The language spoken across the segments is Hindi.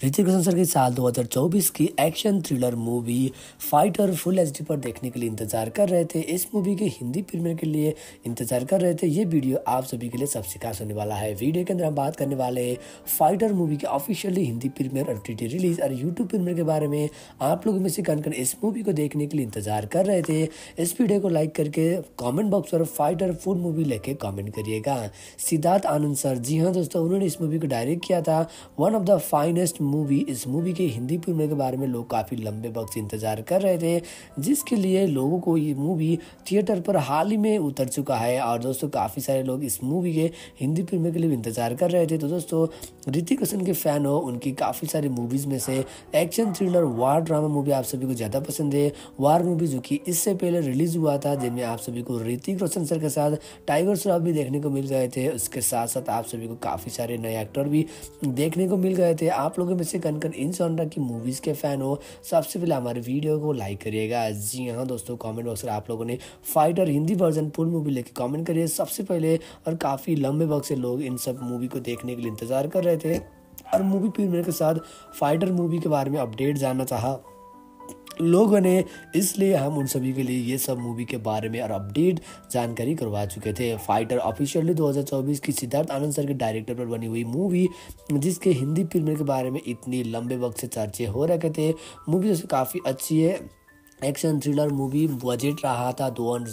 ऋतिक रोशन सर की साल 2024 की action thriller movie fighter full HD पर देखने के लिए इंतजार कर रहे थे। इस मूवी के हिंदी प्रीमियर के लिए इंतजार कर रहे थे। ये वीडियो आप सभी के लिए सबसे खास होने वाला है। वीडियो के अंदर हम बात करने वाले हैं फाइटर मूवी के ऑफिशियली हिंदी प्रीमियर और OTT रिलीज और यूट्यूब प्रीमियर के बारे में। आप लोगों में से कौन इस मूवी को देखने के लिए इंतजार कर रहे थे, इस वीडियो को लाइक करके कॉमेंट बॉक्स पर फाइटर फुल मूवी लेके कॉमेंट करिएगा। सिद्धार्थ आनंद सर, जी हाँ दोस्तों, उन्होंने इस मूवी को डायरेक्ट किया था। One of the finest movie. इस मूवी के हिंदी प्रीमियर के बारे में लोग काफ़ी लंबे वक्त से इंतजार कर रहे थे, जिसके लिए लोगों को ये मूवी थिएटर पर हाल ही में उतर चुका है। और दोस्तों काफ़ी सारे लोग इस मूवी के हिंदी प्रीमियर के लिए इंतजार कर रहे थे। तो दोस्तों ऋतिक रोशन के फैन हो, उनकी काफ़ी सारी मूवीज़ में से action thriller war drama movie आप सभी को ज़्यादा पसंद है। वार मूवी जो कि इससे पहले रिलीज हुआ था, जिनमें आप सभी को ऋतिक रोशन सर के साथ टाइगर श्रॉफ भी देखने को मिल गए थे। उसके साथ साथ आप सभी को काफ़ी सारे नए एक्टर भी देखने को मिल गए थे। आप लोगों में से कन इन जॉनर की मूवीज़ के फ़ैन हो, सबसे पहले हमारे वीडियो को लाइक करिएगा। जी हाँ दोस्तों, कमेंट बॉक्स में आप लोगों ने fighter Hindi version full movie लेके कमेंट करिए सबसे पहले। और काफ़ी लंबे वक्त से लोग इन सब मूवी को देखने के लिए इंतज़ार कर रहे थे और मूवी प्रीमियर के साथ फाइटर मूवी के बारे में अपडेट जानना चाहा लोगों ने, इसलिए हम उन सभी के लिए ये सब मूवी के बारे में और अपडेट जानकारी करवा चुके थे। फाइटर ऑफिशियली 2024 की सिद्धार्थ आनंद सर के डायरेक्टर पर बनी हुई मूवी, जिसके हिंदी प्रीमियर के बारे में इतनी लंबे वक्त से चर्चे हो रखे थे। मूवी जैसे काफ़ी अच्छी है, एक्शन थ्रिलर मूवी। बजट रहा था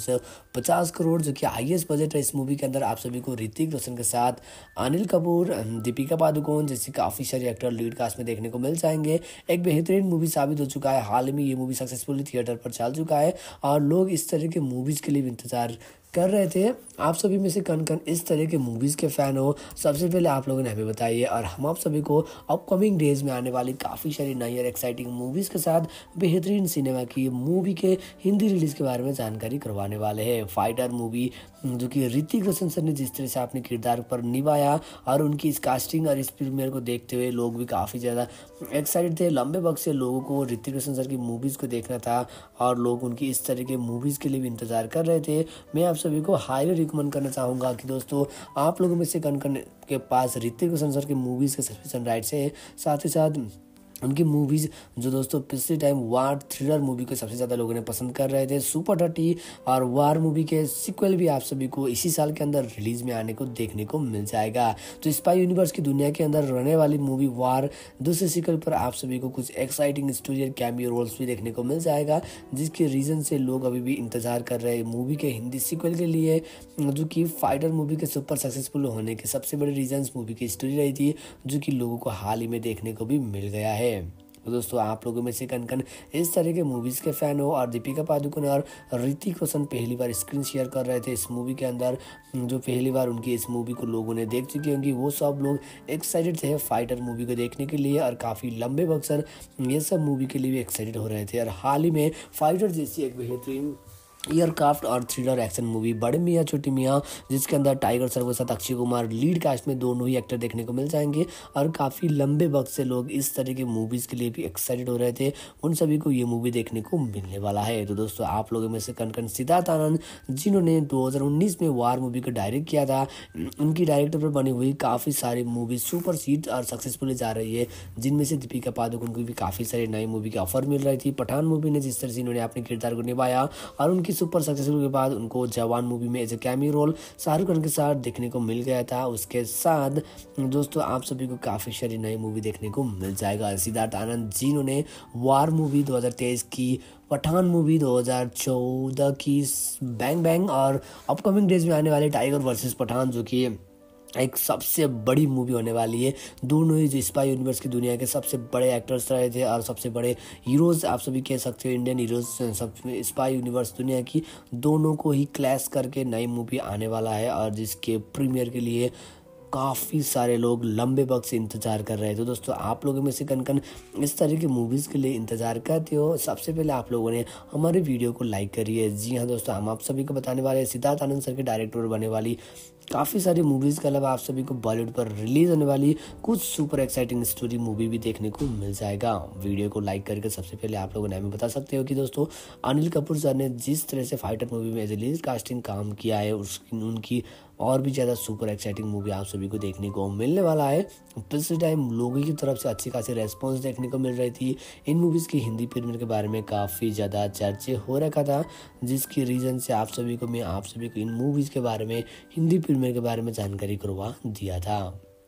250 करोड़, जो कि हाईएस्ट बजट है इस मूवी के अंदर। आप सभी को ऋतिक रोशन के साथ अनिल कपूर, दीपिका पादुकोण जैसे काफ़ी सारे एक्टर लीड कास्ट में देखने को मिल जाएंगे। एक बेहतरीन मूवी साबित हो चुका है। हाल में ये मूवी सक्सेसफुली थिएटर पर चल चुका है और लोग इस तरह के मूवीज़ के लिए भी इंतजार कर रहे थे। आप सभी में से कौन इस तरह के मूवीज़ के फ़ैन हो, सबसे पहले आप लोगों ने हमें बताइए। और हम आप सभी को अपकमिंग डेज में आने वाली काफ़ी सारी नई और एक्साइटिंग मूवीज़ के साथ बेहतरीन सिनेमा की मूवी के हिंदी रिलीज़ के बारे में जानकारी करवाने वाले हैं। फाइटर मूवी जो कि ऋतिक रोशन सर ने जिस तरह से अपने किरदार पर निभाया और उनकी इस कास्टिंग और इस प्रीमियर को देखते हुए लोग भी काफ़ी ज़्यादा एक्साइटेड थे। लंबे वक्त से लोगों को ऋतिक रोशन सर की मूवीज़ को देखना था और लोग उनकी इस तरह के मूवीज़ के लिए भी इंतज़ार कर रहे थे। मैं आप सभी को हाईली रिकमेंड करना चाहूँगा कि दोस्तों आप लोगों में से कौन के पास ऋतिक रोशन सर की मूवीज़ के सब्सक्रिप्शन राइट्स है, साथ ही साथ उनकी मूवीज़ जो दोस्तों पिछले टाइम वार थ्रिलर मूवी को सबसे ज़्यादा लोगों ने पसंद कर रहे थे। सुपर 30 और वार मूवी के सीक्वल भी आप सभी को इसी साल के अंदर रिलीज़ में आने को देखने को मिल जाएगा। तो स्पाई यूनिवर्स की दुनिया के अंदर रहने वाली मूवी वार दूसरे सीक्वल पर आप सभी को कुछ एक्साइटिंग स्टोरी और कैमियो रोल्स भी देखने को मिल जाएगा, जिसके रीज़न से लोग अभी भी इंतज़ार कर रहे हैं मूवी के हिंदी सीक्वल के लिए, जो कि फाइटर मूवी के सुपर सक्सेसफुल होने के सबसे बड़े रीजन्स मूवी की स्टोरी रही थी, जो कि लोगों को हाल ही में देखने को भी मिल गया है। तो दोस्तों आप लोगों में से कन इस तरह के मूवीज़ के फ़ैन हो। और दीपिका पादुकोण और ऋतिक रोशन पहली बार स्क्रीन शेयर कर रहे थे इस मूवी के अंदर, जो पहली बार उनकी इस मूवी को लोगों ने देख चुकी होंगी। वो सब लोग एक्साइटेड थे फाइटर मूवी को देखने के लिए और काफ़ी लंबे वक्त से ये सब मूवी के लिए भी एक्साइटेड हो रहे थे। और हाल ही में फाइटर जैसी एक बेहतरीन एयरक्राफ्ट और थ्रिलर एक्शन मूवी बड़े मियाँ छोटी मियाँ, जिसके अंदर टाइगर सर के साथ अक्षय कुमार लीड कास्ट में दोनों ही एक्टर देखने को मिल जाएंगे। और काफ़ी लंबे वक्त से लोग इस तरह की मूवीज़ के लिए भी एक्साइटेड हो रहे थे, उन सभी को ये मूवी देखने को मिलने वाला है। तो दोस्तों आप लोगों में से कन सिद्धार्थ आनंद, जिन्होंने 2019 में वार मूवी को डायरेक्ट किया था, उनकी डायरेक्टर पर बनी हुई काफ़ी सारी मूवी सुपर हिट और सक्सेसफुली जा रही है, जिनमें से दीपिका पादुकोण को भी काफ़ी सारी नई मूवी की ऑफर मिल रही थी। पठान मूवी ने जिस तरह से इन्होंने अपने किरदार को निभाया और उनकी सुपर सक्सेसफुल के बाद उनको जवान मूवी में as a cameo role Shahrukh Khan के साथ देखने को मिल गया था। उसके साथ दोस्तों आप सभी को काफ़ी सारी नई मूवी देखने को मिल जाएगा। सिद्धार्थ आनंद जिन्होंने वार मूवी 2023 की, पठान मूवी 2014 की बैंग बैंग और अपकमिंग डेज में आने वाले टाइगर वर्सेस पठान, जो कि एक सबसे बड़ी मूवी होने वाली है। दोनों ही जो स्पाई यूनिवर्स की दुनिया के सबसे बड़े एक्टर्स रहे थे और सबसे बड़े हीरोज़ आप सभी कह सकते हो, इंडियन हीरोज़ सब स्पाई यूनिवर्स दुनिया की, दोनों को ही क्लैश करके नई मूवी आने वाला है और जिसके प्रीमियर के लिए काफ़ी सारे लोग लंबे वक्त से इंतज़ार कर रहे हैं। तो दोस्तों आप लोगों में से कन इस तरह की मूवीज़ के लिए इंतज़ार करते हो, सबसे पहले आप लोगों ने हमारे वीडियो को लाइक करिए। जी हाँ दोस्तों, हम आप सभी को बताने वाले हैं सिद्धार्थ आनंद सर के डायरेक्टर बने वाली काफ़ी सारी मूवीज़ के अलावा आप सभी को बॉलीवुड पर रिलीज होने वाली कुछ सुपर एक्साइटिंग स्टोरी मूवी भी देखने को मिल जाएगा। वीडियो को लाइक करके सबसे पहले आप लोगों ने हमें बता सकते हो कि दोस्तों अनिल कपूर सर ने जिस तरह से फाइटर मूवी में एज ए लीड कास्टिंग काम किया है उनकी और भी ज़्यादा सुपर एक्साइटिंग मूवी आप सभी को देखने को मिलने वाला है। पिछले टाइम लोगों की तरफ से अच्छी खासी रेस्पॉन्स देखने को मिल रही थी। इन मूवीज़ की हिंदी प्रीमियर के बारे में काफ़ी ज़्यादा चर्चे हो रखा था, जिसकी रीज़न से आप सभी को इन मूवीज़ के बारे में हिंदी प्रीमियर के बारे में जानकारी करवा दिया था।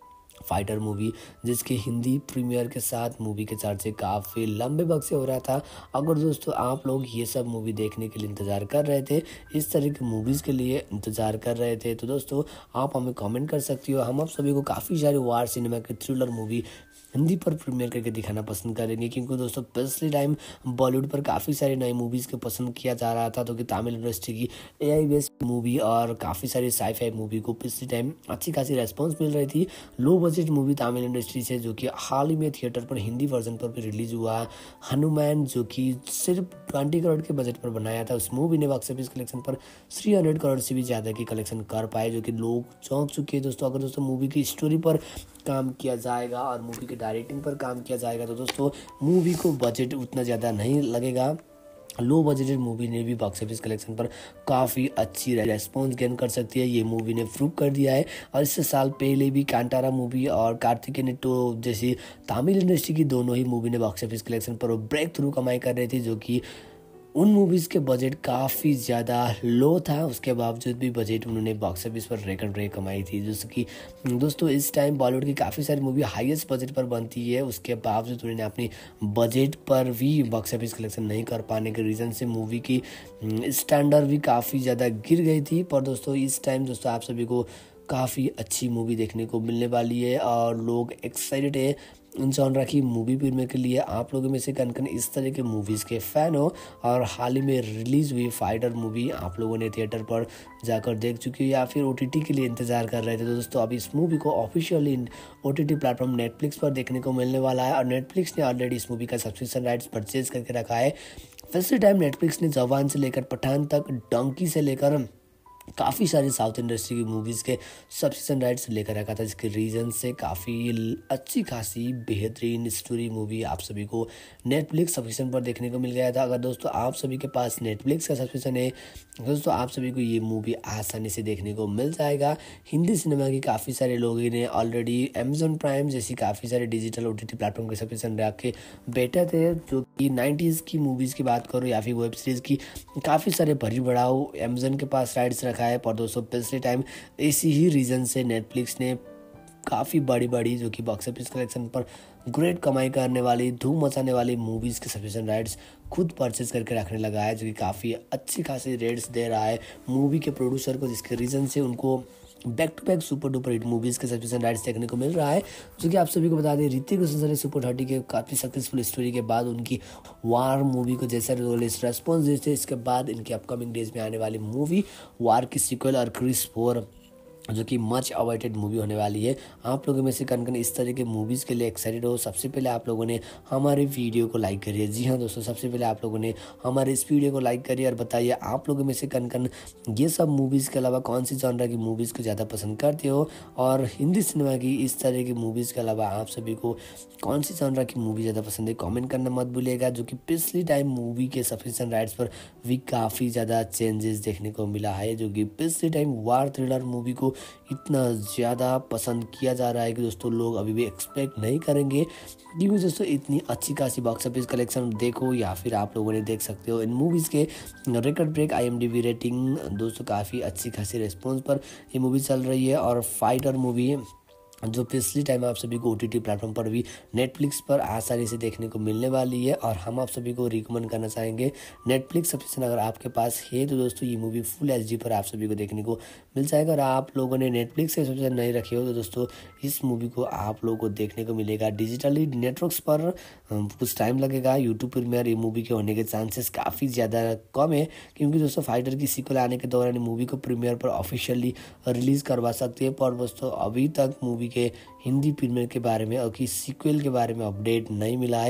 फाइटर मूवी जिसकी हिंदी प्रीमियर के साथ मूवी के चर्चे काफ़ी लंबे वक्त से हो रहा था। अगर दोस्तों आप लोग ये सब मूवी देखने के लिए इंतज़ार कर रहे थे, इस तरह की मूवीज़ के लिए इंतज़ार कर रहे थे, तो दोस्तों आप हमें कमेंट कर सकती हो। हम आप सभी को काफ़ी सारी वार सिनेमा की थ्रिलर मूवी हिंदी पर प्रीमियर करके दिखाना पसंद करेंगे, क्योंकि दोस्तों पिछले टाइम बॉलीवुड पर काफ़ी सारी नई मूवीज़ को पसंद किया जा रहा था, तो कि तमिल इंडस्ट्री की AI बेस्ड मूवी और काफ़ी सारी साई-फाई मूवी को पिछले टाइम अच्छी खासी रेस्पॉन्स मिल रही थी। Low budget movie Tamil industry से जो कि हाल ही में थिएटर पर हिंदी वर्जन पर भी रिलीज हुआ, हनुमान, जो कि सिर्फ 20 करोड़ के बजट पर बनाया था, उस मूवी ने बॉक्स ऑफिस कलेक्शन पर 300 करोड़ से भी ज़्यादा की कलेक्शन कर पाए, जो कि लोग चौंक चुके हैं दोस्तों। अगर दोस्तों मूवी की स्टोरी पर काम किया जाएगा और मूवी की डायरेक्टिंग पर काम किया जाएगा तो दोस्तों मूवी को बजट उतना ज़्यादा नहीं लगेगा। लो बजटेड मूवी ने भी बॉक्स ऑफिस कलेक्शन पर काफ़ी अच्छी रेस्पॉन्स गेन कर सकती है, ये मूवी ने प्रूव कर दिया है। और इससे साल पहले भी कांतारा मूवी और कार्तिकेय नेटो जैसी तमिल इंडस्ट्री की दोनों ही मूवी ने बॉक्स ऑफिस कलेक्शन पर ब्रेक थ्रू कमाई कर रही थी, जो कि उन मूवीज़ के बजट काफ़ी ज़्यादा लो था, उसके बावजूद भी बजट उन्होंने बॉक्स ऑफिस पर रिकॉर्ड ब्रेक कमाई थी। जैसे कि दोस्तों इस टाइम बॉलीवुड की काफ़ी सारी मूवी हाईएस्ट बजट पर बनती है, उसके बावजूद उन्होंने अपनी बजट पर भी बॉक्स ऑफिस कलेक्शन नहीं कर पाने के रीज़न से मूवी की स्टैंडर्ड भी काफ़ी ज़्यादा गिर गई थी। पर दोस्तों इस टाइम दोस्तों आप सभी को काफ़ी अच्छी मूवी देखने को मिलने वाली है और लोग एक्साइटेड है इन जॉनरा की मूवी प्रीमियर के लिए। आप लोगों में से कन इस तरह के मूवीज़ के फ़ैन हो और हाल ही में रिलीज़ हुई फाइटर मूवी आप लोगों ने थिएटर पर जाकर देख चुकी हो या फिर OTT के लिए इंतज़ार कर रहे थे, तो दोस्तों अब इस मूवी को ऑफिशियली OTT प्लेटफॉर्म नेटफ्लिक्स पर देखने को मिलने वाला है। और नेटफ्लिक्स ने ऑलरेडी इस मूवी का सब्सक्रिप्शन राइट्स परचेज करके रखा है। फर्स्ट टाइम नेटफ्लिक्स ने जवान से लेकर पठान तक, डंकी से लेकर काफ़ी सारी साउथ इंडस्ट्री की मूवीज़ के सब्सक्रिप्शन राइट्स लेकर रखा था, जिसके रीज़न से काफ़ी अच्छी खासी बेहतरीन स्टोरी मूवी आप सभी को नेटफ्लिक्स सब्सक्रिप्शन पर देखने को मिल गया था। अगर दोस्तों आप सभी के पास नेटफ्लिक्स का सब्सक्रिप्शन है दोस्तों आप सभी को ये मूवी आसानी से देखने को मिल जाएगा। हिंदी सिनेमा की काफ़ी सारे लोगों ने ऑलरेडी Amazon प्राइम जैसी काफ़ी सारे डिजिटल OTT प्लेटफॉर्म के सब्सक्रिप्शन रख के बैठे थे, जो कि 90s की मूवीज़ की बात करो या फिर वेब सीरीज़ की काफ़ी सारे भरी बढ़ाओ Amazon के पास राइट्स रखा है। पर दोस्तों पिछले टाइम इसी ही रीज़न से नेटफ्लिक्स ने काफ़ी बड़ी जो कि बॉक्स ऑफिस कलेक्शन पर ग्रेट कमाई करने वाली, धूम मचाने वाली मूवीज़ के सब्सक्रिप्शन राइट्स खुद परचेज करके रखने लगा है, जो कि काफ़ी अच्छी खासी रेट्स दे रहा है मूवी के प्रोड्यूसर को, जिसके रीज़न से उनको back to back super duper hit movies के सब्सक्रिप्शन राइट्स देखने को मिल रहा है। जो कि आप सभी को बता दें ऋतिक रोशन सर ने सुपर 30 के काफ़ी सक्सेसफुल स्टोरी के बाद उनकी वार मूवी को जैसा रेस्पॉन्स देते, इसके बाद इनकी अपकमिंग डेज में आने वाली मूवी वार की सीक्वल और क्रिस 4 जो कि मच अवॉइडेड मूवी होने वाली है। आप लोगों में से कन इस तरह के मूवीज़ के लिए एक्साइटेड हो, सबसे पहले आप लोगों ने हमारे वीडियो को लाइक करिए। जी हाँ दोस्तों, सबसे पहले आप लोगों ने हमारे इस वीडियो को लाइक करिए और बताइए आप लोगों में से कन ये सब मूवीज़ के अलावा कौन सी जॉनरा की मूवीज़ को ज़्यादा पसंद करते हो, और हिंदी सिनेमा की इस तरह की मूवीज़ के अलावा आप सभी को कौन सी जॉनरा की मूवी ज़्यादा पसंद है, कॉमेंट करना मत भूलिएगा। जो कि पिछली टाइम मूवी के सब्सक्रिप्शन राइट्स पर भी काफ़ी ज़्यादा चेंजेस देखने को मिला है, जो कि पिछली टाइम वार थ्रिलर मूवी को इतना ज़्यादा पसंद किया जा रहा है कि दोस्तों लोग अभी भी एक्सपेक्ट नहीं करेंगे, क्योंकि दोस्तों इतनी अच्छी खासी बॉक्स ऑफिस कलेक्शन देखो या फिर आप लोगों ने देख सकते हो इन मूवीज़ के रिकॉर्ड ब्रेक IMDb रेटिंग दोस्तों काफ़ी अच्छी खासी रिस्पॉन्स पर ये मूवी चल रही है। और फाइटर मूवी जो पिछली टाइम आप सभी को OTT प्लेटफॉर्म पर भी नेटफ्लिक्स पर आसानी से देखने को मिलने वाली है, और हम आप सभी को रिकमेंड करना चाहेंगे नेटफ्लिक्स सब्सक्रिप्शन अगर आपके पास है तो दोस्तों ये मूवी फुल HD पर आप सभी को देखने को मिल जाएगा। और आप लोगों ने नेटफ्लिक्स का सब्सक्रिप्शन नहीं रखे हो तो दोस्तों इस मूवी को आप लोगों को देखने को मिलेगा डिजिटली नेटवर्क्स पर, कुछ टाइम लगेगा। यूट्यूब प्रीमियर ये मूवी के होने के चांसेस काफ़ी ज़्यादा कम है, क्योंकि दोस्तों फाइटर की सीक्वल आने के दौरान मूवी को प्रीमियर पर ऑफिशियली रिलीज़ करवा सकते हैं। पर दोस्तों अभी तक मूवी के हिंदी प्रीमियर के बारे में और कि सीक्वल के बारे में अपडेट नहीं मिला है।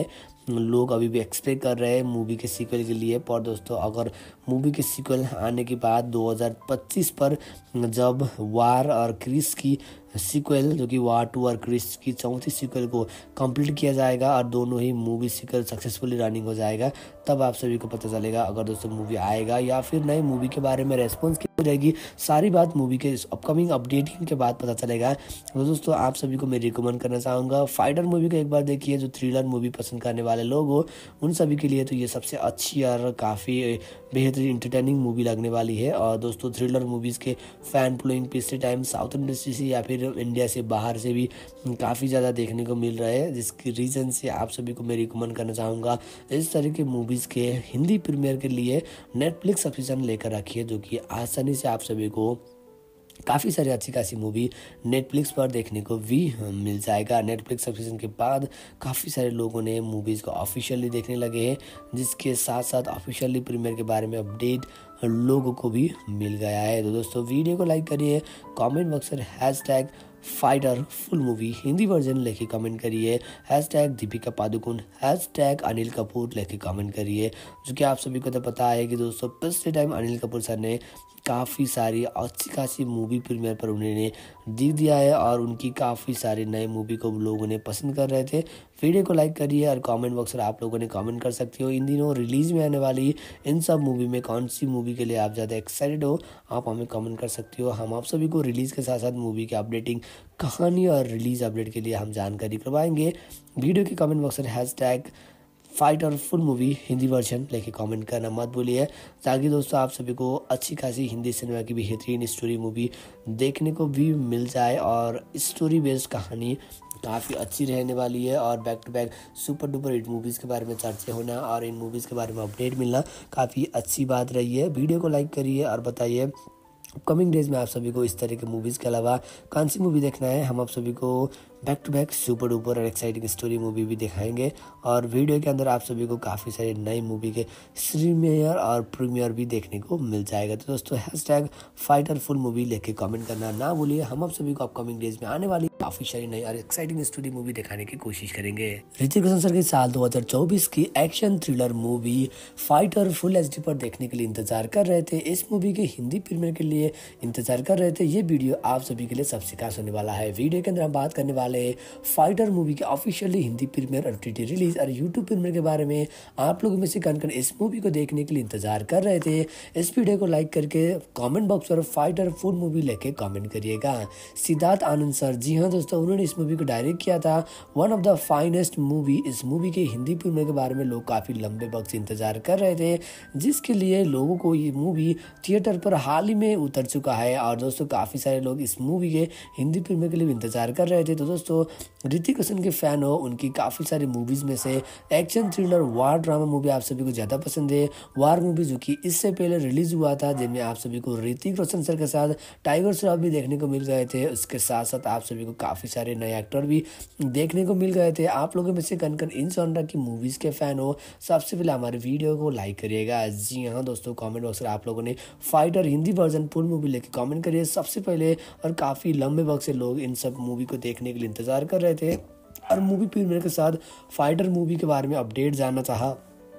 लोग अभी भी एक्सपेक्ट कर रहे हैं मूवी के सीक्वल के लिए। पर दोस्तों अगर मूवी के सीक्वल आने के बाद 2025 पर जब वार और क्रिस की सीक्वल जो कि वार 2 और क्रिस की चौथी सीक्वल को कंप्लीट किया जाएगा और दोनों ही मूवी सीक्वल सक्सेसफुली रनिंग हो जाएगा, तब आप सभी को पता चलेगा अगर दोस्तों मूवी आएगा या फिर नई मूवी के बारे में रेस्पॉन्स क्या हो जाएगी। सारी बात मूवी के अपकमिंग अपडेटिंग के बाद पता चलेगा। तो दोस्तों आप सभी को मैं रिकमेंड करना चाहूँगा फाइटर मूवी को एक बार देखिए। जो थ्रिलर मूवी पसंद करने वाले लोग हो उन सभी के लिए तो ये सबसे अच्छी और काफ़ी बेहतरीन इंटरटेनिंग मूवी लगने वाली है। और दोस्तों थ्रिलर मूवीज़ के फैन फॉलोइंग पिछले टाइम साउथ इंडस्ट्री से या फिर इंडिया से बाहर से भी काफ़ी ज़्यादा देखने को मिल रहा है, जिसकी रीज़न से आप सभी को मैं रिकमेंड करना चाहूँगा इस तरह के मूवीज़ के हिंदी प्रीमियर के लिए नेटफ्लिक्स सब्सक्रिप्शन लेकर रखिए, जो कि आसानी से आप सभी को काफ़ी सारी अच्छी खासी मूवी नेटफ्लिक्स पर देखने को भी मिल जाएगा। नेटफ्लिक्स सब्सक्रिप्शन के बाद काफ़ी सारे लोगों ने मूवीज़ को ऑफिशियली देखने लगे हैं, जिसके साथ साथ ऑफिशियली प्रीमियर के बारे में अपडेट लोगों को भी मिल गया है। तो दोस्तों वीडियो को लाइक करिए, कमेंट बॉक्स में hashtag fighter full movie Hindi version लेके कमेंट करिए, हैशटैग दीपिका पादुकोण, हैशटैग अनिल कपूर लेके कमेंट करिए। जो कि आप सभी को तो पता है कि दोस्तों पिछले टाइम अनिल कपूर सर ने काफ़ी सारी अच्छी खासी मूवी प्रीमियर पर उन्होंने दिख दिया है और उनकी काफ़ी सारी नई मूवी को लोगों ने पसंद कर रहे थे। वीडियो को लाइक करिए और कमेंट बॉक्स में आप लोगों ने कमेंट कर सकते हो इन दिनों रिलीज़ में आने वाली इन सब मूवी में कौन सी मूवी के लिए आप ज़्यादा एक्साइटेड हो, आप हमें कमेंट कर सकते हो। हम आप सभी को रिलीज़ के साथ साथ मूवी की अपडेटिंग कहानी और रिलीज़ अपडेट के लिए हम जानकारी करवाएंगे। वीडियो के कमेंट बॉक्स में hashtag fighter full movie Hindi version लेके कमेंट करना मत भूलिए, ताकि दोस्तों आप सभी को अच्छी खासी हिंदी सिनेमा की बेहतरीन स्टोरी मूवी देखने को भी मिल जाए। और स्टोरी बेस्ड कहानी काफ़ी अच्छी रहने वाली है और back to back super duper hit movies के बारे में चर्चा होना और इन मूवीज़ के बारे में अपडेट मिलना काफ़ी अच्छी बात रही है। वीडियो को लाइक करिए और बताइए अपकमिंग डेज में आप सभी को इस तरह के मूवीज़ के अलावा कौन सी मूवी देखना है। हम आप सभी को back to back super duper और एक्साइटिंग स्टोरी मूवी भी दिखाएंगे और वीडियो के अंदर आप सभी को काफ़ी सारे नई मूवी के प्रीमियर और प्रीमियर भी देखने को मिल जाएगा। तो दोस्तों हैशटैग फाइटर फुल मूवी लेके कमेंट करना ना भूलिए। हम आप सभी को अपकमिंग डेज में आने वाली काफ़ी सारी नई और एक्साइटिंग स्टोरी मूवी दिखाने की कोशिश करेंगे। ऋतिक रोशन सर की साल 2024 की action thriller movie fighter full HD पर देखने के लिए इंतजार कर रहे थे। इस मूवी के हिंदी प्रीमियर के लिए इंतजार कर रहे थे। ये वीडियो आप सभी के लिए सबसे खास होने वाला है। वीडियो के अंदर हम बात करने वाले हैं फाइटर मूवी के ऑफिशियली हिंदी प्रीमियर और OTT रिलीज और यूट्यूब प्रीमियर के बारे में। आप लोगों में से कौन कौन इस मूवी को देखने के लिए इंतजार कर रहे थे, इस वीडियो को लाइक करके कमेंट बॉक्स पर फाइटर फुल मूवी लेके कमेंट करिएगा। सिद्धार्थ आनंद सर, जी हाँ दोस्तों, उन्होंने इस मूवी को डायरेक्ट किया था। One of the finest movie. इस मूवी के हिंदी प्रीमियर के बारे में लोग काफ़ी लंबे वक्त से इंतजार कर रहे थे, जिसके लिए लोगों को ये मूवी थिएटर पर हाल ही में उतर चुका है। और दोस्तों काफ़ी सारे लोग इस मूवी के हिंदी प्रीमियर के लिए इंतजार कर रहे थे। तो दोस्तों ऋतिक रोशन के फैन हो, उनकी काफ़ी सारी मूवीज़ में से action thriller war drama movie आप सभी को ज़्यादा पसंद है। वार मूवी जो कि इससे पहले रिलीज हुआ था, जिनमें आप सभी को ऋतिक रोशन सर के साथ टाइगर श्रॉफ भी देखने को मिल गए थे। उसके साथ साथ आप सभी को काफ़ी सारे नए एक्टर भी देखने को मिल गए थे। आप लोगों में से कन कन इन जॉनर की मूवीज़ के फ़ैन हो, सबसे पहले हमारे वीडियो को लाइक करिएगा। जी हाँ दोस्तों, कमेंट बॉक्स में आप लोगों ने fighter Hindi version full movie लेके कमेंट करिए सबसे पहले। और काफ़ी लंबे वक्त से लोग इन सब मूवी को देखने के लिए इंतजार कर रहे थे और मूवी प्रीमियर के साथ फाइटर मूवी के बारे में अपडेट जानना चाहा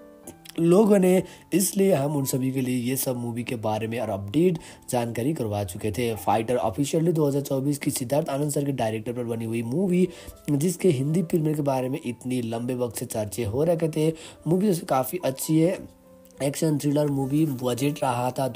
लोगों ने, इसलिए हम उन सभी के लिए ये सब मूवी के बारे में और अपडेट जानकारी करवा चुके थे। फाइटर ऑफिशियली 2024 की सिद्धार्थ आनंद सर के डायरेक्टर पर बनी हुई मूवी, जिसके हिंदी प्रीमियर के बारे में इतनी लंबे वक्त से चर्चे हो रखे थे। मूवी जैसे काफ़ी अच्छी है, एक्शन थ्रिलर मूवी। बजट रहा था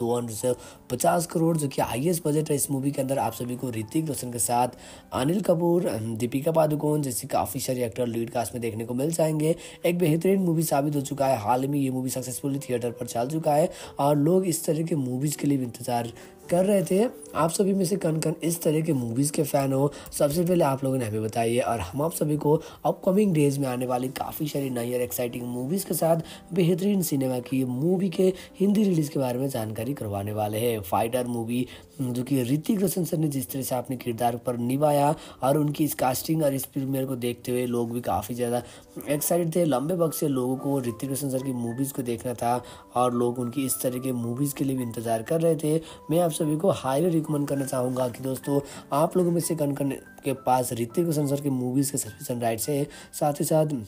250 करोड़, जो कि हाईएस्ट बजट है इस मूवी के अंदर। आप सभी को ऋतिक रोशन के साथ अनिल कपूर, दीपिका पादुकोण जैसी काफ़ी सारे एक्टर लीड कास्ट में देखने को मिल जाएंगे। एक बेहतरीन मूवी साबित हो चुका है। हाल में ये मूवी सक्सेसफुली थिएटर पर चल चुका है और लोग इस तरह के मूवीज़ के लिए भी इंतजार कर रहे थे। आप सभी में से कौन कौन इस तरह के मूवीज़ के फ़ैन हो, सबसे पहले आप लोगों ने हमें बताइए। और हम आप सभी को अपकमिंग डेज में आने वाली काफ़ी सारी नई और एक्साइटिंग मूवीज़ के साथ बेहतरीन सिनेमा की मूवी के हिंदी रिलीज़ के बारे में जानकारी करवाने वाले हैं। फाइटर मूवी जो कि ऋतिक रोशन सर ने जिस तरह से अपने किरदार पर निभाया और उनकी इस कास्टिंग और इस प्रीमियर को देखते हुए लोग भी काफ़ी ज़्यादा एक्साइटेड थे। लंबे वक्त से लोगों को ऋतिक रोशन सर की मूवीज़ को देखना था और लोग उनकी इस तरह के मूवीज़ के लिए भी इंतजार कर रहे थे। मैं आप सभी को हाईली रिकमेंड करना चाहूँगा कि दोस्तों आप लोगों में से कौन कौन के पास ऋतिक रोशन सर की मूवीज़ के सब्सक्रिप्शन राइट्स है, साथ ही साथ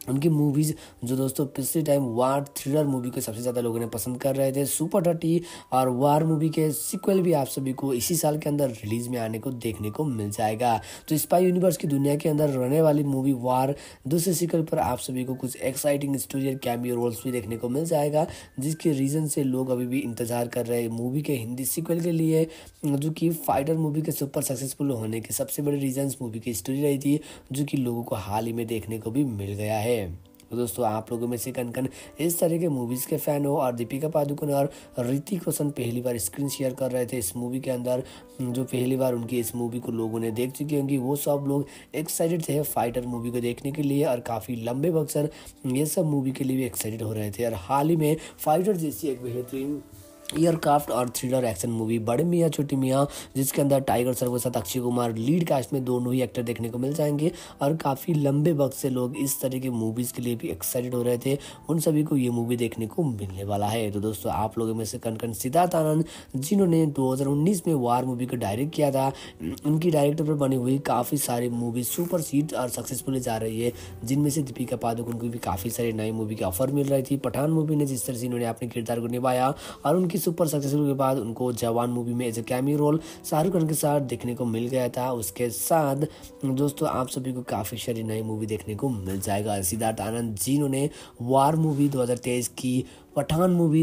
उनकी मूवीज़ जो दोस्तों पिछले टाइम वार थ्रिलर मूवी को सबसे ज़्यादा लोगों ने पसंद कर रहे थे, सुपर 30 और वार मूवी के सीक्वल भी आप सभी को इसी साल के अंदर रिलीज़ में आने को देखने को मिल जाएगा। तो स्पाई यूनिवर्स की दुनिया के अंदर रहने वाली मूवी वार दूसरे सीक्वल पर आप सभी को कुछ एक्साइटिंग स्टोरी और कैमियो रोल्स भी देखने को मिल जाएगा, जिसके रीज़न से लोग अभी भी इंतजार कर रहे हैं मूवी के हिंदी सीक्वल के लिए, जो कि फाइटर मूवी के सुपर सक्सेसफुल होने के सबसे बड़े रीजंस मूवी की स्टोरी रही थी, जो कि लोगों को हाल ही में देखने को भी मिल गया है। तो दोस्तों आप लोगों में से कन कन इस तरह के मूवीज़ के फ़ैन हो, और दीपिका पादुकोण और ऋतिक रोशन पहली बार स्क्रीन शेयर कर रहे थे इस मूवी के अंदर, जो पहली बार उनकी इस मूवी को लोगों ने देख चुके होंगे, वो सब लोग एक्साइटेड थे फाइटर मूवी को देखने के लिए, और काफ़ी लंबे वक्त से ये सब मूवी के लिए भी एक्साइटेड हो रहे थे। और हाल ही में फाइटर जैसी एक बेहतरीन एयरक्राफ्ट और थ्रिलर एक्शन मूवी बड़े मियाँ छोटी मियाँ, जिसके अंदर टाइगर श्रॉफ के साथ अक्षय कुमार लीड कास्ट में दोनों ही एक्टर देखने को मिल जाएंगे, और काफ़ी लंबे वक्त से लोग इस तरह की मूवीज़ के लिए भी एक्साइटेड हो रहे थे, उन सभी को ये मूवी देखने को मिलने वाला है। तो दोस्तों आप लोगों में से कन सिद्धार्थ आनंद, जिन्होंने 2019 में वार मूवी को डायरेक्ट किया था, उनकी डायरेक्टर पर बनी हुई काफ़ी सारी मूवी सुपर हिट और सक्सेसफुल जा रही है, जिनमें से दीपिका पादुकोण को भी काफ़ी सारी नई मूवी की ऑफर मिल रही थी। पठान मूवी ने जिस तरह से इन्होंने अपने किरदार को निभाया, और उनकी सुपर सक्सेसफुल के बाद उनको जवान मूवी में as a cameo role Shahrukh Khan के साथ देखने को मिल गया था। उसके साथ दोस्तों आप सभी को काफ़ी सारी नई मूवी देखने को मिल जाएगा। सिद्धार्थ आनंद जिन्होंने वार मूवी 2023 की, पठान मूवी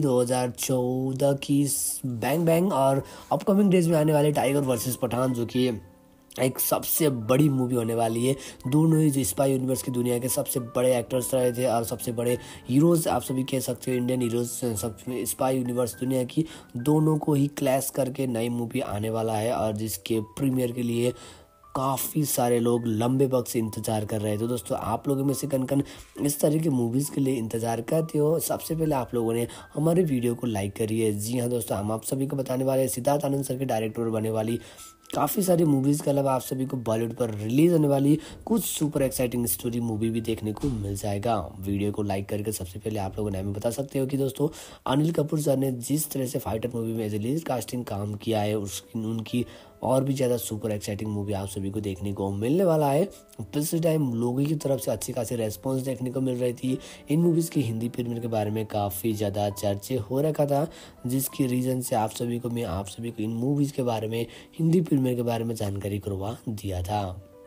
2014 की बैंग बैंग, और अपकमिंग डेज में आने वाले टाइगर वर्सेस पठान, जो कि एक सबसे बड़ी मूवी होने वाली है। दोनों ही जो स्पाई यूनिवर्स की दुनिया के सबसे बड़े एक्टर्स रहे थे और सबसे बड़े हीरोज़ आप सभी कह सकते हो, इंडियन हीरोज़ सब स्पाई यूनिवर्स दुनिया की, दोनों को ही क्लैश करके नई मूवी आने वाला है, और जिसके प्रीमियर के लिए काफ़ी सारे लोग लंबे वक्त से इंतज़ार कर रहे हैं। तो दोस्तों आप लोगों में से कन कन इस तरह की मूवीज़ के लिए इंतज़ार करते हो, सबसे पहले आप लोगों ने हमारे वीडियो को लाइक करिए। जी हाँ दोस्तों, हम आप सभी को बताने वाले हैं सिद्धार्थ आनंद सर के डायरेक्टर बने वाली काफ़ी सारी मूवीज़ के अलावा आप सभी को बॉलीवुड पर रिलीज होने वाली कुछ सुपर एक्साइटिंग स्टोरी मूवी भी देखने को मिल जाएगा। वीडियो को लाइक करके सबसे पहले आप लोगों ने हमें बता सकते हो कि दोस्तों अनिल कपूर सर ने जिस तरह से फाइटर मूवी में एज ए लीड कास्टिंग काम किया है, उनकी और भी ज़्यादा सुपर एक्साइटिंग मूवी आप सभी को देखने को मिलने वाला है। पिछले टाइम लोगों की तरफ से अच्छी खासी रेस्पॉन्स देखने को मिल रही थी। इन मूवीज़ की हिंदी प्रीमियर के बारे में काफ़ी ज़्यादा चर्चे हो रखा था, जिसकी रीज़न से आप सभी को इन मूवीज़ के बारे में, हिंदी प्रीमियर के बारे में जानकारी करवा दिया था।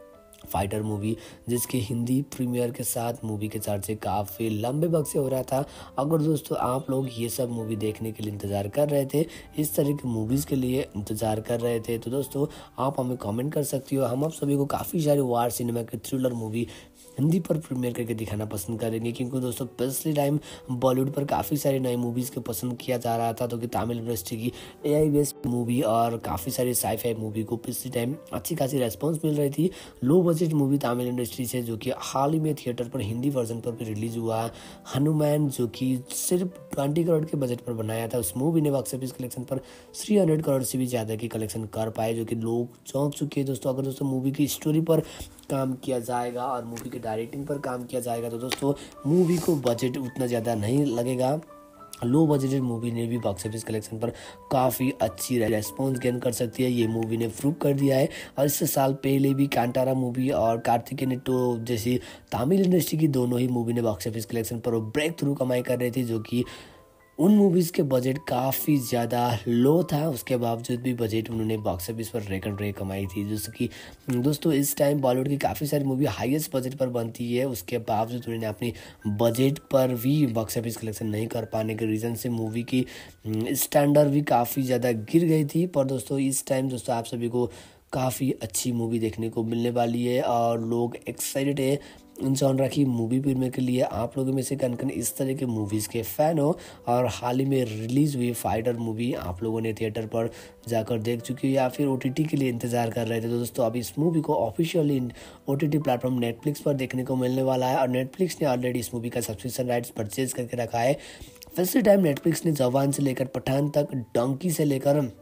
फाइटर मूवी जिसकी हिंदी प्रीमियर के साथ मूवी के चर्चे काफ़ी लंबे वक्त से हो रहा था। अगर दोस्तों आप लोग ये सब मूवी देखने के लिए इंतज़ार कर रहे थे, इस तरह की मूवीज़ के लिए इंतज़ार कर रहे थे, तो दोस्तों आप हमें कमेंट कर सकती हो। हम आप सभी को काफ़ी सारी वार सिनेमा की थ्रिलर मूवी हिंदी पर प्रीमियर करके दिखाना पसंद करेंगे, क्योंकि दोस्तों पिछले टाइम बॉलीवुड पर काफ़ी सारी नई मूवीज़ को पसंद किया जा रहा था, तो कि तमिल इंडस्ट्री की AI बेस्ड मूवी और काफ़ी सारी साई-फाई मूवी को पिछले टाइम अच्छी खासी रेस्पॉन्स मिल रही थी। Low budget movie Tamil industry से, जो कि हाल ही में थिएटर पर हिंदी वर्जन पर भी रिलीज हुआ, हनुमान, जो कि सिर्फ 20 करोड़ के बजट पर बनाया था, उस मूवी ने बॉक्स ऑफिस कलेक्शन पर 300 करोड़ से भी ज़्यादा की कलेक्शन कर पाए, जो कि लोग चौंक चुके हैं। दोस्तों अगर दोस्तों मूवी की स्टोरी पर काम किया जाएगा और मूवी की डायरेक्टिंग पर काम किया जाएगा, तो दोस्तों मूवी को बजट उतना ज़्यादा नहीं लगेगा। लो बजटेड मूवी ने भी बॉक्स ऑफिस कलेक्शन पर काफ़ी अच्छी रेस्पॉन्स गेन कर सकती है, ये मूवी ने प्रूव कर दिया है। और इससे साल पहले भी कांतारा मूवी और कार्तिकेय नेटो जैसी तमिल इंडस्ट्री की दोनों ही मूवी ने बॉक्स ऑफिस कलेक्शन पर ब्रेक थ्रू कमाई कर रही थी, जो कि उन मूवीज़ के बजट काफ़ी ज़्यादा लो था, उसके बावजूद भी बजट उन्होंने बॉक्स ऑफिस पर रिकॉर्ड ब्रेक कमाई थी। जैसे कि दोस्तों इस टाइम बॉलीवुड की काफ़ी सारी मूवी हाईएस्ट बजट पर बनती है, उसके बावजूद उन्होंने अपनी बजट पर भी बॉक्स ऑफिस कलेक्शन नहीं कर पाने के रीज़न से मूवी की स्टैंडर्ड भी काफ़ी ज़्यादा गिर गई थी। पर दोस्तों इस टाइम दोस्तों आप सभी को काफ़ी अच्छी मूवी देखने को मिलने वाली है, और लोग एक्साइटेड है इन जॉनरा की मूवी प्रीमियर के लिए। आप लोगों में से कन इस तरह के मूवीज़ के फ़ैन हो और हाल ही में रिलीज़ हुई फाइटर मूवी आप लोगों ने थिएटर पर जाकर देख चुकी हो या फिर OTT के लिए इंतज़ार कर रहे थे, तो दोस्तों अब इस मूवी को ऑफिशियली OTT प्लेटफॉर्म नेटफ्लिक्स पर देखने को मिलने वाला है। और नेटफ्लिक्स ने ऑलरेडी इस मूवी का सब्सक्रिप्शन राइट्स परचेज करके रखा है। फर्स्ट टाइम नेटफ्लिक्स ने जवान से लेकर पठान तक, डंकी से लेकर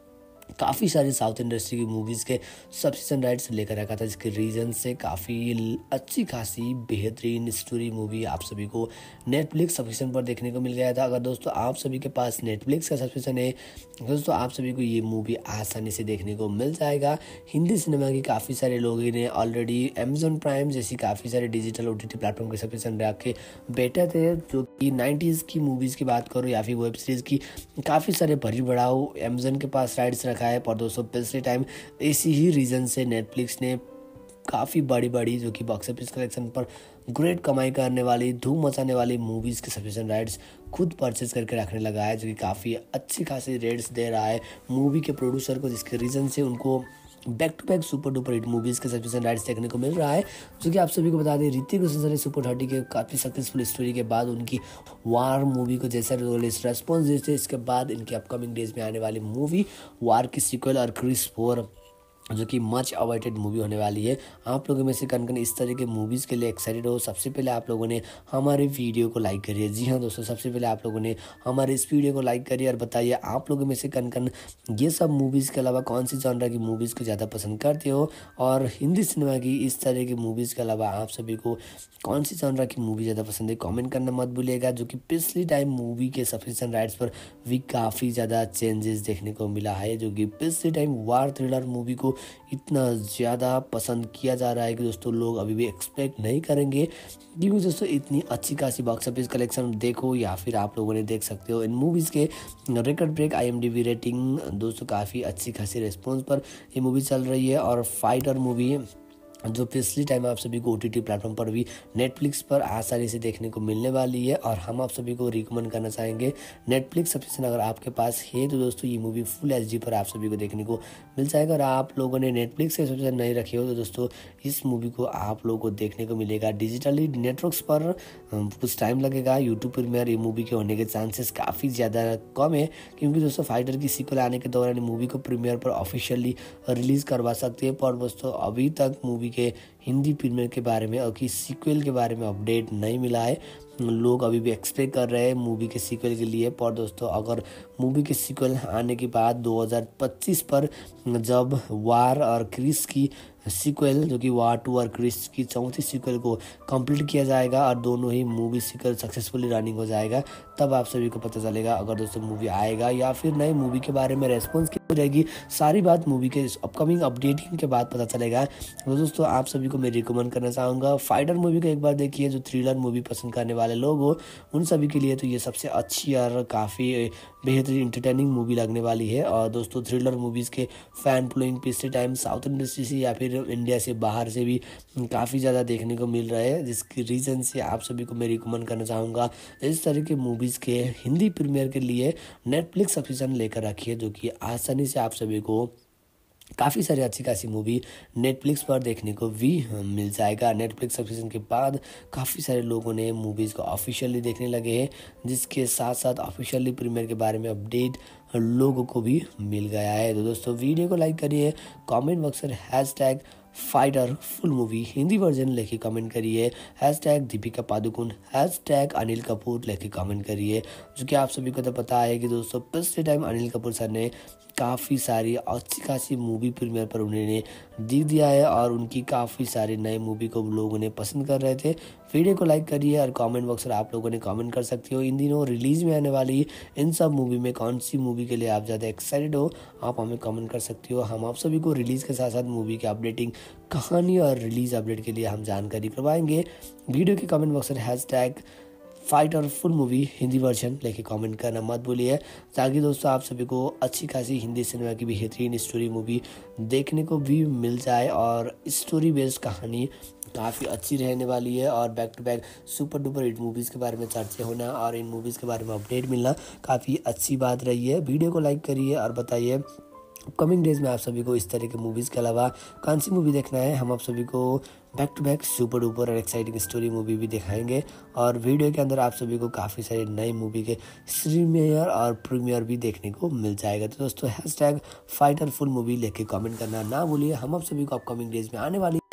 काफ़ी सारी साउथ इंडस्ट्री की मूवीज़ के सब्सक्रिप्शन राइट्स लेकर रखा था, जिसके रीज़न से काफ़ी अच्छी खासी बेहतरीन स्टोरी मूवी आप सभी को नेटफ्लिक्स सब्सक्रिप्शन पर देखने को मिल गया था। अगर दोस्तों आप सभी के पास नेटफ्लिक्स का सब्सक्रिप्शन है दोस्तों, आप सभी को ये मूवी आसानी से देखने को मिल जाएगा। हिंदी सिनेमा की काफ़ी सारे लोगों ने ऑलरेडी अमेजॉन प्राइम जैसी काफ़ी सारे डिजिटल OTT प्लेटफॉर्म के सब्सक्रिप्शन रख के बैठे थे, जो कि 90s की मूवीज़ की बात करो या फिर वेब सीरीज़ की काफ़ी सारे भरी बढ़ाओ अमेजॉन के पास राइट्स रखा है। पर दोस्तों पिछले टाइम इसी ही रीज़न से नेटफ्लिक्स ने काफ़ी बड़ी जो कि बॉक्स ऑफिस कलेक्शन पर ग्रेट कमाई करने वाली, धूम मचाने वाली मूवीज़ के सब्सक्रिप्शन राइट्स खुद परचेज करके रखने लगा है, जो कि काफ़ी अच्छी खासी रेट्स दे रहा है मूवी के प्रोड्यूसर को, जिसके रीज़न से उनको back to back super duper hit movies के सब्सक्रिप्शन राइट्स देखने को मिल रहा है। जो कि आप सभी को बता दें, ऋतिक रोशन ने सुपर 30 के काफ़ी सक्सेसफुल स्टोरी के बाद उनकी वार मूवी को जैसा रेस्पॉन्स देते, इसके बाद इनकी अपकमिंग डेज में आने वाली मूवी वार की सीक्वल और क्रिस 4 जो कि मच अवॉइडेड मूवी होने वाली है। आप लोगों में से कन कन इस तरह के मूवीज़ के लिए एक्साइटेड हो, सबसे पहले आप लोगों ने हमारे वीडियो को लाइक करिए। जी हाँ दोस्तों, सबसे पहले आप लोगों ने हमारे इस वीडियो को लाइक करिए और बताइए आप लोगों में से कन कन ये सब मूवीज़ के अलावा कौन सी जॉनर की मूवीज़ को ज़्यादा पसंद करते हो, और हिंदी सिनेमा की इस तरह की मूवीज़ के अलावा आप सभी को कौन सी जॉनर की मूवी ज़्यादा पसंद है, कमेंट करना मत भूलिएगा। जो कि पिछली टाइम मूवी के सब्सक्रिप्शन राइट्स पर भी काफ़ी ज़्यादा चेंजेस देखने को मिला है, जो कि पिछली टाइम वार थ्रिलर मूवी को इतना ज़्यादा पसंद किया जा रहा है कि दोस्तों लोग अभी भी एक्सपेक्ट नहीं करेंगे, क्योंकि दोस्तों इतनी अच्छी खासी बॉक्स ऑफिस कलेक्शन देखो या फिर आप लोगों ने देख सकते हो इन मूवीज़ के रिकॉर्ड ब्रेक IMDb रेटिंग दोस्तों काफ़ी अच्छी खासी रिस्पॉन्स पर ये मूवी चल रही है। और फाइटर मूवी जो पिछली टाइम आप सभी को OTT प्लेटफॉर्म पर भी नेटफ्लिक्स पर आसानी से देखने को मिलने वाली है, और हम आप सभी को रिकमेंड करना चाहेंगे नेटफ्लिक्स सब्सक्रिप्शन अगर आपके पास है तो दोस्तों ये मूवी फुल HD पर आप सभी को देखने को मिल जाएगा। और आप लोगों ने नेटफ्लिक्स का सब्सक्रिप्शन नहीं रखे हो तो दोस्तों इस मूवी को आप लोगों को देखने को मिलेगा डिजिटली नेटवर्क्स पर, कुछ टाइम लगेगा। यूट्यूब प्रीमियर ये मूवी के होने के चांसेस काफ़ी ज़्यादा कम है, क्योंकि दोस्तों फाइटर की सीक्वल आने के दौरान मूवी को प्रीमियर पर ऑफिशियली रिलीज़ करवा सकते हैं, पर दोस्तों अभी तक मूवी के हिंदी प्रीमियर के बारे में और कि सीक्वल के बारे में अपडेट नहीं मिला है। लोग अभी भी एक्सपेक्ट कर रहे हैं मूवी के सीक्वल के लिए, पर दोस्तों अगर मूवी के सीक्वल आने के बाद 2025 पर जब वार और क्रिस की सीक्वल जो कि वार 2 और क्रिस की चौथी सीक्वल को कंप्लीट किया जाएगा और दोनों ही मूवी सीक्वल सक्सेसफुली रनिंग हो जाएगा, तब आप सभी को पता चलेगा अगर दोस्तों मूवी आएगा या फिर नई मूवी के बारे में रेस्पॉन्स क्या रहेगी। सारी बात मूवी के अपकमिंग अपडेटिंग के बाद पता चलेगा। तो दोस्तों आप सभी को मैं रिकमेंड करना चाहूँगा फाइटर मूवी को एक बार देखिए। जो थ्रिलर मूवी पसंद करने वाले लोग हो उन सभी के लिए तो ये सबसे अच्छी और काफ़ी बेहतरीन इंटरटेनिंग मूवी लगने वाली है। और दोस्तों थ्रिलर मूवीज़ के फैन फॉलोइंग पिछले टाइम साउथ इंडस्ट्री से या फिर इंडिया से बाहर से भी काफ़ी ज़्यादा देखने को मिल रहा है, जिसकी रीज़न से आप सभी को मैं रिकमेंड करना चाहूँगा इस तरह के मूवीज़ के हिंदी प्रीमियर के लिए नेटफ्लिक्स सब्सक्रिप्शन लेकर रखिए, जो कि आसानी से आप सभी को काफ़ी सारी अच्छी खासी मूवी नेटफ्लिक्स पर देखने को भी मिल जाएगा। नेटफ्लिक्स सब्सक्रिप्शन के बाद काफ़ी सारे लोगों ने मूवीज़ को ऑफिशियली देखने लगे हैं, जिसके साथ साथ ऑफिशियली प्रीमियर के बारे में अपडेट लोगों को भी मिल गया है। तो दोस्तों वीडियो को लाइक करिए, कमेंट बॉक्स में hashtag fighter full movie Hindi version लेके कमेंट करिए, हैशटैग दीपिका पादुकोण, हैशटैग अनिल कपूर लेके कमेंट करिए। जो कि आप सभी को तो पता है कि दोस्तों पिछले टाइम अनिल कपूर सर ने काफ़ी सारी अच्छी खासी मूवी प्रीमियर पर उन्होंने दिख दिया है और उनकी काफ़ी सारी नई मूवी को लोगों ने पसंद कर रहे थे। वीडियो को लाइक करिए और कमेंट बॉक्स में आप लोगों ने कमेंट कर सकते हो इन दिनों रिलीज़ में आने वाली इन सब मूवी में कौन सी मूवी के लिए आप ज़्यादा एक्साइटेड हो, आप हमें कमेंट कर सकते हो। हम आप सभी को रिलीज़ के साथ साथ मूवी के अपडेटिंग कहानी और रिलीज़ अपडेट के लिए हम जानकारी करवाएंगे। वीडियो के कमेंट बॉक्स में hashtag fighter full movie Hindi version लेके कमेंट करना मत भूलिए, ताकि दोस्तों आप सभी को अच्छी खासी हिंदी सिनेमा की बेहतरीन स्टोरी मूवी देखने को भी मिल जाए। और स्टोरी बेस्ड कहानी काफ़ी अच्छी रहने वाली है और back to back super duper hit movies के बारे में चर्चा होना और इन मूवीज़ के बारे में अपडेट मिलना काफ़ी अच्छी बात रही है। वीडियो को लाइक करिए और बताइए अपकमिंग डेज में आप सभी को इस तरह के मूवीज़ के अलावा कौन सी मूवी देखना है। हम आप सभी को back to back super duper और एक्साइटिंग स्टोरी मूवी भी दिखाएंगे और वीडियो के अंदर आप सभी को काफ़ी सारे नई मूवी के प्रीमियर और प्रीमियर भी देखने को मिल जाएगा। तो दोस्तों हैशटैग फाइटर फुल मूवी लेके कमेंट करना ना भूलिए। हम आप सभी को अपकमिंग डेज में आने वाली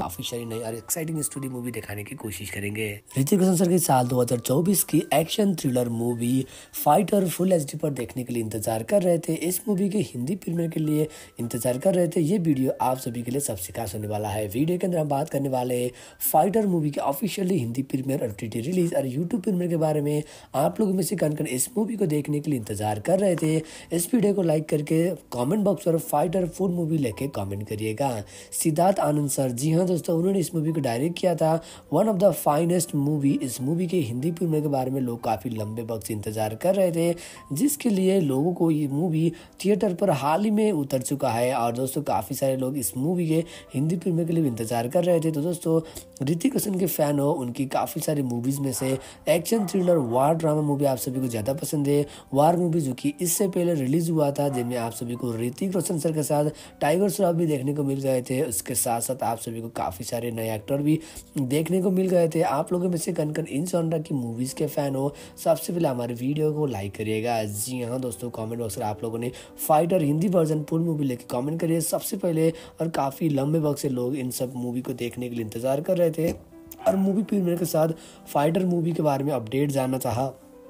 काफी सारी नई और एक्साइटिंग स्टोरी मूवी दिखाने की कोशिश करेंगे। ऋतिक रोशन सर की साल 2024 की action thriller movie fighter full HD पर देखने के लिए इंतजार कर रहे थे। इस मूवी के हिंदी प्रीमियर के लिए इंतजार कर रहे थे। ये वीडियो आप सभी के लिए सबसे खास होने वाला है। वीडियो के अंदर हम बात करने वाले हैं फाइटर मूवी के ऑफिशियली हिंदी प्रीमियर और OTT रिलीज और यूट्यूब प्रीमियर के बारे में। आप लोगों में से कौन इस मूवी को देखने के लिए इंतजार कर रहे थे, इस वीडियो को लाइक करके कमेंट बॉक्स पर फाइटर फुल मूवी लेके कमेंट करिएगा। सिद्धार्थ आनंद सर, जी हाँ दोस्तों, उन्होंने इस मूवी को डायरेक्ट किया था। One of the finest movie. इस मूवी के हिंदी प्रीमियर के बारे में लोग काफी लंबे वक्त से इंतजार कर रहे थे, जिसके लिए लोगों को ये मूवी थिएटर पर हाल ही में उतर चुका है। और दोस्तों काफी सारे लोग इस मूवी के हिंदी प्रीमियर के लिए इंतजार कर रहे थे। तो दोस्तों ऋतिक रोशन के फैन हो, उनकी काफी सारी मूवीज में से action thriller war drama movie आप सभी को ज्यादा पसंद है। वार मूवी जो कि इससे पहले रिलीज हुआ था, जिनमें आप सभी को ऋतिक रोशन सर के साथ टाइगर श्रॉफ भी देखने को मिल गए थे। उसके साथ साथ आप सभी को काफी सारे नए एक्टर भी देखने को मिल गए थे। आप लोगों में से कन इन जॉनर की मूवीज के फैन हो, सबसे पहले हमारे वीडियो को लाइक करिएगा। जी हाँ दोस्तों, कमेंट बॉक्स में आप लोगों ने fighter Hindi version full movie लेके कमेंट करिए सबसे पहले। और काफी लंबे वक्त से लोग इन सब मूवी को देखने के लिए इंतजार कर रहे थे और मूवी प्रीमियर के साथ फाइटर मूवी के बारे में अपडेट जानना चाहा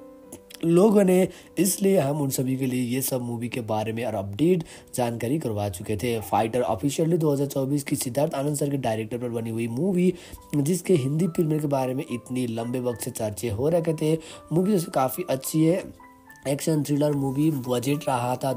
लोगों ने, इसलिए हम उन सभी के लिए ये सब मूवी के बारे में और अपडेट जानकारी करवा चुके थे। फाइटर ऑफिशियली 2024 की सिद्धार्थ आनंद सर के डायरेक्टर पर बनी हुई मूवी, जिसके हिंदी प्रीमियर के बारे में इतनी लंबे वक्त से चर्चे हो रखे थे। मूवी जैसे काफ़ी अच्छी है। एक्शन थ्रिलर मूवी, बजट रहा था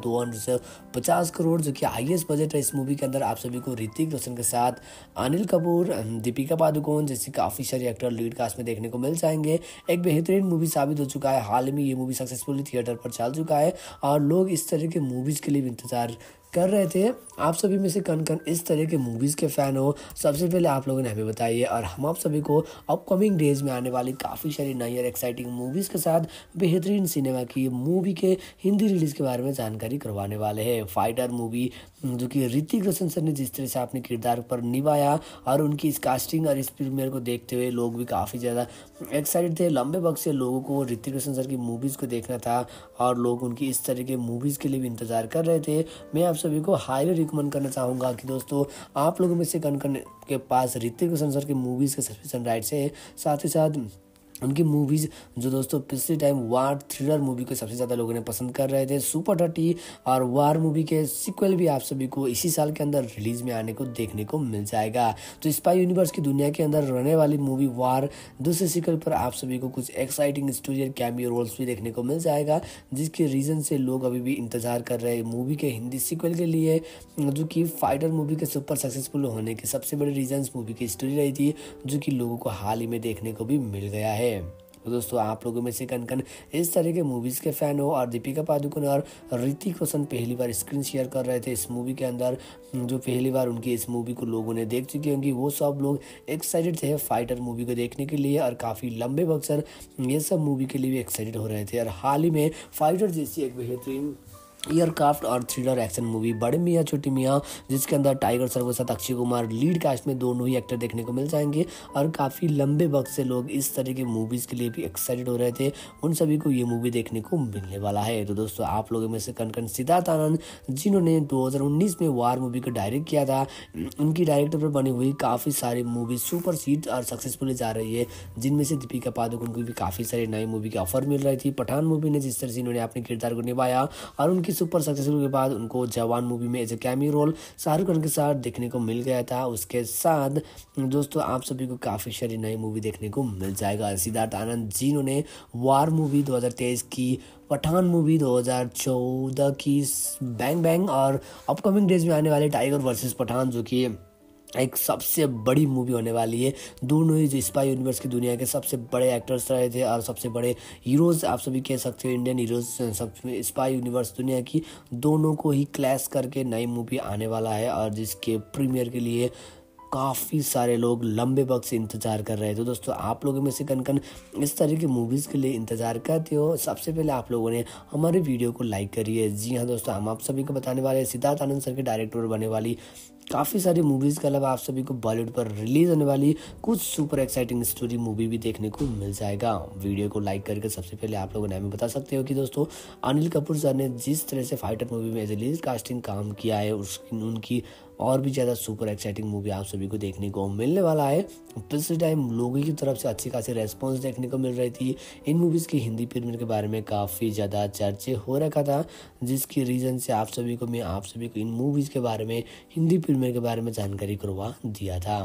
250 करोड़, जो कि हाईएस्ट बजट है इस मूवी के अंदर। आप सभी को ऋतिक रोशन के साथ अनिल कपूर, दीपिका पादुकोण जैसे काफ़ी सारे एक्टर लीड कास्ट में देखने को मिल जाएंगे। एक बेहतरीन मूवी साबित हो चुका है। हाल में ये मूवी सक्सेसफुली थिएटर पर चल चुका है और लोग इस तरह के मूवीज़ के लिए भी इंतजार कर रहे थे। आप सभी में से कौन इस तरह के मूवीज़ के फ़ैन हो, सबसे पहले आप लोगों ने हमें बताइए। और हम आप सभी को अपकमिंग डेज में आने वाली काफ़ी सारी नई और एक्साइटिंग मूवीज़ के साथ बेहतरीन सिनेमा की मूवी के हिंदी रिलीज़ के बारे में जानकारी करवाने वाले हैं। फाइटर मूवी जो कि ऋतिक रोशन सर ने जिस तरह से अपने किरदार पर निभाया और उनकी इस कास्टिंग और इस प्रीमियर को देखते हुए लोग भी काफ़ी ज़्यादा एक्साइटेड थे। लंबे वक्त से लोगों को ऋतिक रोशन सर की मूवीज़ को देखना था और लोग उनकी इस तरह के मूवीज़ के लिए भी इंतज़ार कर रहे थे। मैं आप सभी को हाईली रिकमेंड करना चाहूँगा कि दोस्तों आप लोगों में से कौन के पास ऋतिक रोशन सर के मूवीज़ के सब्सक्रिप्शन राइट्स है, साथ ही साथ उनकी मूवीज़ जो दोस्तों पिछले टाइम वार थ्रिलर मूवी को सबसे ज़्यादा लोगों ने पसंद कर रहे थे। सुपर 30 और वार मूवी के सीक्वल भी आप सभी को इसी साल के अंदर रिलीज़ में आने को देखने को मिल जाएगा। तो स्पाई यूनिवर्स की दुनिया के अंदर रहने वाली मूवी वार दूसरे सीक्वल पर आप सभी को कुछ एक्साइटिंग स्टोरी और कैमियो रोल्स भी देखने को मिल जाएगा, जिसके रीज़न से लोग अभी भी इंतज़ार कर रहे हैं मूवी के हिंदी सीक्वल के लिए, जो कि फाइटर मूवी के सुपर सक्सेसफुल होने के सबसे बड़े रीजन्स मूवी की स्टोरी रही थी, जो कि लोगों को हाल ही में देखने को भी मिल गया है। तो दोस्तों आप लोगों में से कन इस तरह के मूवीज़ के फ़ैन हो और दीपिका पादुकोण और ऋतिक रोशन पहली बार स्क्रीन शेयर कर रहे थे इस मूवी के अंदर, जो पहली बार उनकी इस मूवी को लोगों ने देख चुके होंगे, वो सब लोग एक्साइटेड थे फाइटर मूवी को देखने के लिए और काफ़ी लंबे वक्त से ये सब मूवी के लिए भी एक्साइटेड हो रहे थे। और हाल ही में फाइटर जैसी एक बेहतरीन एयरक्राफ्ट और थ्रिलर एक्शन मूवी बड़े मियाँ छोटी मियाँ, जिसके अंदर टाइगर श्रॉफ के साथ अक्षय कुमार लीड कास्ट में दोनों ही एक्टर देखने को मिल जाएंगे और काफ़ी लंबे वक्त से लोग इस तरह के मूवीज़ के लिए भी एक्साइटेड हो रहे थे, उन सभी को ये मूवी देखने को मिलने वाला है। तो दोस्तों आप लोगों में से कन सिद्धार्थ आनंद, जिन्होंने 2019 में वार मूवी को डायरेक्ट किया था, उनकी डायरेक्टर पर बनी हुई काफ़ी सारी मूवी सुपर हिट और सक्सेसफुली जा रही है, जिनमें से दीपिका पादुकोण को भी काफ़ी सारी नई मूवी की ऑफर मिल रही थी। पठान मूवी ने जिस तरह से इन्होंने अपने किरदार को निभाया और उनकी सुपर सक्सेसफुल के बाद उनको जवान मूवी में as a cameo role Shahrukh Khan के साथ देखने को मिल गया था। उसके साथ दोस्तों आप सभी को काफ़ी सारी नई मूवी देखने को मिल जाएगा। सिद्धार्थ आनंद जिन्होंने वार मूवी 2023 की, पठान मूवी 2014 की बैंग बैंग और अपकमिंग डेज में आने वाले टाइगर वर्सेस पठान, जो कि एक सबसे बड़ी मूवी होने वाली है। दोनों ही जो स्पाई यूनिवर्स की दुनिया के सबसे बड़े एक्टर्स रहे थे और सबसे बड़े हीरोज़ आप सभी कह सकते हो, इंडियन हीरोज़ सब स्पाई यूनिवर्स दुनिया की, दोनों को ही क्लैश करके नई मूवी आने वाला है और जिसके प्रीमियर के लिए काफ़ी सारे लोग लंबे वक्त से इंतज़ार कर रहे हैं। तो दोस्तों आप लोगों में से कन इस तरह की मूवीज़ के लिए इंतज़ार करते हो, सबसे पहले आप लोगों ने हमारे वीडियो को लाइक करिए। जी हाँ दोस्तों, हम आप सभी को बताने वाले हैं सिद्धार्थ आनंद सर के डायरेक्टर बने वाली काफ़ी सारी मूवीज़ के अलावा आप सभी को बॉलीवुड पर रिलीज होने वाली कुछ सुपर एक्साइटिंग स्टोरी मूवी भी देखने को मिल जाएगा। वीडियो को लाइक करके सबसे पहले आप लोगों ने हमें बता सकते हो कि दोस्तों अनिल कपूर सर ने जिस तरह से फाइटर मूवी में एज ए लीड कास्टिंग काम किया है उसकी उनकी और भी ज़्यादा सुपर एक्साइटिंग मूवी आप सभी को देखने को मिलने वाला है। पिछले टाइम लोगों की तरफ से अच्छी खासी रेस्पॉन्स देखने को मिल रही थी। इन मूवीज़ की हिंदी प्रीमियर के बारे में काफ़ी ज़्यादा चर्चे हो रखा था, जिसकी रीज़न से आप सभी को इन मूवीज़ के बारे में हिंदी प्रीमियर के बारे में जानकारी करवा दिया था।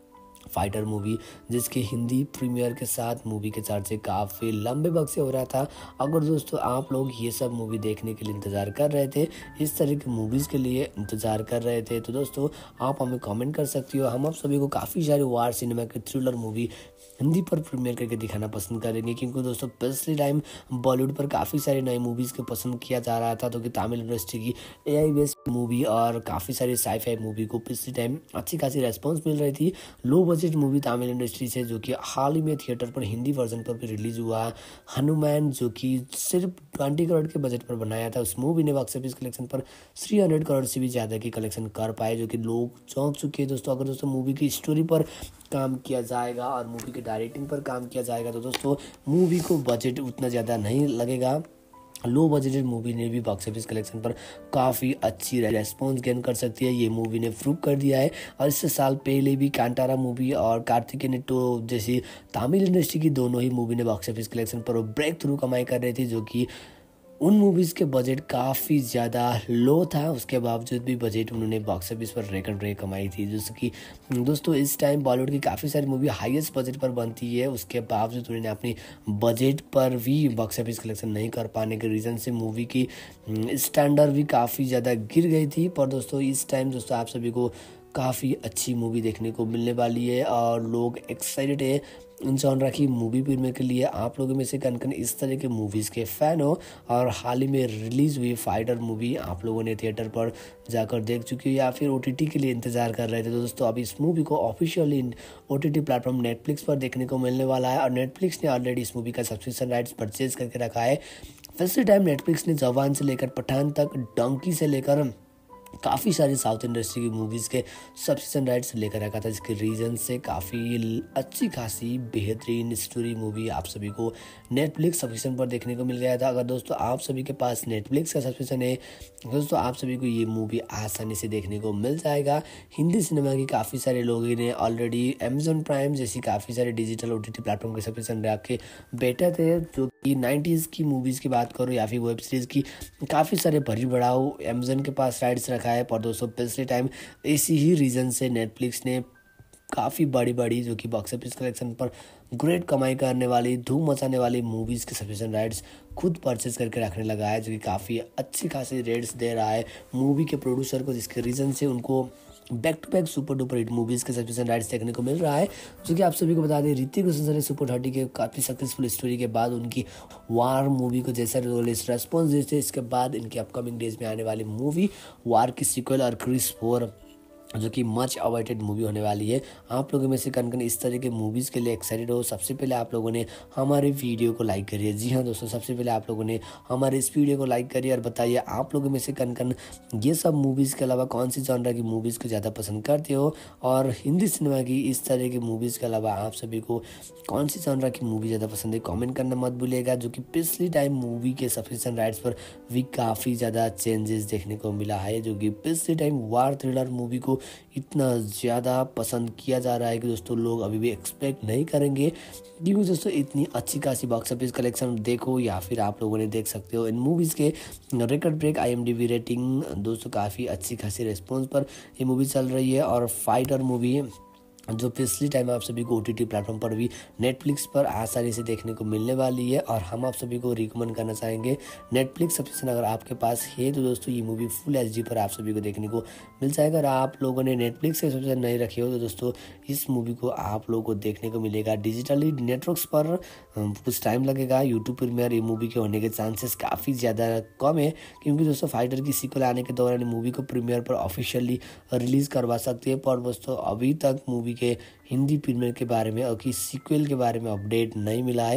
फाइटर मूवी जिसके हिंदी प्रीमियर के साथ मूवी के चर्चे काफ़ी लंबे वक्त से हो रहा था। अगर दोस्तों आप लोग ये सब मूवी देखने के लिए इंतज़ार कर रहे थे, इस तरह की मूवीज़ के लिए इंतज़ार कर रहे थे, तो दोस्तों आप हमें कमेंट कर सकती हो। हम आप सभी को काफ़ी सारी वार सिनेमा की थ्रिलर मूवी हिंदी पर प्रीमियर करके दिखाना पसंद करेंगे, क्योंकि दोस्तों पिछले टाइम बॉलीवुड पर काफ़ी सारी नई मूवीज़ को पसंद किया जा रहा था, तो कि तमिल इंडस्ट्री की AI बेस्ड मूवी और काफ़ी सारी साई-फाई मूवी को पिछले टाइम अच्छी खासी रेस्पॉन्स मिल रही थी। Low budget movie Tamil industry से जो कि हाल ही में थिएटर पर हिंदी वर्जन पर भी रिलीज हुआ, हनुमान, जो कि सिर्फ 20 करोड़ के बजट पर बनाया था, उस मूवी ने बॉक्स ऑफिस कलेक्शन पर 300 करोड़ से भी ज़्यादा की कलेक्शन कर पाए, जो कि लोग चौंक चुके हैं दोस्तों। अगर दोस्तों मूवी की स्टोरी पर काम किया जाएगा और मूवी के डायरेक्टिंग पर काम किया जाएगा तो दोस्तों मूवी को बजट उतना ज़्यादा नहीं लगेगा। लो बजटेड मूवी ने भी बॉक्स ऑफिस कलेक्शन पर काफ़ी अच्छी रेस्पॉन्स गेन कर सकती है, ये मूवी ने प्रूव कर दिया है। और इससे साल पहले भी कांतारा मूवी और कार्तिकेय नेटो जैसी तमिल इंडस्ट्री की दोनों ही मूवी ने बॉक्स ऑफिस कलेक्शन पर ब्रेक थ्रू कमाई कर रही थी, जो कि उन मूवीज़ के बजट काफ़ी ज़्यादा लो था, उसके बावजूद भी बजट उन्होंने बॉक्स ऑफिस पर रिकॉर्ड ब्रेक कमाई थी। जैसे कि दोस्तों इस टाइम बॉलीवुड की काफ़ी सारी मूवी हाईएस्ट बजट पर बनती है, उसके बावजूद उन्होंने अपनी बजट पर भी बॉक्स ऑफिस कलेक्शन नहीं कर पाने के रीज़न से मूवी की स्टैंडर्ड भी काफ़ी ज़्यादा गिर गई थी। पर दोस्तों इस टाइम दोस्तों आप सभी को काफ़ी अच्छी मूवी देखने को मिलने वाली है और लोग एक्साइटेड है इन जॉनरा की मूवी प्रीमियर के लिए। आप लोगों में से कन इस तरह के मूवीज़ के फ़ैन हो और हाल ही में रिलीज़ हुई फाइटर मूवी आप लोगों ने थिएटर पर जाकर देख चुकी हो या फिर OTT के लिए इंतज़ार कर रहे थे, तो दोस्तों अब इस मूवी को ऑफिशियली OTT प्लेटफॉर्म नेटफ्लिक्स पर देखने को मिलने वाला है। और नेटफ्लिक्स ने ऑलरेडी इस मूवी का सब्सक्रिप्शन राइट्स परचेज करके रखा है। फर्स्ट टाइम नेटफ्लिक्स ने जवान से लेकर पठान तक, डंकी से लेकर काफ़ी सारी साउथ इंडस्ट्री की मूवीज़ के सब्सक्रिप्शन राइट्स लेकर रखा था, जिसके रीज़न से काफ़ी अच्छी खासी बेहतरीन स्टोरी मूवी आप सभी को नेटफ्लिक्स सब्सक्रिप्शन पर देखने को मिल गया था। अगर दोस्तों आप सभी के पास नेटफ्लिक्स का सब्सक्रिप्शन है दोस्तों आप सभी को ये मूवी आसानी से देखने को मिल जाएगा। हिंदी सिनेमा की काफ़ी सारे लोगों ने ऑलरेडी अमेजॉन प्राइम जैसी काफ़ी सारे डिजिटल OTT प्लेटफॉर्म के सब्सक्रिप्शन रख के बैठे थे, जो कि 90s की मूवीज़ की बात करो या फिर वेब सीरीज़ की काफ़ी सारे भरी बढ़ाओ अमेजॉन के पास राइट्स रखा है। पर दोस्तों पिछले टाइम इसी ही रीज़न से नेटफ्लिक्स ने काफ़ी बड़ी जो कि बॉक्स ऑफिस कलेक्शन पर ग्रेट कमाई करने वाली, धूम मचाने वाली मूवीज़ के सब्सक्रिप्शन राइट्स खुद परचेज करके रखने लगा है, जो कि काफ़ी अच्छी खासी रेट्स दे रहा है मूवी के प्रोड्यूसर को, जिसके रीज़न से उनको back to back super duper hit movies के सब्सक्रिप्शन राइट्स देखने को मिल रहा है। जो कि आप सभी को बता दें ऋतिक रोशन ने सुपर 30 के काफ़ी सक्सेसफुल स्टोरी के बाद उनकी वार मूवी को जैसा रेस्पॉन्स देते, इसके बाद इनके अपकमिंग डेज में आने वाली मूवी वार की सीक्वल और क्रिस 4 जो कि मच अवॉइडेड मूवी होने वाली है। आप लोगों में से कन इस तरह के मूवीज़ के लिए एक्साइटेड हो, सबसे पहले आप लोगों ने हमारे वीडियो को लाइक करिए। जी हाँ दोस्तों, सबसे पहले आप लोगों ने हमारे इस वीडियो को लाइक करिए और बताइए आप लोगों में से कन ये सब मूवीज़ के अलावा कौन सी जॉनरा की मूवीज़ को ज़्यादा पसंद करते हो, और हिंदी सिनेमा की इस तरह की मूवीज़ के अलावा आप सभी को कौन सी जॉनरा की मूवी ज़्यादा पसंद है, कॉमेंट करना मत भूलिएगा। जो कि पिछली टाइम मूवी के सब्सक्रिप्शन राइट्स पर भी काफ़ी ज़्यादा चेंजेस देखने को मिला है, जो कि पिछली टाइम वार थ्रिलर मूवी को इतना ज़्यादा पसंद किया जा रहा है कि दोस्तों लोग अभी भी एक्सपेक्ट नहीं करेंगे, क्योंकि दोस्तों इतनी अच्छी खासी बॉक्स ऑफिस कलेक्शन देखो या फिर आप लोगों ने देख सकते हो इन मूवीज़ के रिकॉर्ड ब्रेक IMDb रेटिंग दोस्तों काफ़ी अच्छी खासी रिस्पॉन्स पर ये मूवी चल रही है। और फाइटर मूवी जो पिछली टाइम आप सभी को OTT प्लेटफॉर्म पर भी नेटफ्लिक्स पर आसानी से देखने को मिलने वाली है, और हम आप सभी को रिकमेंड करना चाहेंगे नेटफ्लिक्स सब्सक्रिप्शन अगर आपके पास है तो दोस्तों ये मूवी फुल HD पर आप सभी को देखने को मिल जाएगा। अगर आप लोगों ने नेटफ्लिक्स का सब्सक्रिप्शन नहीं रखे हो तो दोस्तों इस मूवी को आप लोगों को देखने को मिलेगा डिजिटली नेटवर्क्स पर, कुछ टाइम लगेगा। यूट्यूब प्रीमियर ये मूवी के होने के चांसेस काफ़ी ज़्यादा कम है, क्योंकि दोस्तों फाइटर की सीक्वल आने के दौरान मूवी को प्रीमियर पर ऑफिशियली रिलीज़ करवा सकती है। पर दोस्तों अभी तक मूवी के हिंदी प्रीमियर के बारे में और की सीक्वल के बारे में अपडेट नहीं मिला है।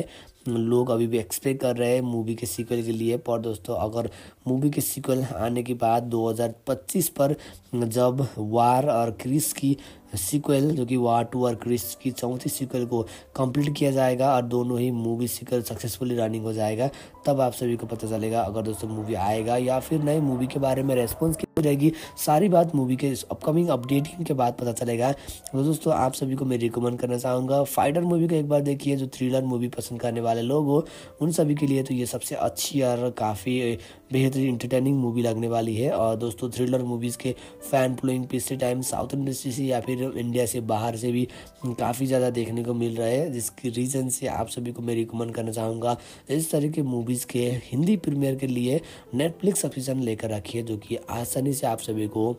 लोग अभी भी एक्सपेक्ट कर रहे हैं मूवी के सीक्वल के लिए। पर दोस्तों अगर मूवी के सीक्वल आने के बाद 2025 पर जब वार और क्रिस की सीक्वल जो कि वार 2 और क्रिस की चौथी सीक्वल को कंप्लीट किया जाएगा और दोनों ही मूवी सीक्वल सक्सेसफुली रनिंग हो जाएगा, तब आप सभी को पता चलेगा अगर दोस्तों मूवी आएगा या फिर नई मूवी के बारे में रेस्पॉन्स की रहेगी। सारी बात मूवी के अपकमिंग अपडेटिंग के बाद पता चलेगा। तो दोस्तों आप सभी को मैं रिकमेंड करना चाहूँगा फाइटर मूवी को एक बार देखिए। जो थ्रिलर मूवी पसंद करने वाले लोग हो उन सभी के लिए तो ये सबसे अच्छी और काफ़ी बेहतरीन इंटरटेनिंग मूवी लगने वाली है। और दोस्तों थ्रिलर मूवीज़ के फ़ैन फॉलोइंग पिछले टाइम साउथ इंडस्ट्री से या फिर इंडिया से बाहर से भी काफ़ी ज़्यादा देखने को मिल रहा है, जिसकी रीज़न से आप सभी को मैं रिकमेंड करना चाहूँगा इस तरह के मूवीज़ के हिंदी प्रीमियर के लिए नेटफ्लिक्स सब्सक्रिप्शन लेकर रखिए, जो कि आसानी से आप सभी को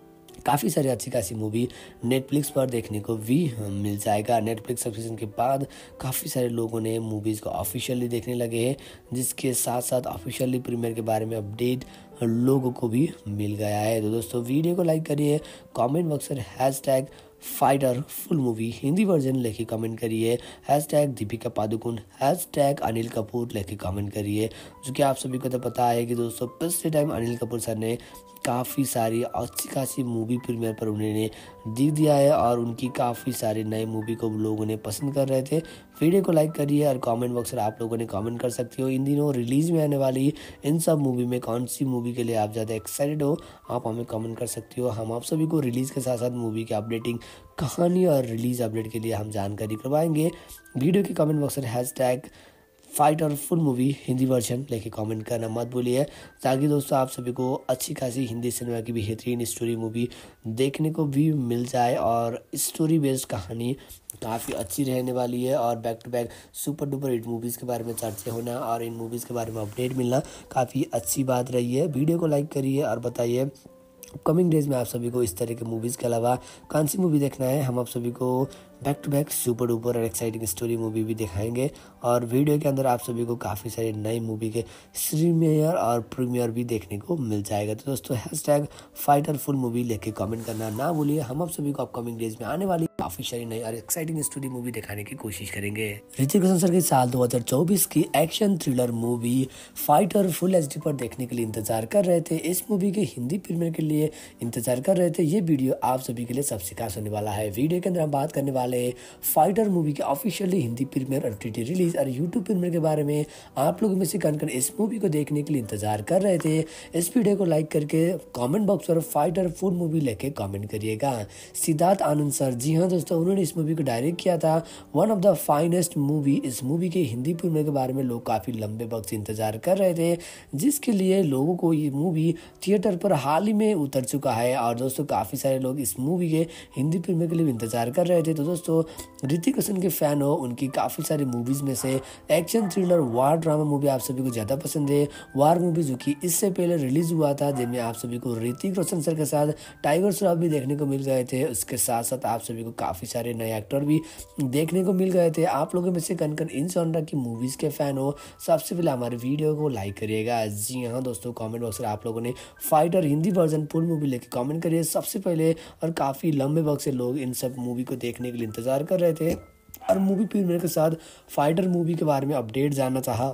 काफ़ी सारी अच्छी खासी मूवी नेटफ्लिक्स पर देखने को भी मिल जाएगा। नेटफ्लिक्स सब्सक्रिप्शन के बाद काफ़ी सारे लोगों ने मूवीज़ को ऑफिशियली देखने लगे हैं, जिसके साथ साथ ऑफिशियली प्रीमियर के बारे में अपडेट लोगों को भी मिल गया है। तो दोस्तों वीडियो को लाइक करिए, कमेंट बॉक्स में hashtag fighter full movie Hindi version लेके कमेंट करिए, हैशटैग दीपिका पादुकोण, हैशटैग अनिल कपूर लेके कमेंट करिए। जो कि आप सभी को तो पता है कि दोस्तों पिछले टाइम अनिल कपूर सर ने काफ़ी सारी अच्छी खासी मूवी प्रीमियर पर उन्होंने दिख दिया है और उनकी काफ़ी सारी नई मूवी को लोगों ने पसंद कर रहे थे। वीडियो को लाइक करिए और कमेंट बॉक्स में आप लोगों ने कमेंट कर सकते हो इन दिनों रिलीज़ में आने वाली इन सब मूवी में कौन सी मूवी के लिए आप ज़्यादा एक्साइटेड हो, आप हमें कमेंट कर सकते हो। हम आप सभी को रिलीज़ के साथ साथ मूवी के अपडेटिंग कहानी और रिलीज़ अपडेट के लिए हम जानकारी करवाएंगे। वीडियो के कमेंट बॉक्स में hashtag fighter full movie Hindi version लेके कमेंट करना मत भूलिए, ताकि दोस्तों आप सभी को अच्छी खासी हिंदी सिनेमा की बेहतरीन स्टोरी मूवी देखने को भी मिल जाए। और स्टोरी बेस्ड कहानी काफ़ी अच्छी रहने वाली है और back to back super duper hit movies के बारे में चर्चा होना और इन मूवीज़ के बारे में अपडेट मिलना काफ़ी अच्छी बात रही है। वीडियो को लाइक करिए और बताइए अपकमिंग डेज में आप सभी को इस तरह के मूवीज़ के अलावा कौन सी मूवी देखना है। हम आप सभी को back to back super duper और एक्साइटिंग स्टोरी मूवी भी दिखाएंगे और वीडियो के अंदर आप सभी को काफ़ी सारी नई मूवी के प्रीमियर और प्रीमियर भी देखने को मिल जाएगा। तो दोस्तों हैशटैग फाइटर फुल मूवी लेके कमेंट करना ना भूलिए। हम आप सभी को अपकमिंग डेज में आने वाली काफ़ी सारी नई और एक्साइटिंग स्टोरी मूवी दिखाने की कोशिश करेंगे। ऋतिक रोशन सर की साल 2024 की action thriller movie fighter full HD पर देखने के लिए इंतजार कर रहे थे। इस मूवी के हिंदी प्रीमियर के लिए इंतजार कर रहे थे। ये वीडियो आप सभी के लिए सबसे खास होने वाला है। वीडियो के अंदर हम बात करने वाले फाइटर मूवी के ऑफिशियली हिंदी प्रीमियर और OTT रिलीज और यूट्यूब प्रीमियर के बारे में। आप लोगों में से कौन इस मूवी को देखने के लिए इंतजार कर रहे थे, इस वीडियो को लाइक करके कमेंट बॉक्स पर फाइटर फुल मूवी लेके कमेंट करिएगा। सिद्धार्थ आनंद सर, जी हाँ दोस्तों, उन्होंने इस मूवी को डायरेक्ट किया था। One of the finest movie. इस मूवी के हिंदी प्रीमियर के बारे में लोग काफ़ी लंबे वक्त से इंतजार कर रहे थे, जिसके लिए लोगों को ये मूवी थिएटर पर हाल ही में उतर चुका है। और दोस्तों काफ़ी सारे लोग इस मूवी के हिंदी प्रीमियर के लिए इंतजार कर रहे थे। तो दोस्तों ऋतिक रोशन के फैन हो, उनकी काफ़ी सारी मूवीज़ में से action thriller war drama movie आप सभी को ज़्यादा पसंद है। वार मूवी जो कि इससे पहले रिलीज हुआ था, जिनमें आप सभी को ऋतिक रोशन सर के साथ टाइगर श्रॉफ भी देखने को मिल गए थे। उसके साथ साथ आप सभी को काफ़ी सारे नए एक्टर भी देखने को मिल गए थे। आप लोगों में से कौन इन जॉनर की मूवीज़ के फैन हो, सबसे पहले हमारे वीडियो को लाइक करिएगा। जी हाँ दोस्तों, कमेंट बॉक्स में आप लोगों ने fighter Hindi version full movie लेके कमेंट करिए सबसे पहले। और काफ़ी लंबे वक्त से लोग इन सब मूवी को देखने के लिए इंतजार कर रहे थे और मूवी प्रीमियर के साथ फाइटर मूवी के बारे में अपडेट जानना चाहा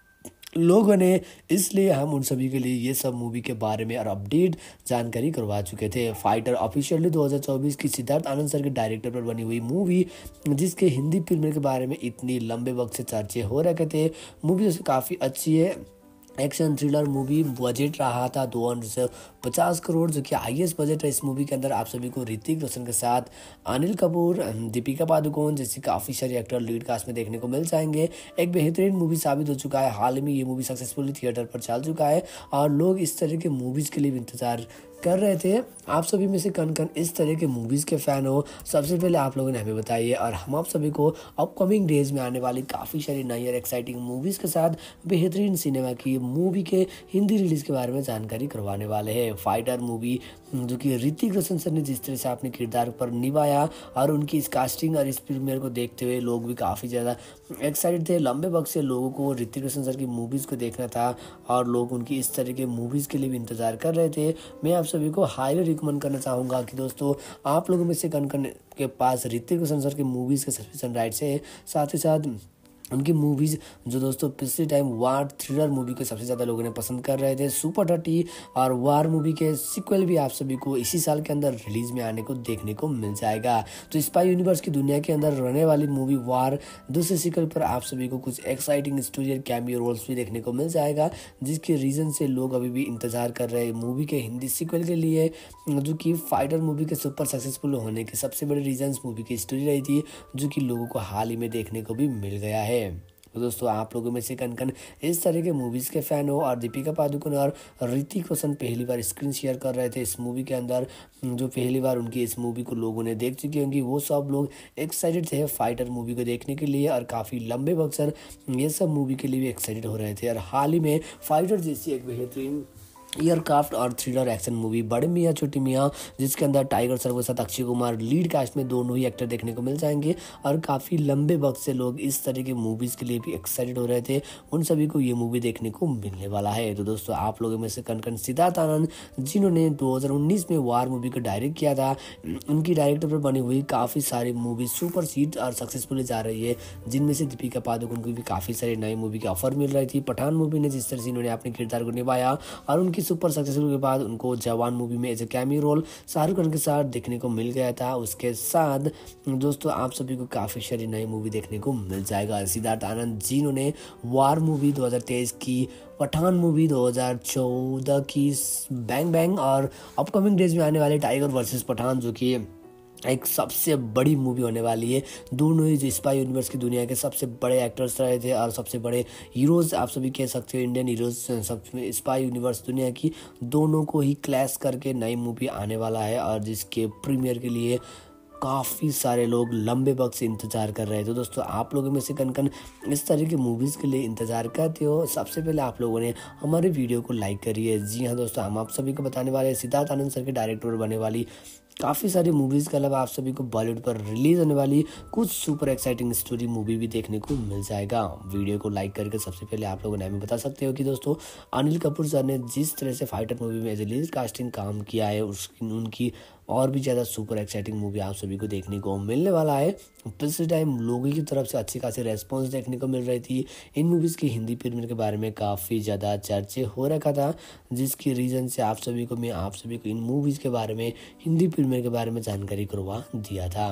लोगों ने, इसलिए हम उन सभी के लिए ये सब मूवी के बारे में और अपडेट जानकारी करवा चुके थे। फाइटर ऑफिशियली 2024 की सिद्धार्थ आनंद सर के डायरेक्टर पर बनी हुई मूवी, जिसके हिंदी प्रीमियर के बारे में इतनी लंबे वक्त से चर्चे हो रखे थे। मूवी जैसे काफ़ी अच्छी है, एक्शन थ्रिलर मूवी। बजट रहा था 250 करोड़, जो कि हाईएस्ट बजट है इस मूवी के अंदर। आप सभी को ऋतिक रोशन के साथ अनिल कपूर, दीपिका पादुकोण जैसे काफ़ी सारे एक्टर लीड कास्ट में देखने को मिल जाएंगे। एक बेहतरीन मूवी साबित हो चुका है। हाल में ये मूवी सक्सेसफुली थिएटर पर चल चुका है और लोग इस तरह के मूवीज़ के लिए भी इंतजार कर रहे थे। आप सभी में से कौन इस तरह के मूवीज़ के फ़ैन हो, सबसे पहले आप लोगों ने हमें बताइए। और हम आप सभी को अपकमिंग डेज में आने वाली काफ़ी सारी नई और एक्साइटिंग मूवीज़ के साथ बेहतरीन सिनेमा की मूवी के हिंदी रिलीज़ के बारे में जानकारी करवाने वाले हैं। फाइटर मूवी जो कि ऋतिक रोशन सर ने जिस तरह से अपने किरदार पर निभाया और उनकी इस कास्टिंग और इस प्रीमियर को देखते हुए लोग भी काफ़ी ज़्यादा एक्साइटेड थे। लंबे वक्त से लोगों को ऋतिक रोशन सर की मूवीज़ को देखना था और लोग उनकी इस तरह के मूवीज़ के लिए भी इंतज़ार कर रहे थे। मैं आप सभी को हाईली रिकमेंड करना चाहूँगा कि दोस्तों आप लोगों में से कौन के पास ऋतिक रोशन सर के मूवीज़ के सब्सक्रिप्शन राइट्स है, साथ ही साथ उनकी मूवीज़ जो दोस्तों पिछले टाइम वार थ्रिलर मूवी को सबसे ज़्यादा लोगों ने पसंद कर रहे थे, सुपर 30 और वार मूवी के सीक्वल भी आप सभी को इसी साल के अंदर रिलीज में आने को देखने को मिल जाएगा। तो स्पाई यूनिवर्स की दुनिया के अंदर रहने वाली मूवी वार दूसरे सीक्वल पर आप सभी को कुछ एक्साइटिंग स्टोरी और कैमियो रोल्स भी देखने को मिल जाएगा, जिसके रीज़न से लोग अभी भी इंतजार कर रहे हैं मूवी के हिंदी सीक्वल के लिए, जो कि फाइटर मूवी के सुपर सक्सेसफुल होने के सबसे बड़े रीजंस मूवी की स्टोरी रही थी, जो कि लोगों को हाल ही में देखने को भी मिल गया है। तो दोस्तों आप लोगों में से कन कन इस तरह के मूवीज़ के फ़ैन हो, और दीपिका पादुकोण और ऋतिक रोशन पहली बार स्क्रीन शेयर कर रहे थे इस मूवी के अंदर, जो पहली बार उनकी इस मूवी को लोगों ने देख चुकी होंगी, वो सब लोग एक्साइटेड थे फाइटर मूवी को देखने के लिए, और काफ़ी लंबे वक्त से ये सब मूवी के लिए भी एक्साइटेड हो रहे थे। और हाल ही में फाइटर जैसी एक बेहतरीन एयरक्राफ्ट और थ्रिलर एक्शन मूवी बड़े मियाँ छोटी मियाँ, जिसके अंदर टाइगर श्रॉफ के साथ अक्षय कुमार लीड कास्ट में दोनों ही एक्टर देखने को मिल जाएंगे, और काफ़ी लंबे वक्त से लोग इस तरह की मूवीज़ के लिए भी एक्साइटेड हो रहे थे, उन सभी को ये मूवी देखने को मिलने वाला है। तो दोस्तों आप लोगों में से कन सिद्धार्थ आनंद, जिन्होंने 2019 में वार मूवी को डायरेक्ट किया था, उनकी डायरेक्टर पर बनी हुई काफ़ी सारी मूवी सुपर हिट और सक्सेसफुल जा रही है, जिनमें से दीपिका पादुकोण को भी काफ़ी सारी नई मूवी की ऑफर मिल रही थी। पठान मूवी ने जिस तरह से इन्होंने अपने किरदार को निभाया, और उनकी सुपर सक्सेसफुल के बाद उनको जवान मूवी में as a cameo role Shahrukh Khan के साथ देखने को मिल गया था। उसके साथ दोस्तों आप सभी को काफ़ी सारी नई मूवी देखने को मिल जाएगा। सिद्धार्थ आनंद जिन्होंने वार मूवी 2023 की, पठान मूवी 2014 की बैंग बैंग, और अपकमिंग डेज में आने वाले टाइगर वर्सेस पठान, जो कि एक सबसे बड़ी मूवी होने वाली है। दोनों ही जो स्पाई यूनिवर्स की दुनिया के सबसे बड़े एक्टर्स रहे थे और सबसे बड़े हीरोज़ आप सभी कह सकते हो, इंडियन हीरोज़ सब स्पाई यूनिवर्स दुनिया की, दोनों को ही क्लैश करके नई मूवी आने वाला है, और जिसके प्रीमियर के लिए काफ़ी सारे लोग लंबे वक्त से इंतज़ार कर रहे हैं। तो दोस्तों आप लोगों में से कन कन इस तरह की मूवीज़ के लिए इंतज़ार करते हो, सबसे पहले आप लोगों ने हमारे वीडियो को लाइक करिए। जी हाँ दोस्तों, हम आप सभी को बताने वाले हैं सिद्धार्थ आनंद सर के डायरेक्टर बने वाली काफ़ी सारी मूवीज़ के अलावा आप सभी को बॉलीवुड पर रिलीज होने वाली कुछ सुपर एक्साइटिंग स्टोरी मूवी भी देखने को मिल जाएगा। वीडियो को लाइक करके सबसे पहले आप लोगों ने हमें बता सकते हो कि दोस्तों अनिल कपूर सर ने जिस तरह से फाइटर मूवी में एज ए लीड कास्टिंग काम किया है, उनकी और भी ज़्यादा सुपर एक्साइटिंग मूवी आप सभी को देखने को मिलने वाला है। पिछले टाइम लोगों की तरफ से अच्छी खासी रेस्पॉन्स देखने को मिल रही थी। इन मूवीज़ की हिंदी प्रीमियर के बारे में काफ़ी ज़्यादा चर्चे हो रखा था, जिसकी रीज़न से आप सभी को इन मूवीज़ के बारे में, हिंदी प्रीमियर के बारे में जानकारी करवा दिया था।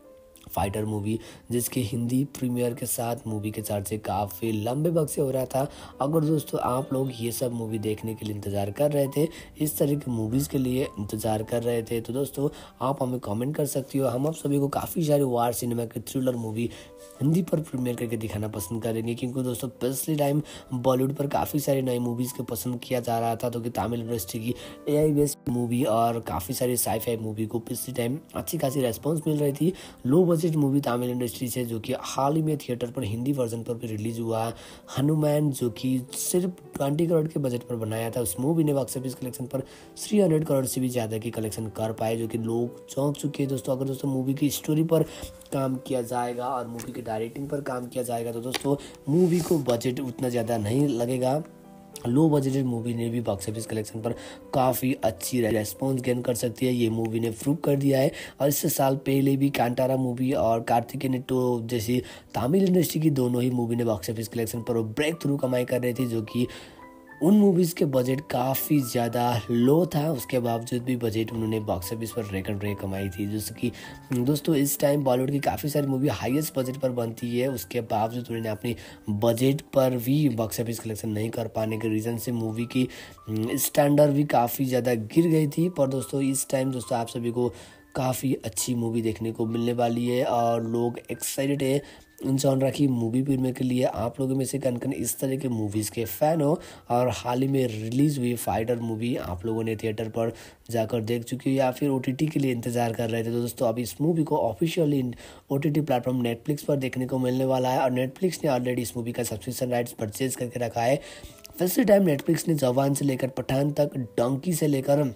फाइटर मूवी जिसके हिंदी प्रीमियर के साथ मूवी के चर्चे काफ़ी लंबे वक्त से हो रहा था। अगर दोस्तों आप लोग ये सब मूवी देखने के लिए इंतज़ार कर रहे थे, इस तरह की मूवीज़ के लिए इंतज़ार कर रहे थे, तो दोस्तों आप हमें कमेंट कर सकती हो। हम आप सभी को काफ़ी सारी वार सिनेमा की थ्रिलर मूवी हिंदी पर प्रीमियर करके दिखाना पसंद करेंगे, क्योंकि दोस्तों पिछले टाइम बॉलीवुड पर काफ़ी सारी नई मूवीज़ को पसंद किया जा रहा था, तो कि तमिल इंडस्ट्री की AI बेस्ड मूवी और काफ़ी सारी साई-फाई मूवी को पिछले टाइम अच्छी खासी रेस्पॉन्स मिल रही थी। Low budget movie Tamil industry से, जो कि हाल ही में थिएटर पर हिंदी वर्जन पर भी रिलीज हुआ, हनुमान, जो कि सिर्फ 20 करोड़ के बजट पर बनाया था, उस मूवी ने बॉक्स ऑफिस कलेक्शन पर 300 करोड़ से भी ज़्यादा की कलेक्शन कर पाए, जो कि लोग चौंक चुके हैं। दोस्तों अगर दोस्तों मूवी की स्टोरी पर काम किया जाएगा और मूवी की डायरेक्टिंग पर काम किया जाएगा, तो दोस्तों मूवी को बजट उतना ज़्यादा नहीं लगेगा। लो बजटेड मूवी ने भी बॉक्स ऑफिस कलेक्शन पर काफ़ी अच्छी रेस्पॉन्स गेन कर सकती है, ये मूवी ने प्रूव कर दिया है। और इससे साल पहले भी कांतारा मूवी और कार्तिकेय नेटो जैसी तमिल इंडस्ट्री की दोनों ही मूवी ने बॉक्स ऑफिस कलेक्शन पर ब्रेक थ्रू कमाई कर रही थी, जो कि उन मूवीज़ के बजट काफ़ी ज़्यादा लो था, उसके बावजूद भी बजट उन्होंने बॉक्स ऑफिस पर रिकॉर्ड ब्रेक कमाई थी। जैसे कि दोस्तों इस टाइम बॉलीवुड की काफ़ी सारी मूवी हाईएस्ट बजट पर बनती है, उसके बावजूद उन्होंने अपनी बजट पर भी बॉक्स ऑफिस कलेक्शन नहीं कर पाने के रीज़न से मूवी की स्टैंडर्ड भी काफ़ी ज़्यादा गिर गई थी। पर दोस्तों इस टाइम दोस्तों आप सभी को काफ़ी अच्छी मूवी देखने को मिलने वाली है, और लोग एक्साइटेड है इन जॉनरा की मूवी प्रीमियर के लिए। आप लोगों में से कन कन इस तरह के मूवीज़ के फ़ैन हो, और हाल ही में रिलीज़ हुई फाइटर मूवी आप लोगों ने थिएटर पर जाकर देख चुकी हो या फिर OTT के लिए इंतज़ार कर रहे थे, तो दोस्तों अब इस मूवी को ऑफिशियली OTT प्लेटफॉर्म नेटफ्लिक्स पर देखने को मिलने वाला है। और नेटफ्लिक्स ने ऑलरेडी इस मूवी का सब्सक्रिप्शन राइट्स परचेज करके रखा है। फर्स्ट टाइम नेटफ्लिक्स ने जवान से लेकर पठान तक, डंकी से लेकर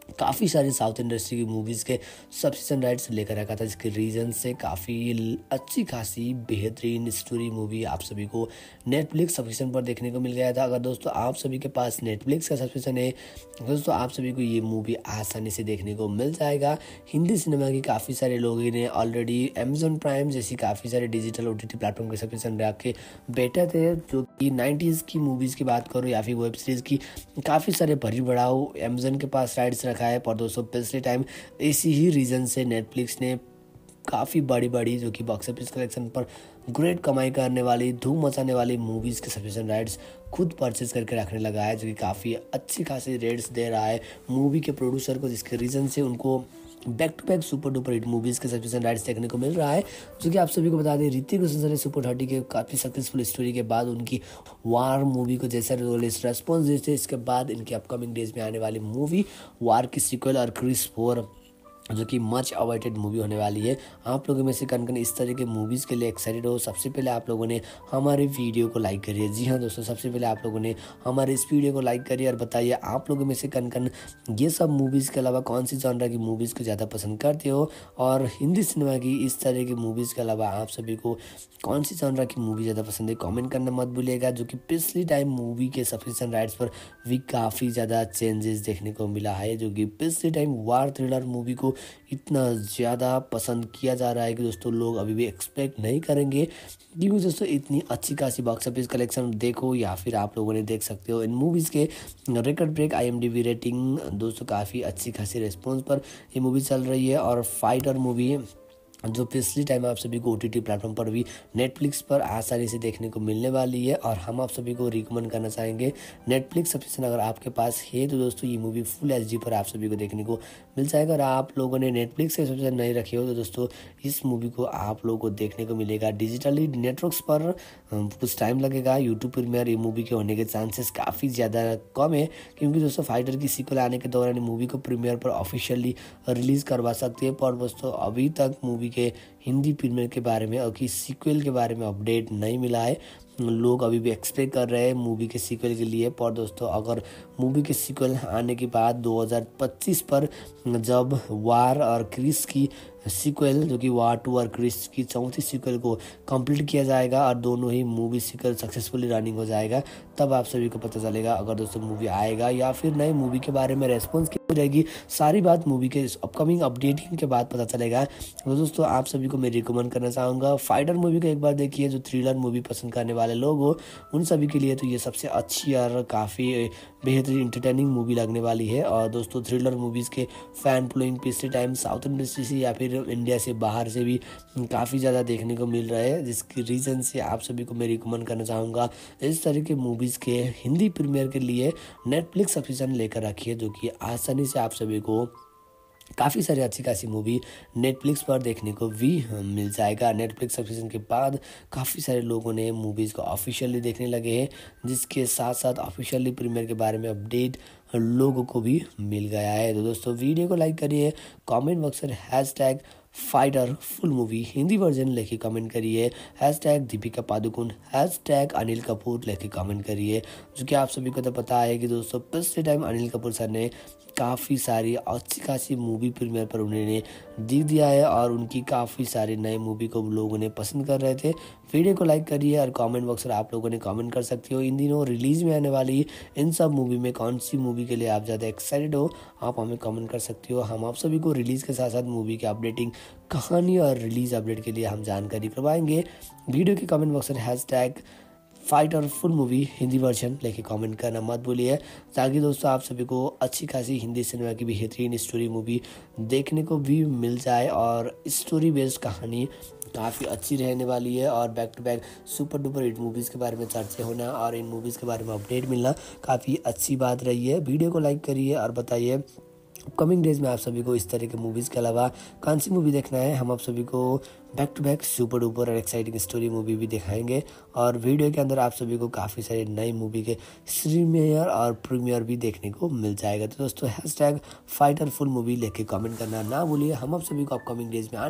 काफ़ी सारे साउथ इंडस्ट्री की मूवीज़ के सब्सक्रिप्शन राइट्स लेकर रखा था, जिसके रीज़न से काफ़ी अच्छी खासी बेहतरीन स्टोरी मूवी आप सभी को नेटफ्लिक्स सब्सक्रिप्शन पर देखने को मिल गया था। अगर दोस्तों आप सभी के पास नेटफ्लिक्स का सब्सक्रिप्शन है दोस्तों, आप सभी को ये मूवी आसानी से देखने को मिल जाएगा। हिंदी सिनेमा की काफ़ी सारे लोगों ने ऑलरेडी अमेजॉन प्राइम जैसी काफ़ी सारे डिजिटल OTT प्लेटफॉर्म के सब्सक्रिप्शन रख के बैठे थे, जो कि 90s की मूवीज़ की बात करो या फिर वेब सीरीज़ की काफ़ी सारे भरी बढ़ाओ अमेजॉन के पास राइट्स रखा है। पर दोस्तों पिछले टाइम इसी ही रीज़न से नेटफ्लिक्स ने काफ़ी बड़ी जो कि बॉक्स ऑफिस कलेक्शन पर ग्रेट कमाई करने वाली, धूम मचाने वाली मूवीज़ के सब्सक्रिप्शन राइट्स खुद परचेज करके रखने लगा है, जो कि काफ़ी अच्छी खासी रेट्स दे रहा है मूवी के प्रोड्यूसर को, जिसके रीज़न से उनको back to back super duper hit movies के सब्सक्रिप्शन राइट्स देखने को मिल रहा है। जो कि आप सभी को बता दें, ऋतिक रोशन ने सुपर 30 के काफ़ी सक्सेसफुल स्टोरी के बाद उनकी वार मूवी को जैसा रेस्पॉन्स देते, इसके बाद इनकी अपकमिंग डेज में आने वाली मूवी वार की सीक्वल और क्रिस 4 जो कि मच अवॉइडेड मूवी होने वाली है। आप लोगों में से कन इस तरह के मूवीज़ के लिए एक्साइटेड हो, सबसे पहले आप लोगों ने हमारे वीडियो को लाइक करिए। जी हाँ दोस्तों, सबसे पहले आप लोगों ने हमारे इस वीडियो को लाइक करिए और बताइए आप लोगों में से कन ये सब मूवीज़ के अलावा कौन सी जॉनर की मूवीज़ को ज़्यादा पसंद करते हो, और हिंदी सिनेमा की इस तरह की मूवीज़ के अलावा आप सभी को कौन सी जॉनर की मूवी ज़्यादा पसंद है, कमेंट करना मत भूलिएगा। जो कि पिछली टाइम मूवी के सब्सक्रिप्शन राइट्स पर भी काफ़ी ज़्यादा चेंजेस देखने को मिला है, जो कि पिछली टाइम वार थ्रिलर मूवी को इतना ज़्यादा पसंद किया जा रहा है कि दोस्तों लोग अभी भी एक्सपेक्ट नहीं करेंगे, क्योंकि दोस्तों इतनी अच्छी खासी बॉक्स ऑफिस कलेक्शन देखो या फिर आप लोगों ने देख सकते हो इन मूवीज़ के रिकॉर्ड ब्रेक IMDb रेटिंग दोस्तों काफ़ी अच्छी खासी रिस्पॉन्स पर ये मूवी चल रही है। और फाइटर मूवी जो पिछली टाइम आप सभी को OTT प्लेटफॉर्म पर भी नेटफ्लिक्स पर आसानी से देखने को मिलने वाली है, और हम आप सभी को रिकमेंड करना चाहेंगे नेटफ्लिक्स सब्सक्रिप्शन अगर आपके पास है तो दोस्तों ये मूवी फुल HD पर आप सभी को देखने को मिल जाएगा। और आप लोगों ने नेटफ्लिक्स का सब्सक्रिप्शन नहीं रखे हो तो दोस्तों इस मूवी को आप लोगों को देखने को मिलेगा डिजिटली नेटवर्क्स पर। कुछ टाइम लगेगा, यूट्यूब प्रीमियर ये मूवी के होने के चांसेस काफ़ी ज़्यादा कम है, क्योंकि दोस्तों फाइटर की सीक्वल आने के दौरान मूवी को प्रीमियर पर ऑफिशियली रिलीज़ करवा सकती है। पर दोस्तों अभी तक मूवी के हिंदी प्रीमियर के बारे में और की सीक्वल के बारे में अपडेट नहीं मिला है। लोग अभी भी एक्सपेक्ट कर रहे हैं मूवी के सीक्वल के लिए। पर दोस्तों अगर मूवी के सीक्वल आने के बाद 2025 पर जब वार और क्रिस की सीक्वल जो कि वार 2 और क्रिस की चौथी सीक्वल को कंप्लीट किया जाएगा और दोनों ही मूवी सीक्वल सक्सेसफुली रनिंग हो जाएगा, तब आप सभी को पता चलेगा अगर दोस्तों मूवी आएगा या फिर नई मूवी के बारे में रेस्पॉन्स क्या हो जाएगी। सारी बात मूवी के अपकमिंग अपडेटिंग के बाद पता चलेगा। तो दोस्तों आप सभी को मैं रिकमेंड करना चाहूँगा फाइटर मूवी को एक बार देखिए। जो थ्रिलर मूवी पसंद करने वाले लोग हो उन सभी के लिए तो ये सबसे अच्छी और काफ़ी बेहतरीन इंटरटेनिंग मूवी लगने वाली है। और दोस्तों थ्रिलर मूवीज़ के फैन फॉलोइंग पिछले टाइम साउथ इंडस्ट्री से या फिर इंडिया से बाहर से भी काफ़ी ज़्यादा देखने को मिल रहा है, जिसकी रीज़न से आप सभी को मैं रिकमेंड करना चाहूँगा इस तरह के मूवीज़ के हिंदी प्रीमियर के लिए नेटफ्लिक्स सब्सक्रिप्शन लेकर रखिए, जो कि आसानी से आप सभी को काफ़ी सारी अच्छी खासी मूवी नेटफ्लिक्स पर देखने को भी मिल जाएगा। नेटफ्लिक्स सब्सक्रिप्शन के बाद काफ़ी सारे लोगों ने मूवीज़ को ऑफिशियली देखने लगे हैं, जिसके साथ साथ ऑफिशियली प्रीमियर के बारे में अपडेट लोगों को भी मिल गया है। तो दोस्तों वीडियो को लाइक करिए, कमेंट बॉक्स में hashtag fighter full movie Hindi version लेके कमेंट करिए, हैशटैग दीपिका पादुकोण, हैशटैग अनिल कपूर लेके कमेंट करिए। जो कि आप सभी को तो पता है कि दोस्तों पिछले टाइम अनिल कपूर सर ने काफ़ी सारी अच्छी खासी मूवी प्रीमियर पर उन्होंने दिख दिया है और उनकी काफ़ी सारी नई मूवी को लोगों ने पसंद कर रहे थे। वीडियो को लाइक करिए और कमेंट बॉक्स में आप लोगों ने कमेंट कर सकते हो इन दिनों रिलीज़ में आने वाली इन सब मूवी में कौन सी मूवी के लिए आप ज़्यादा एक्साइटेड हो, आप हमें कमेंट कर सकते हो। हम आप सभी को रिलीज़ के साथ साथ मूवी के अपडेटिंग कहानी और रिलीज़ अपडेट के लिए हम जानकारी करवाएंगे। वीडियो के कमेंट बॉक्स में hashtag fighter full movie Hindi version लेके कमेंट करना मत भूलिए, ताकि दोस्तों आप सभी को अच्छी खासी हिंदी सिनेमा की बेहतरीन स्टोरी मूवी देखने को भी मिल जाए। और स्टोरी बेस्ड कहानी काफ़ी अच्छी रहने वाली है और back to back super duper hit movies के बारे में चर्चा होना और इन मूवीज़ के बारे में अपडेट मिलना काफ़ी अच्छी बात रही है। वीडियो को लाइक करिए और बताइए अपकमिंग डेज में आप सभी को इस तरह के मूवीज़ के अलावा कौन सी मूवी देखना है। हम आप सभी को back to back super duper और एक्साइटिंग स्टोरी मूवी भी दिखाएंगे और वीडियो के अंदर आप सभी को काफ़ी सारे नई मूवी के प्रीमियर और प्रीमियर भी देखने को मिल जाएगा। तो दोस्तों हैशटैग फाइटर फुल मूवी लेके कमेंट करना ना भूलिए। हम आप सभी को अपकमिंग डेज में आने वाली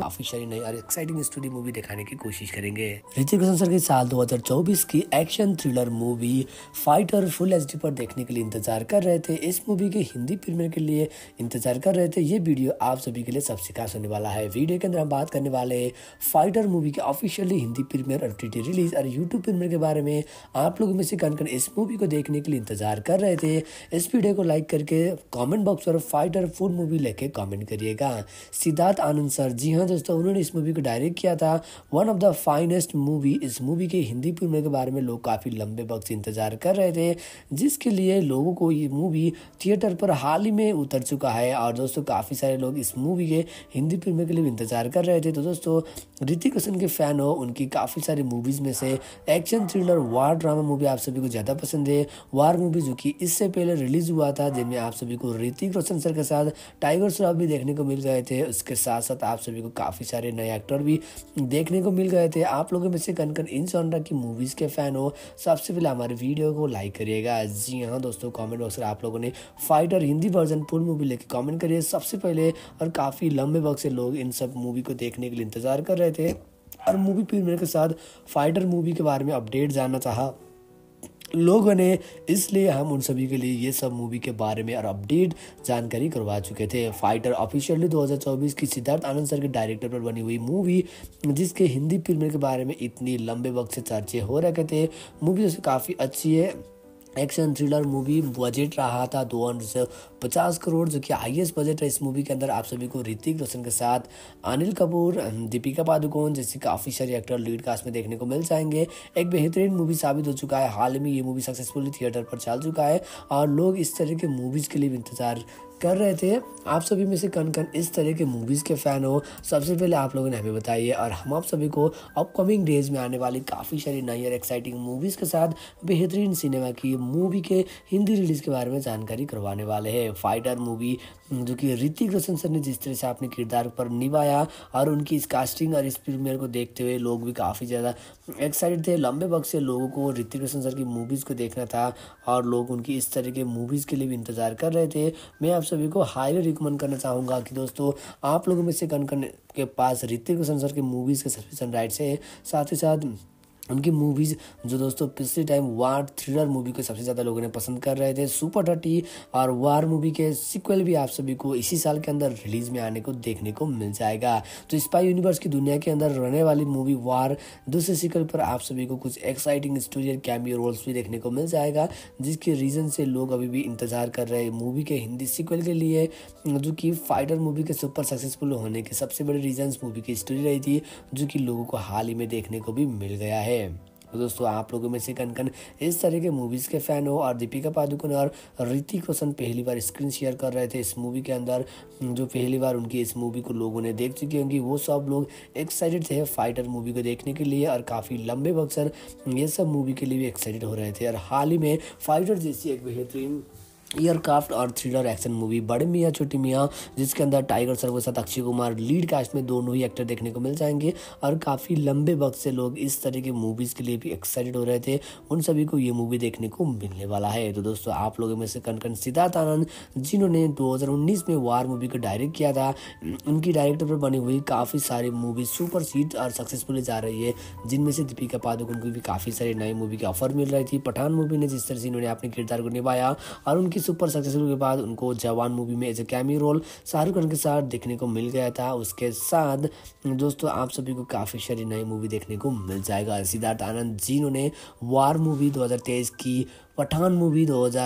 काफी सारी नई और एक्साइटिंग स्टोरी मूवी दिखाने की कोशिश करेंगे। ऋतिक रोशन सर की साल 2024 की action thriller movie fighter full HD पर देखने के लिए इंतजार कर रहे थे। इस मूवी के हिंदी प्रीमियर के लिए इंतजार कर रहे थे। ये वीडियो आप सभी के लिए सबसे खास होने वाला है। वीडियो के अंदर हम बात करने वाले हैं फाइटर मूवी के ऑफिशियली हिंदी प्रीमियर और OTT रिलीज और यूट्यूब प्रीमियर के बारे में। आप लोगों में से कौन इस मूवी को देखने के लिए इंतजार कर रहे थे, इस वीडियो को लाइक करके कमेंट बॉक्स पर फाइटर फुल मूवी लेके कमेंट करिएगा। सिद्धार्थ आनंद सर, जी हाँ दोस्तों, उन्होंने इस मूवी को डायरेक्ट किया था। One of the finest movie. इस मूवी के हिंदी प्रीमियर के बारे में लोग काफी लंबे वक्त से इंतजार कर रहे थे, जिसके लिए लोगों को ये मूवी थिएटर पर हाल ही में उतर चुका है। और दोस्तों काफी सारे लोग इस मूवी के हिंदी प्रीमियर के लिए इंतजार कर रहे थे। तो दोस्तों ऋतिक रोशन के फैन हो, उनकी काफी सारी मूवीज में से action thriller war drama movie आप सभी को ज्यादा पसंद है। वार मूवी जो कि इससे पहले रिलीज हुआ था, जिनमें आप सभी को ऋतिक रोशन सर के साथ टाइगर श्रॉफ भी देखने को मिल गए थे। उसके साथ साथ आप सभी को काफी सारे नए एक्टर भी देखने को मिल गए थे। आप लोगों में से कन इन जॉनरा की मूवीज के फैन हो, सबसे पहले हमारे वीडियो को लाइक करिएगा। जी हाँ दोस्तों, कमेंट बॉक्स में आप लोगों ने fighter Hindi version full movie लेके कमेंट करिए सबसे पहले। और काफी लंबे वक्त से लोग इन सब मूवी को देखने के लिए इंतजार कर रहे थे और मूवी प्रीमियर के साथ फाइटर मूवी के बारे में अपडेट जानना चाहा लोगों ने, इसलिए हम उन सभी के लिए ये सब मूवी के बारे में और अपडेट जानकारी करवा चुके थे। फाइटर ऑफिशियली 2024 की सिद्धार्थ आनंद सर के डायरेक्टर पर बनी हुई मूवी, जिसके हिंदी प्रीमियर के बारे में इतनी लंबे वक्त से चर्चे हो रखे थे। मूवी जैसे काफ़ी अच्छी है, एक्शन थ्रिलर मूवी। बजट रहा था 250 करोड़, जो कि हाईएस्ट बजट है इस मूवी के अंदर। आप सभी को ऋतिक रोशन के साथ अनिल कपूर, दीपिका पादुकोण जैसे काफ़ी सारे एक्टर लीड कास्ट में देखने को मिल जाएंगे। एक बेहतरीन मूवी साबित हो चुका है। हाल में ये मूवी सक्सेसफुली थिएटर पर चल चुका है और लोग इस तरह के मूवीज़ के लिए भी इंतजार कर रहे थे। आप सभी में से कौन इस तरह के मूवीज़ के फ़ैन हो, सबसे पहले आप लोगों ने हमें बताइए। और हम आप सभी को अपकमिंग डेज में आने वाली काफ़ी सारी नई और एक्साइटिंग मूवीज़ के साथ बेहतरीन सिनेमा की मूवी के हिंदी रिलीज़ के बारे में जानकारी करवाने वाले हैं। फाइटर मूवी जो कि ऋतिक रोशन सर ने जिस तरह से अपने किरदार पर निभाया और उनकी इस कास्टिंग और इस प्रीमियर को देखते हुए लोग भी काफ़ी ज़्यादा एक्साइटेड थे। लंबे वक्त से लोगों को ऋतिक रोशन सर की मूवीज़ को देखना था और लोग उनकी इस तरह के मूवीज़ के लिए भी इंतज़ार कर रहे थे। मैं आप सभी को हाईली रिकमेंड करना चाहूँगा कि दोस्तों आप लोगों में से कौन के पास ऋतिक रोशन सर की मूवीज़ के सब्सक्रिप्शन राइट्स है, साथ ही साथ उनकी मूवीज़ जो दोस्तों पिछले टाइम वार थ्रिलर मूवी को सबसे ज़्यादा लोगों ने पसंद कर रहे थे। सुपर 30 और वार मूवी के सीक्वल भी आप सभी को इसी साल के अंदर रिलीज़ में आने को देखने को मिल जाएगा। तो स्पाई यूनिवर्स की दुनिया के अंदर रहने वाली मूवी वार दूसरे सीक्वल पर आप सभी को कुछ एक्साइटिंग स्टोरी और कैमियो रोल्स भी देखने को मिल जाएगा, जिसके रीज़न से लोग अभी भी इंतज़ार कर रहे हैं मूवी के हिंदी सीक्वल के लिए, जो कि फाइटर मूवी के सुपर सक्सेसफुल होने के सबसे बड़े रीजन्स मूवी की स्टोरी रही थी, जो कि लोगों को हाल ही में देखने को भी मिल गया है। तो दोस्तों आप लोगों में से कन इस तरह के मूवीज़ के फ़ैन हो और दीपिका पादुकोण और ऋतिक रोशन पहली बार स्क्रीन शेयर कर रहे थे इस मूवी के अंदर, जो पहली बार उनकी इस मूवी को लोगों ने देख चुकी होंगी, वो सब लोग एक्साइटेड थे फाइटर मूवी को देखने के लिए और काफ़ी लंबे वक्त से ये सब मूवी के लिए भी एक्साइटेड हो रहे थे। और हाल ही में फाइटर जैसी एक बेहतरीन एयरक्राफ्ट और थ्रिलर एक्शन मूवी बड़े मियाँ छोटी मियाँ, जिसके अंदर टाइगर सर के साथ अक्षय कुमार लीड कास्ट में दोनों ही एक्टर देखने को मिल जाएंगे और काफ़ी लंबे वक्त से लोग इस तरह की मूवीज़ के लिए भी एक्साइटेड हो रहे थे, उन सभी को ये मूवी देखने को मिलने वाला है। तो दोस्तों आप लोगों में से कन सिद्धार्थ आनंद, जिन्होंने 2019 में वार मूवी को डायरेक्ट किया था, उनकी डायरेक्टर पर बनी हुई काफ़ी सारी मूवी सुपर हिट और सक्सेसफुली जा रही है, जिनमें से दीपिका पादुकोण को भी काफ़ी सारी नई मूवी की ऑफर मिल रही थी। पठान मूवी ने जिस तरह से इन्होंने अपने किरदार को निभाया और उनकी सुपर सक्सेसफुल के बाद उनको जवान मूवी में as a cameo role Shahrukh Khan के साथ देखने को मिल गया था। उसके साथ दोस्तों आप सभी को काफ़ी सारी नई मूवी देखने को मिल जाएगा। सिद्धार्थ आनंद जिन्होंने वार मूवी 2023 की, पठान मूवी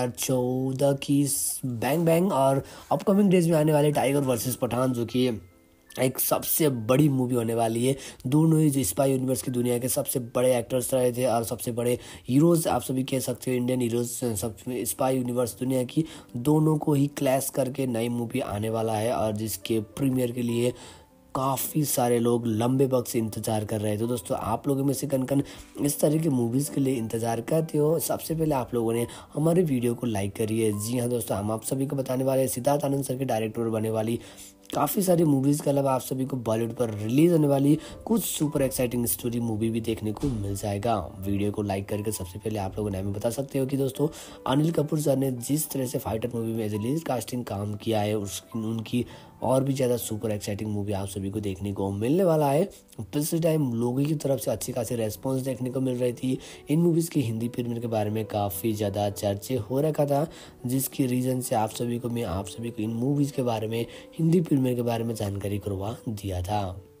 2014 की बैंग बैंग और अपकमिंग डेज में आने वाले टाइगर वर्सेस पठान, जो कि एक सबसे बड़ी मूवी होने वाली है। दोनों ही जो स्पाई यूनिवर्स की दुनिया के सबसे बड़े एक्टर्स रहे थे और सबसे बड़े हीरोज़ आप सभी कह सकते हो, इंडियन हीरोज़ सब स्पाई यूनिवर्स दुनिया की, दोनों को ही क्लैश करके नई मूवी आने वाला है और जिसके प्रीमियर के लिए काफ़ी सारे लोग लंबे वक्त से इंतज़ार कर रहे हैं। तो दोस्तों आप लोगों में से कन इस तरह की मूवीज़ के लिए इंतज़ार करते हो, सबसे पहले आप लोगों ने हमारे वीडियो को लाइक करिए। जी हाँ दोस्तों, हम आप सभी को बताने वाले हैं सिद्धार्थ आनंद सर के डायरेक्टर बने वाली काफ़ी सारी मूवीज़ के अलावा आप सभी को बॉलीवुड पर रिलीज होने वाली कुछ सुपर एक्साइटिंग स्टोरी मूवी भी देखने को मिल जाएगा। वीडियो को लाइक करके सबसे पहले आप लोगों ने हमें बता सकते हो कि दोस्तों अनिल कपूर सर ने जिस तरह से फाइटर मूवी में एज ए लीड कास्टिंग काम किया है उनकी और भी ज़्यादा सुपर एक्साइटिंग मूवी आप सभी को देखने को मिलने वाला है। पिछले टाइम लोगों की तरफ से अच्छी खासी रेस्पॉन्स देखने को मिल रही थी। इन मूवीज़ की हिंदी प्रीमियर के बारे में काफ़ी ज़्यादा चर्चे हो रखा था, जिसकी रीज़न से आप सभी को इन मूवीज़ के बारे में हिंदी प्रीमियर के बारे में जानकारी करवा दिया था।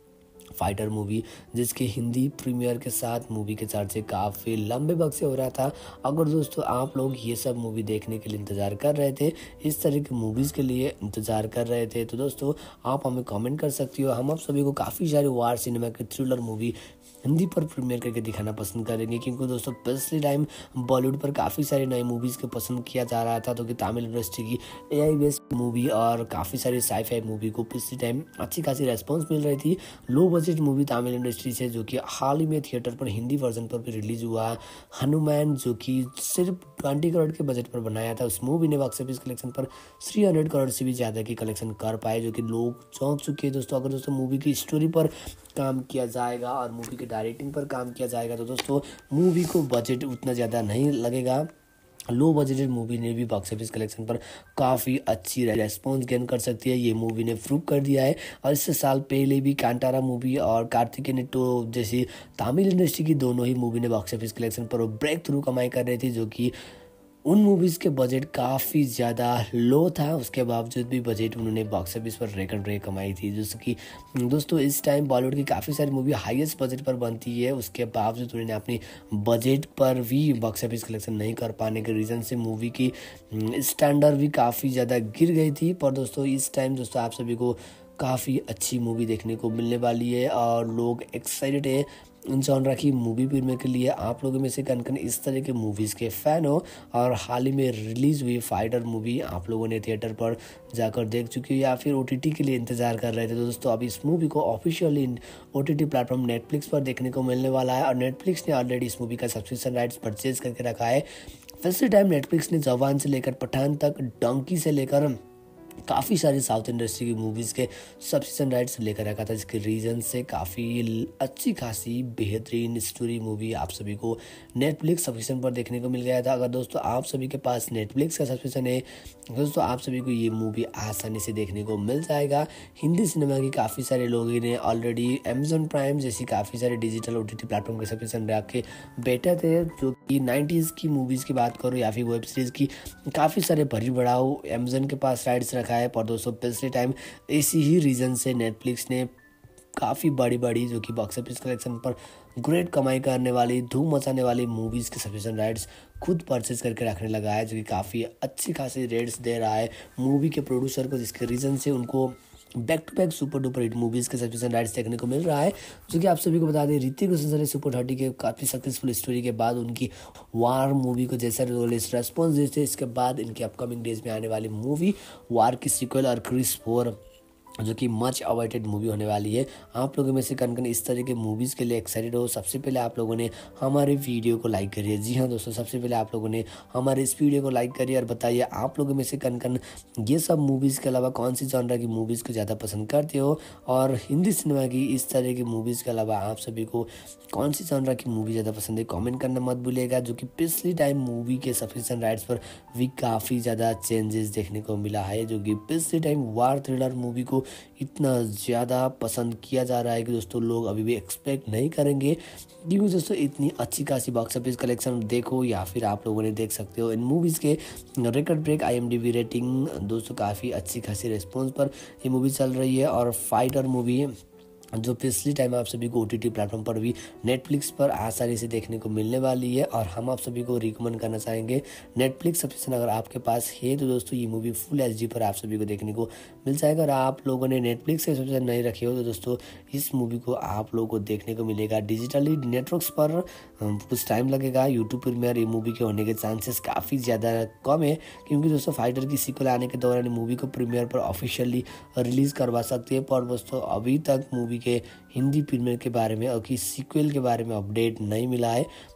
फाइटर मूवी जिसकी हिंदी प्रीमियर के साथ मूवी के चर्चे काफ़ी लंबे वक्त से हो रहा था। अगर दोस्तों आप लोग ये सब मूवी देखने के लिए इंतज़ार कर रहे थे, इस तरह की मूवीज़ के लिए इंतज़ार कर रहे थे, तो दोस्तों आप हमें कमेंट कर सकती हो। हम आप सभी को काफ़ी सारी वार सिनेमा की थ्रिलर मूवी हिंदी पर प्रीमियर करके दिखाना पसंद करेंगे, क्योंकि दोस्तों पिछले टाइम बॉलीवुड पर काफ़ी सारी नई मूवीज़ को पसंद किया जा रहा था, तो कि तमिल इंडस्ट्री की AI बेस्ड मूवी और काफ़ी सारी साई-फाई मूवी को पिछले टाइम अच्छी खासी रेस्पॉन्स मिल रही थी। Low budget movie Tamil industry से जो कि हाल ही में थिएटर पर हिंदी वर्जन पर भी रिलीज हुआ, हनुमान, जो कि सिर्फ 20 करोड़ के बजट पर बनाया था, उस मूवी ने बॉक्स ऑफिस कलेक्शन पर 300 करोड़ से भी ज़्यादा की कलेक्शन कर पाए, जो कि लोग चौंक चुके हैं दोस्तों। अगर दोस्तों मूवी की स्टोरी पर काम किया जाएगा और मूवी की डायरेक्टिंग पर काम किया जाएगा तो दोस्तों मूवी को बजट उतना ज़्यादा नहीं लगेगा। लो बजटेड मूवी ने भी बॉक्स ऑफिस कलेक्शन पर काफ़ी अच्छी रेस्पॉन्स गेन कर सकती है, ये मूवी ने प्रूव कर दिया है। और इससे साल पहले भी कांतारा मूवी और कार्तिकेय नेटो जैसी तमिल इंडस्ट्री की दोनों ही मूवी ने बॉक्स ऑफिस कलेक्शन पर ब्रेक थ्रू कमाई कर रही थी, जो कि उन मूवीज़ के बजट काफ़ी ज़्यादा लो था, उसके बावजूद भी बजट उन्होंने बॉक्स ऑफिस पर रिकॉर्ड ब्रेक कमाई थी। जैसे कि दोस्तों इस टाइम बॉलीवुड की काफ़ी सारी मूवी हाईएस्ट बजट पर बनती है, उसके बावजूद उन्होंने अपनी बजट पर भी बॉक्स ऑफिस कलेक्शन नहीं कर पाने के रीज़न से मूवी की स्टैंडर्ड भी काफ़ी ज़्यादा गिर गई थी। पर दोस्तों इस टाइम दोस्तों आप सभी को काफ़ी अच्छी मूवी देखने को मिलने वाली है और लोग एक्साइटेड है इन जॉनरा की मूवी प्रीमियर के लिए। आप लोगों में से कन इस तरह के मूवीज़ के फ़ैन हो और हाल ही में रिलीज़ हुई फाइटर मूवी आप लोगों ने थिएटर पर जाकर देख चुकी हो या फिर OTT के लिए इंतज़ार कर रहे थे, तो दोस्तों अब इस मूवी को ऑफिशियली OTT प्लेटफॉर्म नेटफ्लिक्स पर देखने को मिलने वाला है। और नेटफ्लिक्स ने ऑलरेडी इस मूवी का सब्सक्रिप्शन राइट्स परचेज करके रखा है। फर्स्ट टाइम नेटफ्लिक्स ने जवान से लेकर पठान तक, डंकी से लेकर काफ़ी सारी साउथ इंडस्ट्री की मूवीज़ के सब्सक्रिप्शन राइट्स लेकर रखा था, जिसके रीज़न से काफ़ी अच्छी खासी बेहतरीन स्टोरी मूवी आप सभी को नेटफ्लिक्स सब्सक्रिप्शन पर देखने को मिल गया था। अगर दोस्तों आप सभी के पास नेटफ्लिक्स का सब्सक्रिप्शन है दोस्तों आप सभी को ये मूवी आसानी से देखने को मिल जाएगा। हिंदी सिनेमा की काफ़ी सारे लोगों ने ऑलरेडी Amazon प्राइम जैसी काफ़ी सारे डिजिटल OTT प्लेटफॉर्म के सब्सक्रिप्शन रख के बैठे थे, जो कि 90s की मूवीज़ की बात करो या फिर वेब सीरीज़ की काफ़ी सारे भरी बढ़ाओ Amazon के पास राइट्स रखा है। पर दोस्तों पिछले टाइम इसी ही रीज़न से नेटफ्लिक्स ने काफ़ी बड़ी जो कि बॉक्स ऑफिस कलेक्शन पर ग्रेट कमाई करने वाली, धूम मचाने वाली मूवीज़ के सब्सक्रिप्शन राइट्स खुद परचेज करके रखने लगा है, जो कि काफ़ी अच्छी खासी रेट्स दे रहा है मूवी के प्रोड्यूसर को, जिसके रीज़न से उनको back to back super duper hit movies के सब्सक्रिप्शन राइट्स देखने को मिल रहा है। जो कि आप सभी को बता दें ऋतिक रोशन ने सुपर 30 के काफ़ी सक्सेसफुल स्टोरी के बाद उनकी वार मूवी को जैसा रेस्पॉन्स देते, इसके बाद इनकी अपकमिंग डेज में आने वाली मूवी वार की सीक्वल और क्रिस 4 जो कि मच अवॉइडेड मूवी होने वाली है। आप लोगों में से कन इस तरह के मूवीज़ के लिए एक्साइटेड हो, सबसे पहले आप लोगों ने हमारे वीडियो को लाइक करिए। जी हाँ दोस्तों, सबसे पहले आप लोगों ने हमारे इस वीडियो को लाइक करिए और बताइए आप लोगों में से कन ये सब मूवीज़ के अलावा कौन सी जॉनरा की मूवीज़ को ज़्यादा पसंद करते हो, और हिंदी सिनेमा की इस तरह की मूवीज़ के अलावा आप सभी को कौन सी जॉनरा की मूवी ज़्यादा पसंद है, कॉमेंट करना मत भूलिएगा। जो कि पिछली टाइम मूवी के सब्सक्रिप्शन राइट्स पर भी काफ़ी ज़्यादा चेंजेस देखने को मिला है, जो कि पिछली टाइम वार थ्रिलर मूवी को इतना ज़्यादा पसंद किया जा रहा है कि दोस्तों लोग अभी भी एक्सपेक्ट नहीं करेंगे, क्योंकि दोस्तों इतनी अच्छी खासी बॉक्स ऑफिस कलेक्शन देखो या फिर आप लोगों ने देख सकते हो इन मूवीज़ के रिकॉर्ड ब्रेक IMDb रेटिंग दोस्तों काफ़ी अच्छी खासी रिस्पॉन्स पर ये मूवी चल रही है। और फाइटर मूवी जो पिछली टाइम आप सभी को OTT प्लेटफॉर्म पर भी नेटफ्लिक्स पर आसानी से देखने को मिलने वाली है, और हम आप सभी को रिकमेंड करना चाहेंगे नेटफ्लिक्स सब्सक्रिप्शन अगर आपके पास है तो दोस्तों ये मूवी फुल HD पर आप सभी को देखने को मिल जाएगा। और आप लोगों ने नेटफ्लिक्स का सब्सक्रिप्शन नहीं रखे हो तो दोस्तों इस मूवी को आप लोगों को देखने को मिलेगा डिजिटली नेटवर्क्स पर, कुछ टाइम लगेगा। यूट्यूब प्रीमियर ये मूवी के होने के चांसेस काफ़ी ज़्यादा कम है, क्योंकि दोस्तों फाइटर की सीक्वल आने के दौरान मूवी को प्रीमियर पर ऑफिशियली रिलीज़ करवा सकते हैं। पर दोस्तों अभी तक मूवी के हिंदी प्रीमियर के बारे में और कि सीक्वल के बारे में अपडेट नहीं मिला है।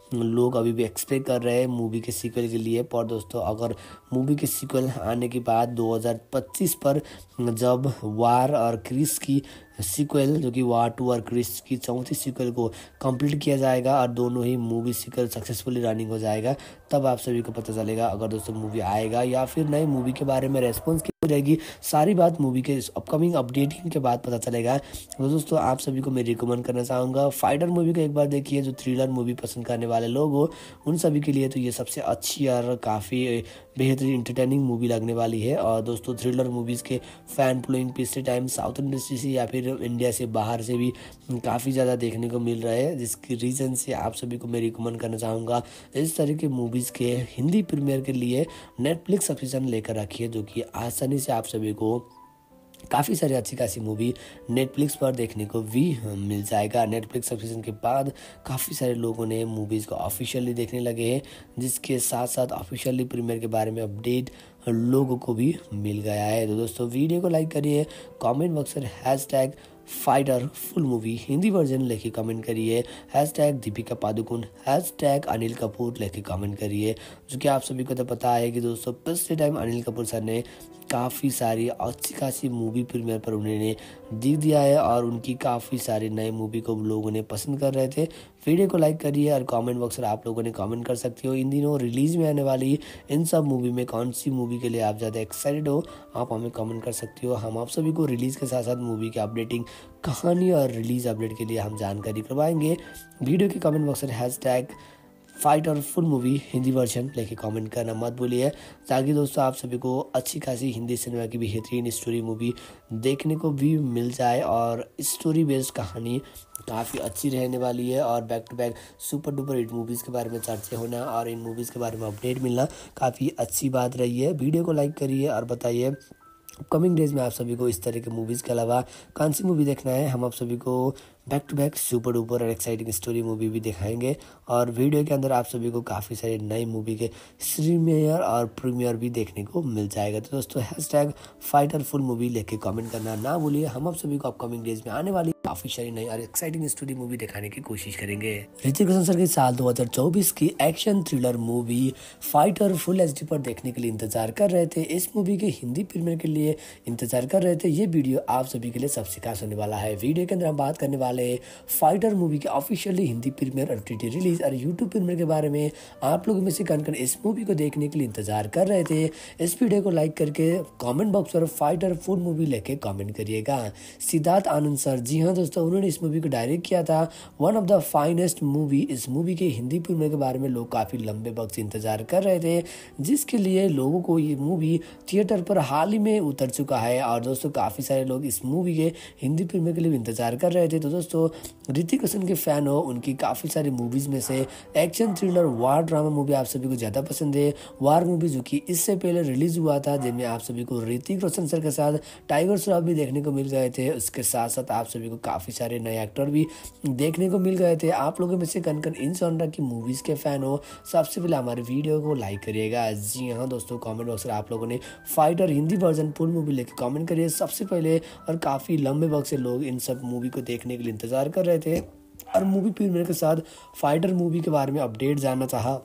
लोग अभी भी एक्सपेक्ट कर रहे हैं मूवी के सीक्वल के लिए। पर दोस्तों अगर मूवी के सीक्वल आने के बाद 2025 पर जब वार और क्रिस की सीक्वल जो कि वार 2 और क्रिस की चौथी सीक्वल को कंप्लीट किया जाएगा और दोनों ही मूवी सीक्वल सक्सेसफुली रनिंग हो जाएगा, तब आप सभी को पता चलेगा अगर दोस्तों मूवी आएगा या फिर नई मूवी के बारे में रेस्पॉन्स क्या हो जाएगी। सारी बात मूवी के अपकमिंग अपडेटिंग के बाद पता चलेगा। तो दोस्तों आप सभी को मैं रिकमेंड करना चाहूँगा फाइटर मूवी को एक बार देखिए। जो थ्रिलर मूवी पसंद करने वाले लोग हो उन सभी के लिए तो ये सबसे अच्छी और काफ़ी बेहतरीन इंटरटेनिंग मूवी लगने वाली है। और दोस्तों थ्रिलर मूवीज़ के फैन फॉलोइंग पिछले टाइम साउथ इंडस्ट्री से या फिर इंडिया से बाहर से भी काफ़ी ज़्यादा देखने को मिल रहा है, जिसकी रीज़न से आप सभी को मैं रिकमेंड करना चाहूँगा इस तरह के मूवीज़ के हिंदी प्रीमियर के लिए नेटफ्लिक्स सब्सक्रिप्शन लेकर रखिए, जो कि आसानी से आप सभी को काफ़ी सारी अच्छी खासी मूवी नेटफ्लिक्स पर देखने को भी मिल जाएगा। नेटफ्लिक्स सब्सक्रिप्शन के बाद काफ़ी सारे लोगों ने मूवीज़ को ऑफिशियली देखने लगे हैं, जिसके साथ साथ ऑफिशियली प्रीमियर के बारे में अपडेट लोगों को भी मिल गया है। तो दोस्तों वीडियो को लाइक करिए, कमेंट बॉक्स में hashtag fighter full movie Hindi version लेके कमेंट करिए, हैशटैग दीपिका पादुकोण, हैशटैग अनिल कपूर लेके कमेंट करिए। जो कि आप सभी को तो पता है कि दोस्तों पिछले टाइम अनिल कपूर सर ने काफ़ी सारी अच्छी खासी मूवी प्रीमियर पर उन्होंने दिख दिया है और उनकी काफ़ी सारी नई मूवी को लोगों ने पसंद कर रहे थे। वीडियो को लाइक करिए और कमेंट बॉक्स में आप लोगों ने कमेंट कर सकते हो इन दिनों रिलीज में आने वाली इन सब मूवी में कौन सी मूवी के लिए आप ज़्यादा एक्साइटेड हो, आप हमें कमेंट कर सकते हो। हम आप सभी को रिलीज़ के साथ साथ मूवी के अपडेटिंग कहानी और रिलीज अपडेट के लिए हम जानकारी करवाएंगे। वीडियो के कमेंट बॉक्स में hashtag fighter full movie Hindi version लेके कमेंट करना मत भूलिए, ताकि दोस्तों आप सभी को अच्छी खासी हिंदी सिनेमा की बेहतरीन स्टोरी मूवी देखने को भी मिल जाए। और स्टोरी बेस्ड कहानी काफ़ी अच्छी रहने वाली है और back to back super duper hit movies के बारे में चर्चा होना और इन मूवीज़ के बारे में अपडेट मिलना काफ़ी अच्छी बात रही है। वीडियो को लाइक करिए और बताइए अपकमिंग डेज में आप सभी को इस तरह के मूवीज़ के अलावा कौन सी मूवी देखना है। हम आप सभी को back to back super duper और एक्साइटिंग स्टोरी मूवी भी दिखाएंगे और वीडियो के अंदर आप सभी को काफ़ी सारे नई मूवी के प्रीमियर और प्रीमियर भी देखने को मिल जाएगा। तो दोस्तों हैशटैग फाइटर फुल मूवी लेके कमेंट करना ना भूलिए। हम आप सभी को अपकमिंग डेज में आने वाली काफ़ी सारी नई और एक्साइटिंग स्टोरी मूवी दिखाने की कोशिश करेंगे। ऋतिक रोशन सर की साल 2024 की action thriller movie fighter full HD पर देखने के लिए इंतजार कर रहे थे। इस मूवी के हिंदी प्रीमियर के लिए इंतजार कर रहे थे। ये वीडियो आप सभी के लिए सबसे खास होने वाला है। वीडियो के अंदर हम बात करने वाले हैं फाइटर मूवी के ऑफिशियली हिंदी प्रीमियर और OTT रिलीज और यूट्यूब प्रीमियर के बारे में। आप लोगों में से कौन कौन इस मूवी को देखने के लिए इंतजार कर रहे थे, इस वीडियो को लाइक करके कमेंट बॉक्स पर फाइटर फुल मूवी लेके कमेंट करिएगा। सिद्धार्थ आनंद सर, जी हाँ दोस्तों, उन्होंने इस मूवी को डायरेक्ट किया था। One of the finest movie. इस मूवी के हिंदी प्रीमियर के बारे में लोग काफ़ी लंबे वक्त से इंतजार कर रहे थे, जिसके लिए लोगों को ये मूवी थिएटर पर हाल ही में उतर चुका है। और दोस्तों काफ़ी सारे लोग इस मूवी के हिंदी प्रीमियर के लिए इंतजार कर रहे थे। तो दोस्तों ऋतिक रोशन के फैन हो, उनकी काफ़ी सारी मूवीज़ में से action thriller war drama movie आप सभी को ज़्यादा पसंद है। वार मूवी जो कि इससे पहले रिलीज हुआ था, जिनमें आप सभी को ऋतिक रोशन सर के साथ टाइगर श्रॉफ भी देखने को मिल गए थे। उसके साथ साथ आप सभी को काफ़ी सारे नए एक्टर भी देखने को मिल गए थे। आप लोगों में से कन कन इन जॉनरा की मूवीज़ के फ़ैन हो, सबसे पहले हमारे वीडियो को लाइक करिएगा। जी हाँ दोस्तों, कमेंट बॉक्स में आप लोगों ने fighter Hindi version full movie लेके कमेंट करिए सबसे पहले। और काफ़ी लंबे वक्त से लोग इन सब मूवी को देखने के लिए इंतजार कर रहे थे और मूवी प्रीमियर के साथ फाइटर मूवी के बारे में अपडेट जानना चाहा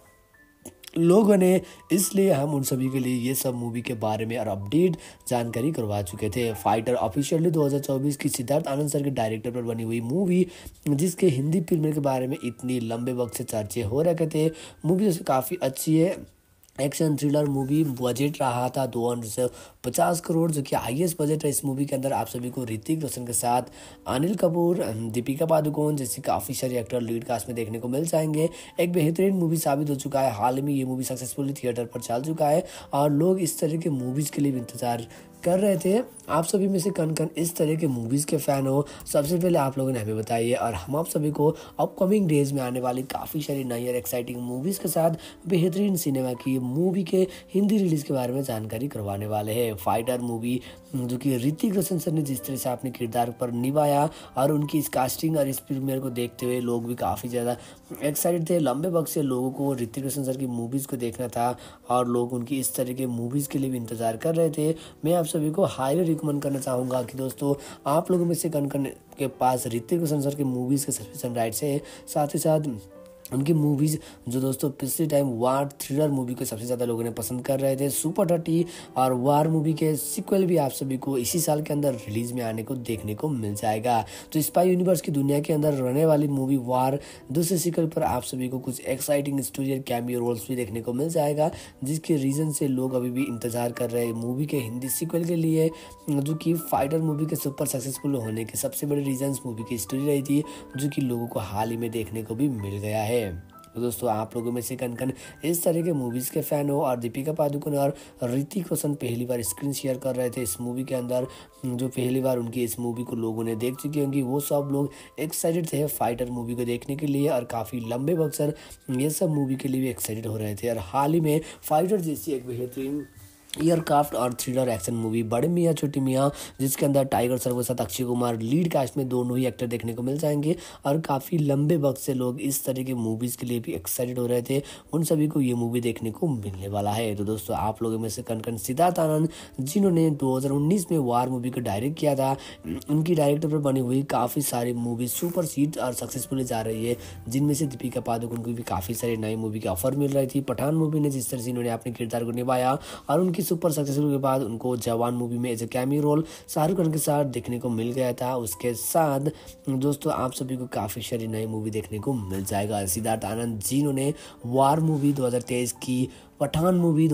लोगों ने, इसलिए हम उन सभी के लिए ये सब मूवी के बारे में और अपडेट जानकारी करवा चुके थे। फाइटर ऑफिशियली 2024 की सिद्धार्थ आनंद सर के डायरेक्टर पर बनी हुई मूवी, जिसके हिंदी प्रीमियर के बारे में इतनी लंबे वक्त से चर्चे हो रखे थे। मूवी जैसे काफ़ी अच्छी है, एक्शन थ्रिलर मूवी। बजट रहा था 250 करोड़, जो कि हाईएस्ट बजट है इस मूवी के अंदर। आप सभी को ऋतिक रोशन के साथ अनिल कपूर, दीपिका पादुकोण जैसे काफ़ी सारे एक्टर लीड कास्ट में देखने को मिल जाएंगे। एक बेहतरीन मूवी साबित हो चुका है। हाल में ये मूवी सक्सेसफुली थिएटर पर चल चुका है और लोग इस तरह के मूवीज़ के लिए भी इंतजार कर रहे थे। आप सभी में से कौन कौन इस तरह के मूवीज़ के फ़ैन हो, सबसे पहले आप लोगों ने हमें बताइए। और हम आप सभी को अपकमिंग डेज में आने वाली काफ़ी सारी नई और एक्साइटिंग मूवीज़ के साथ बेहतरीन सिनेमा की मूवी के हिंदी रिलीज़ के बारे में जानकारी करवाने वाले हैं। फाइटर मूवी जो कि ऋतिक रोशन सर ने जिस तरह से अपने किरदार पर निभाया और उनकी इस कास्टिंग और इस प्रीमियर को देखते हुए लोग भी काफ़ी ज़्यादा एक्साइटेड थे। लंबे वक्त से लोगों को ऋतिक रोशन सर की मूवीज़ को देखना था और लोग उनकी इस तरह के मूवीज़ के लिए भी इंतजार कर रहे थे। मैं आप सभी को हाईली रिकमेंड करना चाहूँगा कि दोस्तों आप लोगों में से कौन कौन के पास ऋतिक रोशन सर के मूवीज़ के सब्सक्रिप्शन राइट्स है, साथ ही साथ उनकी मूवीज़ जो दोस्तों पिछले टाइम वार थ्रिलर मूवी को सबसे ज़्यादा लोगों ने पसंद कर रहे थे, सुपर 30 और वार मूवी के सीक्वल भी आप सभी को इसी साल के अंदर रिलीज़ में आने को देखने को मिल जाएगा। तो स्पाई यूनिवर्स की दुनिया के अंदर रहने वाली मूवी वार दूसरे सीक्वल पर आप सभी को कुछ एक्साइटिंग स्टोरी और कैमियो रोल्स भी देखने को मिल जाएगा, जिसके रीज़न से लोग अभी भी इंतज़ार कर रहे हैं मूवी के हिंदी सीक्वल के लिए, जो कि फाइटर मूवी के सुपर सक्सेसफुल होने के सबसे बड़े रीजंस मूवी की स्टोरी रही थी, जो कि लोगों को हाल ही में देखने को भी मिल गया है। तो दोस्तों आप लोगों में से कन इस तरह के मूवीज़ के फ़ैन हो और दीपिका पादुकोण और ऋतिक रोशन पहली बार स्क्रीन शेयर कर रहे थे इस मूवी के अंदर, जो पहली बार उनकी इस मूवी को लोगों ने देख चुकी होंगी, वो सब लोग एक्साइटेड थे फाइटर मूवी को देखने के लिए और काफ़ी लंबे वक्त से ये सब मूवी के लिए भी एक्साइटेड हो रहे थे। और हाल ही में फाइटर जैसी एक बेहतरीन एयरक्राफ्ट और थ्रिलर एक्शन मूवी बड़े मियाँ छोटी मियाँ, जिसके अंदर टाइगर श्रॉफ के साथ अक्षय कुमार लीड कास्ट में दोनों ही एक्टर देखने को मिल जाएंगे और काफ़ी लंबे वक्त से लोग इस तरह के मूवीज़ के लिए भी एक्साइटेड हो रहे थे, उन सभी को ये मूवी देखने को मिलने वाला है। तो दोस्तों आप लोगों में से कन सिद्धार्थ आनंद, जिन्होंने 2019 में वार मूवी को डायरेक्ट किया था, उनकी डायरेक्टर पर बनी हुई काफ़ी सारी मूवी सुपर हिट और सक्सेसफुल जा रही है, जिनमें से दीपिका पादुकोण को भी काफ़ी सारी नई मूवी की ऑफर मिल रही थी। पठान मूवी ने जिस तरह से इन्होंने अपने किरदार को निभाया और उनकी सुपर सक्सेसफुल के बाद उनको जवान मूवी में as a cameo role Shahrukh Khan के साथ देखने को मिल गया था। उसके साथ दोस्तों आप सभी को काफ़ी सारी नई मूवी देखने को मिल जाएगा। सिद्धार्थ आनंद जिन्होंने वार मूवी 2023 की, पठान मूवी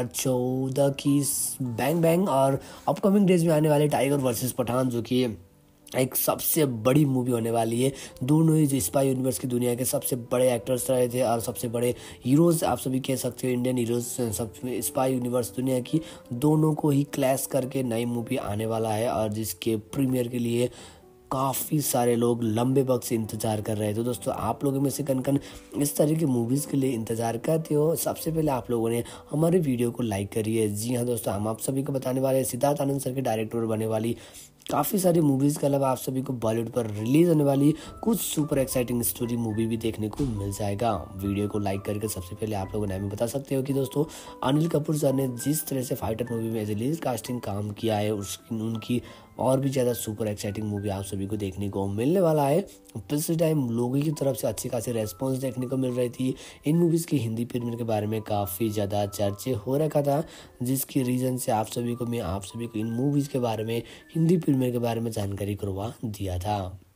2014 की बैंग बैंग और अपकमिंग डेज में आने वाले टाइगर वर्सेस पठान, जो कि एक सबसे बड़ी मूवी होने वाली है। दोनों ही जो स्पाई यूनिवर्स की दुनिया के सबसे बड़े एक्टर्स रहे थे और सबसे बड़े हीरोज़ आप सभी कह सकते हो, इंडियन हीरोज़ सब स्पाई यूनिवर्स दुनिया की, दोनों को ही क्लैश करके नई मूवी आने वाला है और जिसके प्रीमियर के लिए काफ़ी सारे लोग लंबे वक्त से इंतज़ार कर रहे हैं। तो दोस्तों आप लोगों में से कन इस तरह की मूवीज़ के लिए इंतज़ार करते हो, सबसे पहले आप लोगों ने हमारे वीडियो को लाइक करिए। जी हाँ दोस्तों, हम आप सभी को बताने वाले हैं सिद्धार्थ आनंद सर के डायरेक्टर बनने वाली काफ़ी सारी मूवीज़ के अलावा आप सभी को बॉलीवुड पर रिलीज होने वाली कुछ सुपर एक्साइटिंग स्टोरी मूवी भी देखने को मिल जाएगा। वीडियो को लाइक करके सबसे पहले आप लोगों ने हमें बता सकते हो कि दोस्तों अनिल कपूर सर ने जिस तरह से फाइटर मूवी में एज ए लीड कास्टिंग काम किया है, उनकी और भी ज़्यादा सुपर एक्साइटिंग मूवी आप सभी को देखने को मिलने वाला है। पिछले टाइम लोगों की तरफ से अच्छी खासी रेस्पॉन्स देखने को मिल रही थी। इन मूवीज़ की हिंदी प्रीमियर के बारे में काफ़ी ज़्यादा चर्चे हो रखा था, जिसकी रीज़न से आप सभी को इन मूवीज़ के बारे में, हिंदी प्रीमियर के बारे में जानकारी करवा दिया था।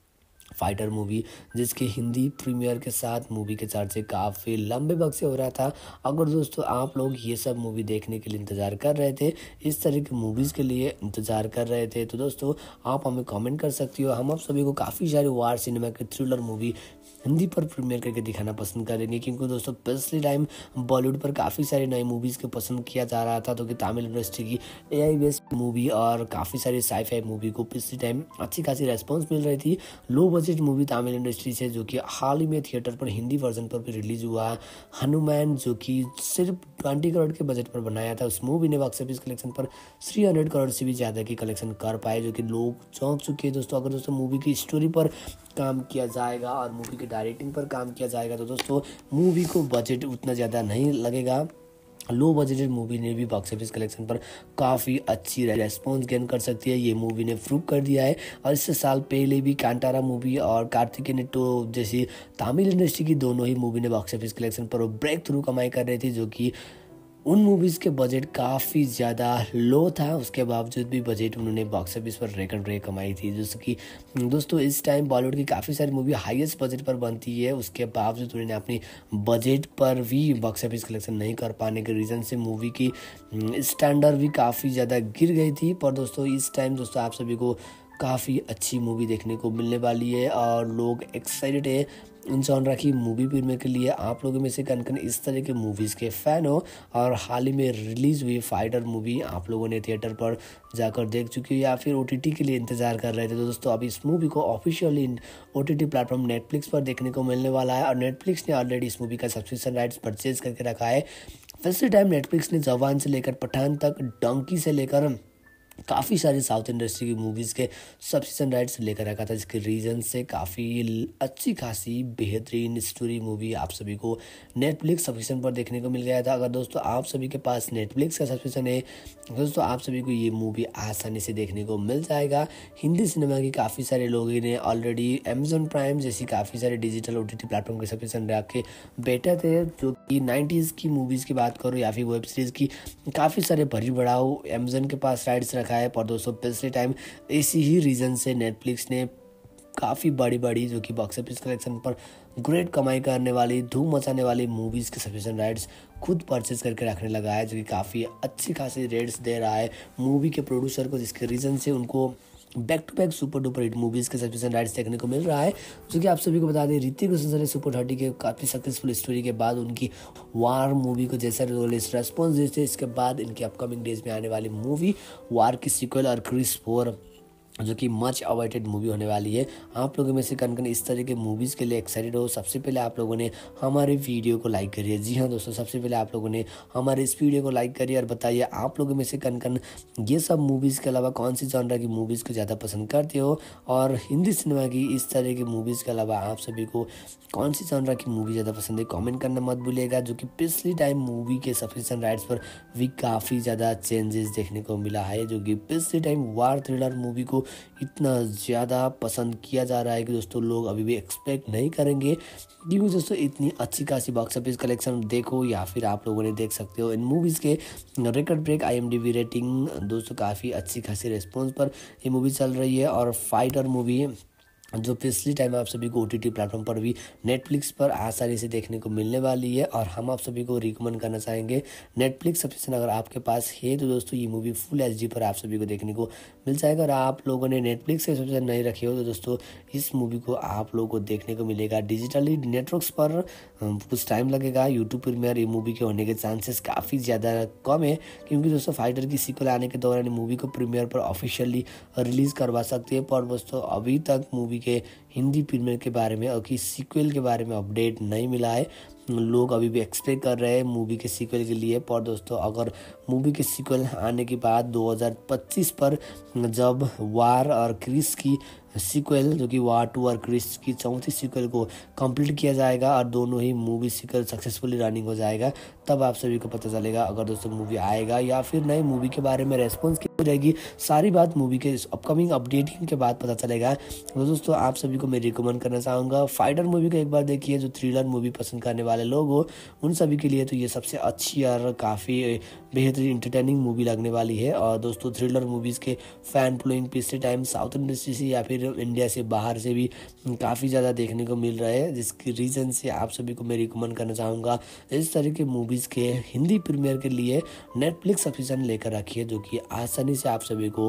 फाइटर मूवी जिसके हिंदी प्रीमियर के साथ मूवी के चर्चे काफ़ी लंबे वक्त से हो रहा था। अगर दोस्तों आप लोग ये सब मूवी देखने के लिए इंतज़ार कर रहे थे, इस तरह की मूवीज़ के लिए इंतज़ार कर रहे थे, तो दोस्तों आप हमें कमेंट कर सकती हो। हम आप सभी को काफ़ी सारी वार सिनेमा की थ्रिलर मूवी हिंदी पर प्रीमियर करके दिखाना पसंद करेंगे, क्योंकि दोस्तों पिछले टाइम बॉलीवुड पर काफ़ी सारी नई मूवीज़ को पसंद किया जा रहा था, तो कि तमिल इंडस्ट्री की AI बेस्ड मूवी और काफ़ी सारी साई-फाई मूवी को पिछले टाइम अच्छी खासी रेस्पॉन्स मिल रही थी। Low budget movie Tamil industry से, जो कि हाल ही में थिएटर पर हिंदी वर्जन पर भी रिलीज हुआ, हनुमान, जो कि सिर्फ 20 करोड़ के बजट पर बनाया था। उस मूवी ने बॉक्स ऑफिस कलेक्शन पर 300 करोड़ से भी ज़्यादा की कलेक्शन कर पाए, जो कि लोग चौंक चुके हैं दोस्तों। अगर दोस्तों मूवी की स्टोरी पर काम किया जाएगा और मूवी की डायरेक्टिंग पर काम किया जाएगा, तो दोस्तों मूवी को बजट उतना ज़्यादा नहीं लगेगा। लो बजटेड मूवी ने भी बॉक्स ऑफिस कलेक्शन पर काफ़ी अच्छी रेस्पॉन्स गेन कर सकती है, ये मूवी ने प्रूव कर दिया है। और इससे साल पहले भी कांतारा मूवी और कार्तिकेय नेटो जैसी तमिल इंडस्ट्री की दोनों ही मूवी ने बॉक्स ऑफिस कलेक्शन पर ब्रेक थ्रू कमाई कर रही थी, जो कि उन मूवीज़ के बजट काफ़ी ज़्यादा लो था, उसके बावजूद भी बजट उन्होंने बॉक्स ऑफिस पर रिकॉर्ड ब्रेक कमाई थी। जैसे कि दोस्तों इस टाइम बॉलीवुड की काफ़ी सारी मूवी हाईएस्ट बजट पर बनती है, उसके बावजूद उन्होंने अपनी बजट पर भी बॉक्स ऑफिस कलेक्शन नहीं कर पाने के रीज़न से मूवी की स्टैंडर्ड भी काफ़ी ज़्यादा गिर गई थी। पर दोस्तों इस टाइम दोस्तों आप सभी को काफ़ी अच्छी मूवी देखने को मिलने वाली है और लोग एक्साइटेड है इन जॉनरा की मूवी प्रीमियर के लिए। आप लोगों में से कन इस तरह के मूवीज़ के फ़ैन हो और हाल ही में रिलीज़ हुई फाइटर मूवी आप लोगों ने थिएटर पर जाकर देख चुकी हो या फिर OTT के लिए इंतज़ार कर रहे थे, तो दोस्तों अब इस मूवी को ऑफिशियली OTT प्लेटफॉर्म नेटफ्लिक्स पर देखने को मिलने वाला है। और नेटफ्लिक्स ने ऑलरेडी इस मूवी का सब्सक्रिप्शन राइट्स परचेज करके रखा है। फर्स्ट टाइम नेटफ्लिक्स ने जवान से लेकर पठान तक, डंकी से लेकर काफ़ी सारी साउथ इंडस्ट्री की मूवीज़ के सब्सक्रिप्शन राइट्स लेकर रखा था, जिसके रीज़न से काफ़ी अच्छी खासी बेहतरीन स्टोरी मूवी आप सभी को नेटफ्लिक्स सब्सक्रिप्शन पर देखने को मिल गया था। अगर दोस्तों आप सभी के पास नेटफ्लिक्स का सब्सक्रिप्शन है दोस्तों, आप सभी को ये मूवी आसानी से देखने को मिल जाएगा। हिंदी सिनेमा की काफ़ी सारे लोगों ने ऑलरेडी अमेजॉन प्राइम जैसी काफ़ी सारे डिजिटल OTT प्लेटफॉर्म के सब्सक्रिप्शन रख के बैठे थे, जो कि 90s की मूवीज़ की बात करो या फिर वेब सीरीज़ की काफ़ी सारे भरी बढ़ाओ अमेजन के पास राइट्स रखा है। पर दोस्तों पिछले टाइम इसी ही रीज़न से नेटफ्लिक्स ने काफ़ी बड़ी जो कि बॉक्स ऑफिस कलेक्शन पर ग्रेट कमाई करने वाली, धूम मचाने वाली मूवीज़ के सब्सक्रिप्शन राइट्स खुद परचेज करके रखने लगा है, जो कि काफ़ी अच्छी खासी रेट्स दे रहा है मूवी के प्रोड्यूसर को, जिसके रीज़न से उनको back to back super duper hit movies के सब्सक्रिप्शन राइट्स देखने को मिल रहा है। जो कि आप सभी को बता दें, ऋतिक रोशन ने सुपर 30 के काफ़ी सक्सेसफुल स्टोरी के बाद उनकी वार मूवी को जैसा रेस्पॉन्स देते, इसके बाद इनकी अपकमिंग डेज में आने वाली मूवी वार की सीक्वल और क्रिस 4 जो कि मच अवॉइडेड मूवी होने वाली है। आप लोगों में से कन कन इस तरह के मूवीज़ के लिए एक्साइटेड हो, सबसे पहले आप लोगों ने हमारे वीडियो को लाइक करिए। जी हाँ दोस्तों, सबसे पहले आप लोगों ने हमारे इस वीडियो को लाइक करिए और बताइए आप लोगों में से कन कन ये सब मूवीज़ के अलावा कौन सी जॉनरा की मूवीज़ को ज़्यादा पसंद करते हो, और हिंदी सिनेमा की इस तरह की मूवीज़ के अलावा आप सभी को कौन सी जॉनरा की मूवी ज़्यादा पसंद है, कमेंट करना मत भूलिएगा। जो कि पिछली टाइम मूवी के सब्सक्रिप्शन राइट्स पर भी काफ़ी ज़्यादा चेंजेस देखने को मिला है, जो कि पिछली टाइम वार थ्रिलर मूवी को इतना ज़्यादा पसंद किया जा रहा है कि दोस्तों लोग अभी भी एक्सपेक्ट नहीं करेंगे, क्योंकि दोस्तों इतनी अच्छी खासी बॉक्स ऑफिस कलेक्शन देखो या फिर आप लोगों ने देख सकते हो इन मूवीज़ के रिकॉर्ड ब्रेक IMDb रेटिंग दोस्तों काफ़ी अच्छी खासी रिस्पॉन्स पर ये मूवी चल रही है। और फाइटर मूवी जो पिछली टाइम आप सभी को OTT प्लेटफॉर्म पर भी नेटफ्लिक्स पर आसानी से देखने को मिलने वाली है, और हम आप सभी को रिकमेंड करना चाहेंगे नेटफ्लिक्स सब्सक्रिप्शन अगर आपके पास है तो दोस्तों ये मूवी फुल HD पर आप सभी को देखने को मिल जाएगा। और आप लोगों ने नेटफ्लिक्स का सब्सक्रिप्शन नहीं रखे हो तो दोस्तों इस मूवी को आप लोगों को देखने को मिलेगा डिजिटली नेटवर्क्स पर, कुछ टाइम लगेगा। यूट्यूब प्रीमियर ये मूवी के होने के चांसेस काफ़ी ज़्यादा कम है, क्योंकि दोस्तों फाइटर की सीक्वल आने के दौरान मूवी को प्रीमियर पर ऑफिशियली रिलीज़ करवा सकते हैं, पर दोस्तों अभी तक मूवी के हिंदी प्रीमियर के बारे में और की सीक्वल के बारे में अपडेट नहीं मिला है। लोग अभी भी एक्सपेक्ट कर रहे हैं मूवी के सीक्वल के लिए, पर दोस्तों अगर मूवी के सीक्वल आने के बाद 2025 पर जब वार और क्रिस की सीक्वल जो कि वार 2 और क्रिस की चौथी सीक्वल को कंप्लीट किया जाएगा और दोनों ही मूवी सीक्वल सक्सेसफुली रनिंग हो जाएगा, तब आप सभी को पता चलेगा अगर दोस्तों मूवी आएगा या फिर नई मूवी के बारे में रेस्पॉन्स क्या रहेगी। सारी बात मूवी के अपकमिंग अपडेटिंग के बाद पता चलेगा। तो दोस्तों आप सभी को मैं रिकमेंड करना चाहूँगा फाइटर मूवी को एक बार देखिए। जो थ्रिलर मूवी पसंद करने वाले लोग हो उन सभी के लिए तो ये सबसे अच्छी और काफ़ी बेहतरीन इंटरटेनिंग मूवी लगने वाली है। और दोस्तों थ्रिलर मूवीज़ के फैन फॉलोइंग पिछले टाइम साउथ इंडस्ट्री से या फिर इंडिया से बाहर से भी काफ़ी ज़्यादा देखने को मिल रहा है, जिसकी रीज़न से आप सभी को मैं रिकमेंड करना चाहूँगा इस तरह के मूवीज़ के हिंदी प्रीमियर के लिए नेटफ्लिक्स सब्सक्रिप्शन लेकर रखिए, जो कि आसानी से आप सभी को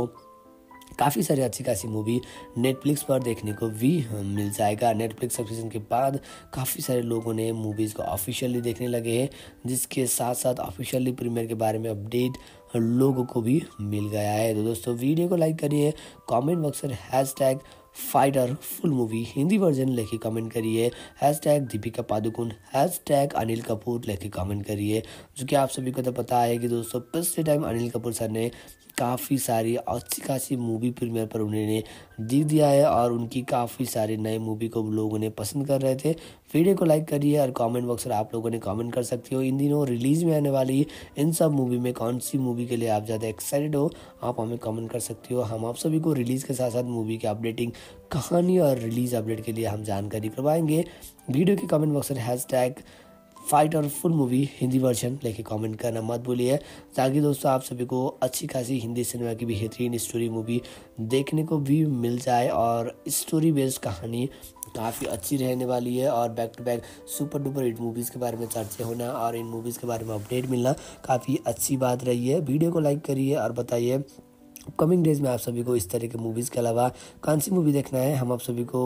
काफ़ी सारी अच्छी खासी मूवी नेटफ्लिक्स पर देखने को भी मिल जाएगा। नेटफ्लिक्स सब्सक्रिप्शन के बाद काफ़ी सारे लोगों ने मूवीज़ को ऑफिशियली देखने लगे हैं, जिसके साथ साथ ऑफिशियली प्रीमियर के बारे में अपडेट लोगों को भी मिल गया है। तो दोस्तों वीडियो को लाइक करिए, कमेंट बॉक्स में #fighter full movie Hindi version लेके कमेंट करिए, #दीपिका पादुकोण, #अनिल कपूर लेके कमेंट करिए। जो कि आप सभी को तो पता है कि दोस्तों पिछले टाइम अनिल कपूर सर ने काफ़ी सारी अच्छी खासी मूवी प्रीमियर पर उन्होंने दिख दिया है और उनकी काफ़ी सारी नई मूवी को लोगों ने पसंद कर रहे थे। वीडियो को लाइक करिए और कमेंट बॉक्स में आप लोगों ने कमेंट कर सकते हो इन दिनों रिलीज़ में आने वाली इन सब मूवी में कौन सी मूवी के लिए आप ज़्यादा एक्साइटेड हो, आप हमें कमेंट कर सकते हो। हम आप सभी को रिलीज़ के साथ साथ मूवी के अपडेटिंग कहानी और रिलीज़ अपडेट के लिए हम जानकारी करवाएंगे। वीडियो के कमेंट बॉक्स में #fighter full movie Hindi version लेके कमेंट करना मत भूलिए, ताकि दोस्तों आप सभी को अच्छी खासी हिंदी सिनेमा की बेहतरीन स्टोरी मूवी देखने को भी मिल जाए। और स्टोरी बेस्ड कहानी काफ़ी अच्छी रहने वाली है और back to back super duper hit movies के बारे में चर्चा होना और इन मूवीज़ के बारे में अपडेट मिलना काफ़ी अच्छी बात रही है। वीडियो को लाइक करिए और बताइए अपकमिंग डेज में आप सभी को इस तरह के मूवीज़ के अलावा कौन सी मूवी देखना है। हम आप सभी को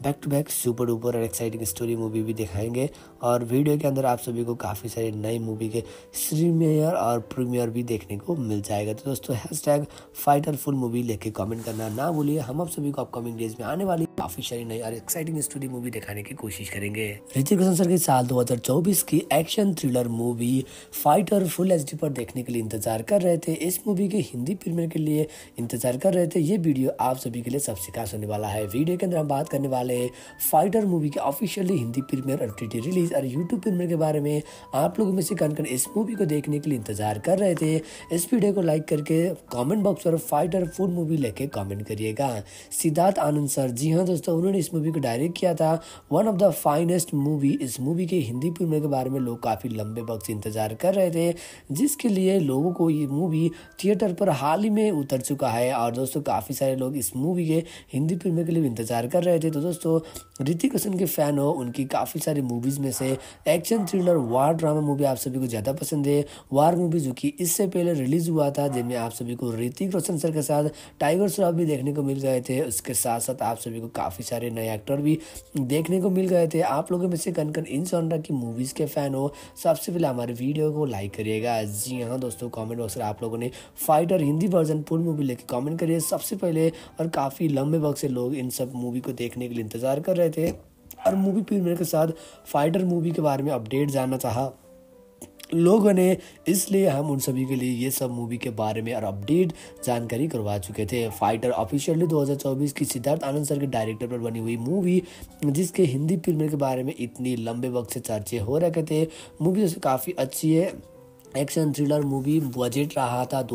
back to back super duper और एक्साइटिंग स्टोरी मूवी भी दिखाएंगे। और वीडियो के अंदर आप सभी को काफ़ी सारे नई मूवी के प्रीमियर और प्रीमियर भी देखने को मिल जाएगा। तो दोस्तों हैशटैग फाइटर फुल मूवी लेके कमेंट करना ना भूलिए। हम आप सभी को अपकमिंग डेज में आने वाली काफ़ी सारी नई और एक्साइटिंग स्टोरी मूवी दिखाने की कोशिश करेंगे। ऋतिक रोशन सर की साल 2024 की action thriller movie fighter full HD पर देखने के लिए इंतजार कर रहे थे। इस मूवी के हिंदी प्रीमियर के लिए इंतजार कर रहे थे। ये वीडियो आप सभी के लिए सबसे खास होने वाला है। वीडियो के अंदर हम बात करने वाले हैं फाइटर मूवी के ऑफिशियली हिंदी प्रीमियर और OTT रिलीज और यूट्यूब प्रीमियर के बारे में। आप लोगों में से कौन इस मूवी को देखने के लिए इंतजार कर रहे थे, इस वीडियो को लाइक करके कमेंट बॉक्स पर फाइटर फुल मूवी लेके कमेंट करिएगा। सिद्धार्थ आनंद सर, जी हाँ दोस्तों, उन्होंने इस मूवी को डायरेक्ट किया था। One of the finest movie. इस मूवी के हिंदी प्रीमियर के बारे में लोग काफी लंबे वक्त से इंतजार कर रहे थे, जिसके लिए लोगों को ये मूवी थिएटर पर हाल ही में उतर चुका है। और दोस्तों काफी सारे लोग इस मूवी के हिंदी प्रीमियर के लिए इंतजार कर रहे थे। तो दोस्तों ऋतिक रोशन के फैन हो, उनकी काफी सारी मूवीज में से action thriller war drama movie आप सभी को ज्यादा पसंद है। वार मूवी जो कि इससे पहले रिलीज हुआ था, जिनमें आप सभी को ऋतिक रोशन सर के साथ टाइगर श्रॉफ भी देखने को मिल गए थे। उसके साथ साथ आप सभी को काफी सारे नए एक्टर भी देखने को मिल गए थे। आप लोगों में से कन इन जॉनर की मूवीज के फैन हो, सबसे पहले हमारे वीडियो को लाइक करिएगा। जी हाँ दोस्तों, कमेंट बॉक्स में आप लोगों ने fighter Hindi version full movie लेके कमेंट करिए सबसे पहले। और काफी लंबे वक्त से लोग इन सब मूवी को देखने के लिए इंतजार कर रहे थे और मूवी प्रीमियर के साथ फाइटर मूवी के बारे में अपडेट जानना चाहा लोगों ने, इसलिए हम उन सभी के लिए ये सब मूवी के बारे में और अपडेट जानकारी करवा चुके थे। फाइटर ऑफिशियली 2024 की सिद्धार्थ आनंद सर के डायरेक्टर पर बनी हुई मूवी, जिसके हिंदी प्रीमियर के बारे में इतनी लंबे वक्त से चर्चे हो रखे थे। मूवी जैसे काफ़ी अच्छी है। एक्शन थ्रिलर मूवी, बजट रहा था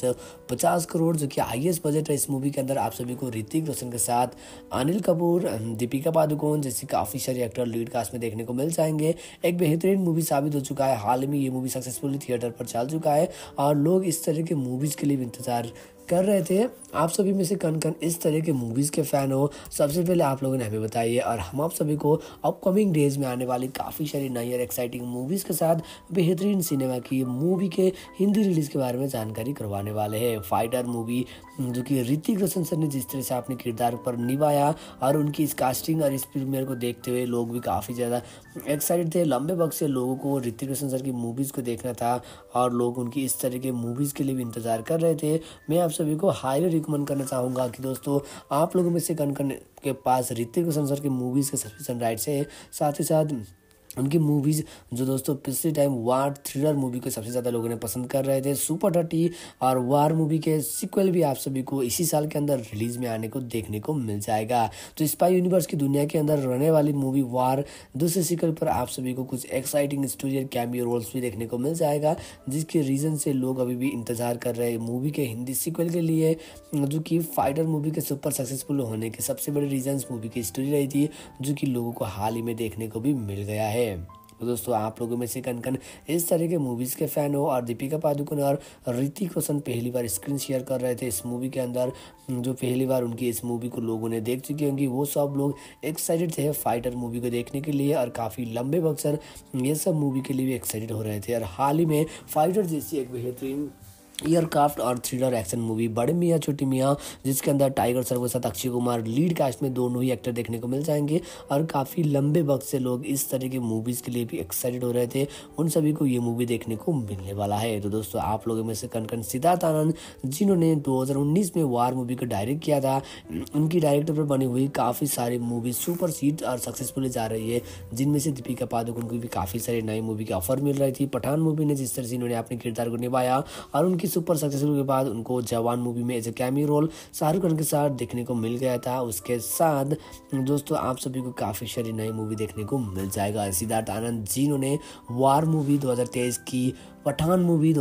250 करोड़, जो कि हाईएस्ट बजट है इस मूवी के अंदर। आप सभी को ऋतिक रोशन के साथ अनिल कपूर, दीपिका पादुकोण जैसे काफ़ी सारे एक्टर लीड कास्ट में देखने को मिल जाएंगे। एक बेहतरीन मूवी साबित हो चुका है। हाल में ये मूवी सक्सेसफुली थिएटर पर चल चुका है और लोग इस तरह के मूवीज़ के लिए भी इंतजार कर रहे थे। आप सभी में से कौन इस तरह के मूवीज़ के फ़ैन हो, सबसे पहले आप लोगों ने हमें बताइए। और हम आप सभी को अपकमिंग डेज में आने वाली काफ़ी सारी नई और एक्साइटिंग मूवीज़ के साथ बेहतरीन सिनेमा की मूवी के हिंदी रिलीज़ के बारे में जानकारी करवाने वाले हैं। फाइटर मूवी जो कि ऋतिक रोशन सर ने जिस तरह से अपने किरदार पर निभाया और उनकी इस कास्टिंग और इस प्रीमियर को देखते हुए लोग भी काफ़ी ज़्यादा एक्साइटेड थे। लंबे वक्त से लोगों को ऋतिक रोशन सर की मूवीज़ को देखना था और लोग उनकी इस तरह के मूवीज़ के लिए भी इंतज़ार कर रहे थे। मैं आप सभी को हाईली रिकमेंड करना चाहूँगा कि दोस्तों आप लोगों में से कौन के पास ऋतिक रोशन सर के मूवीज़ के सब्सक्रिप्शन राइट्स है, साथ ही साथ उनकी मूवीज़ जो दोस्तों पिछले टाइम वार थ्रिलर मूवी को सबसे ज़्यादा लोगों ने पसंद कर रहे थे। सुपर 30 और वार मूवी के सीक्वल भी आप सभी को इसी साल के अंदर रिलीज़ में आने को देखने को मिल जाएगा। तो स्पाई यूनिवर्स की दुनिया के अंदर रहने वाली मूवी वार दूसरे सीक्वल पर आप सभी को कुछ एक्साइटिंग स्टोरी और कैमियो रोल्स भी देखने को मिल जाएगा, जिसके रीज़न से लोग अभी भी इंतज़ार कर रहे हैं मूवी के हिंदी सीक्वल के लिए, जो कि फाइटर मूवी के सुपर सक्सेसफुल होने के सबसे बड़े रीजन्स मूवी की स्टोरी रही थी, जो कि लोगों को हाल ही में देखने को भी मिल गया है। तो दोस्तों आप लोगों में से कौन इस तरह के मूवीज़ के फ़ैन हो। और दीपिका पादुकोण और ऋतिक रोशन पहली बार स्क्रीन शेयर कर रहे थे इस मूवी के अंदर, जो पहली बार उनकी इस मूवी को लोगों ने देख चुके होंगे, वो सब लोग एक्साइटेड थे फाइटर मूवी को देखने के लिए और काफ़ी लंबे वक्त से ये सब मूवी के लिए भी एक्साइटेड हो रहे थे। और हाल ही में फाइटर जैसी एक बेहतरीन एयरक्राफ्ट और थ्रिलर एक्शन मूवी बड़े मियाँ छोटी मियाँ, जिसके अंदर टाइगर श्रॉफ के साथ अक्षय कुमार लीड कास्ट में दोनों ही एक्टर देखने को मिल जाएंगे। और काफ़ी लंबे वक्त से लोग इस तरह की मूवीज़ के लिए भी एक्साइटेड हो रहे थे, उन सभी को ये मूवी देखने को मिलने वाला है। तो दोस्तों आप लोगों में से कौन सिद्धार्थ आनंद, जिन्होंने 2019 में वार मूवी को डायरेक्ट किया था, उनकी डायरेक्टर पर बनी हुई काफ़ी सारी मूवी सुपर हिट और सक्सेसफुली जा रही है, जिनमें से दीपिका पादुकोण को भी काफ़ी सारी नई मूवी की ऑफर मिल रही थी। पठान मूवी ने जिस तरह से इन्होंने अपने किरदार को निभाया और उनकी सुपर सक्सेसफुल के बाद उनको जवान मूवी में as a cameo role Shahrukh Khan के साथ देखने को मिल गया था। उसके साथ दोस्तों आप सभी को काफ़ी सारी नई मूवी देखने को मिल जाएगा। सिद्धार्थ आनंद जिन्होंने वार मूवी 2023 की, पठान मूवी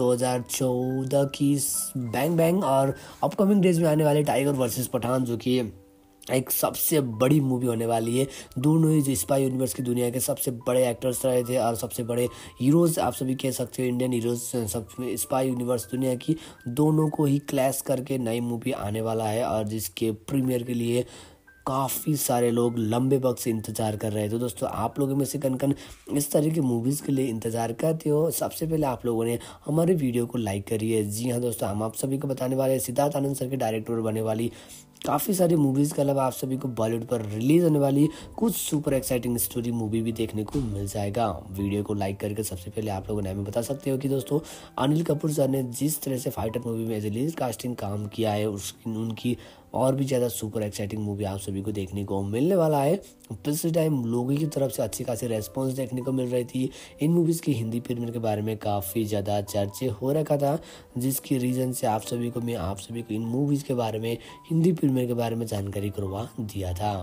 2014 की बैंग बैंग और अपकमिंग डेज में आने वाले टाइगर वर्सेस पठान, जो कि एक सबसे बड़ी मूवी होने वाली है। दोनों ही जो स्पाई यूनिवर्स की दुनिया के सबसे बड़े एक्टर्स रहे थे और सबसे बड़े हीरोज़ आप सभी कह सकते हो, इंडियन हीरोज़ सब स्पाई यूनिवर्स दुनिया की, दोनों को ही क्लैश करके नई मूवी आने वाला है और जिसके प्रीमियर के लिए काफ़ी सारे लोग लंबे वक्त से इंतज़ार कर रहे हैं। तो दोस्तों आप लोगों में से कौन इस तरह की मूवीज़ के लिए इंतज़ार करते हो, सबसे पहले आप लोगों ने हमारे वीडियो को लाइक करिए। जी हाँ दोस्तों, हम आप सभी को बताने वाले हैं सिद्धार्थ आनंद सर के डायरेक्टर बने वाली काफ़ी सारी मूवीज़ के अलावा आप सभी को बॉलीवुड पर रिलीज होने वाली कुछ सुपर एक्साइटिंग स्टोरी मूवी भी देखने को मिल जाएगा। वीडियो को लाइक करके सबसे पहले आप लोगों ने हमें बता सकते हो कि दोस्तों अनिल कपूर सर ने जिस तरह से फाइटर मूवी में एज ए लीड कास्टिंग काम किया है उनकी और भी ज़्यादा सुपर एक्साइटिंग मूवी आप सभी को देखने को मिलने वाला है। पिछले टाइम लोगों की तरफ से अच्छी खासी रेस्पॉन्स देखने को मिल रही थी। इन मूवीज़ की हिंदी प्रीमियर के बारे में काफ़ी ज़्यादा चर्चे हो रखा था, जिसकी रीज़न से आप सभी को इन मूवीज़ के बारे में हिंदी प्रीमियर के बारे में जानकारी करवा दिया था।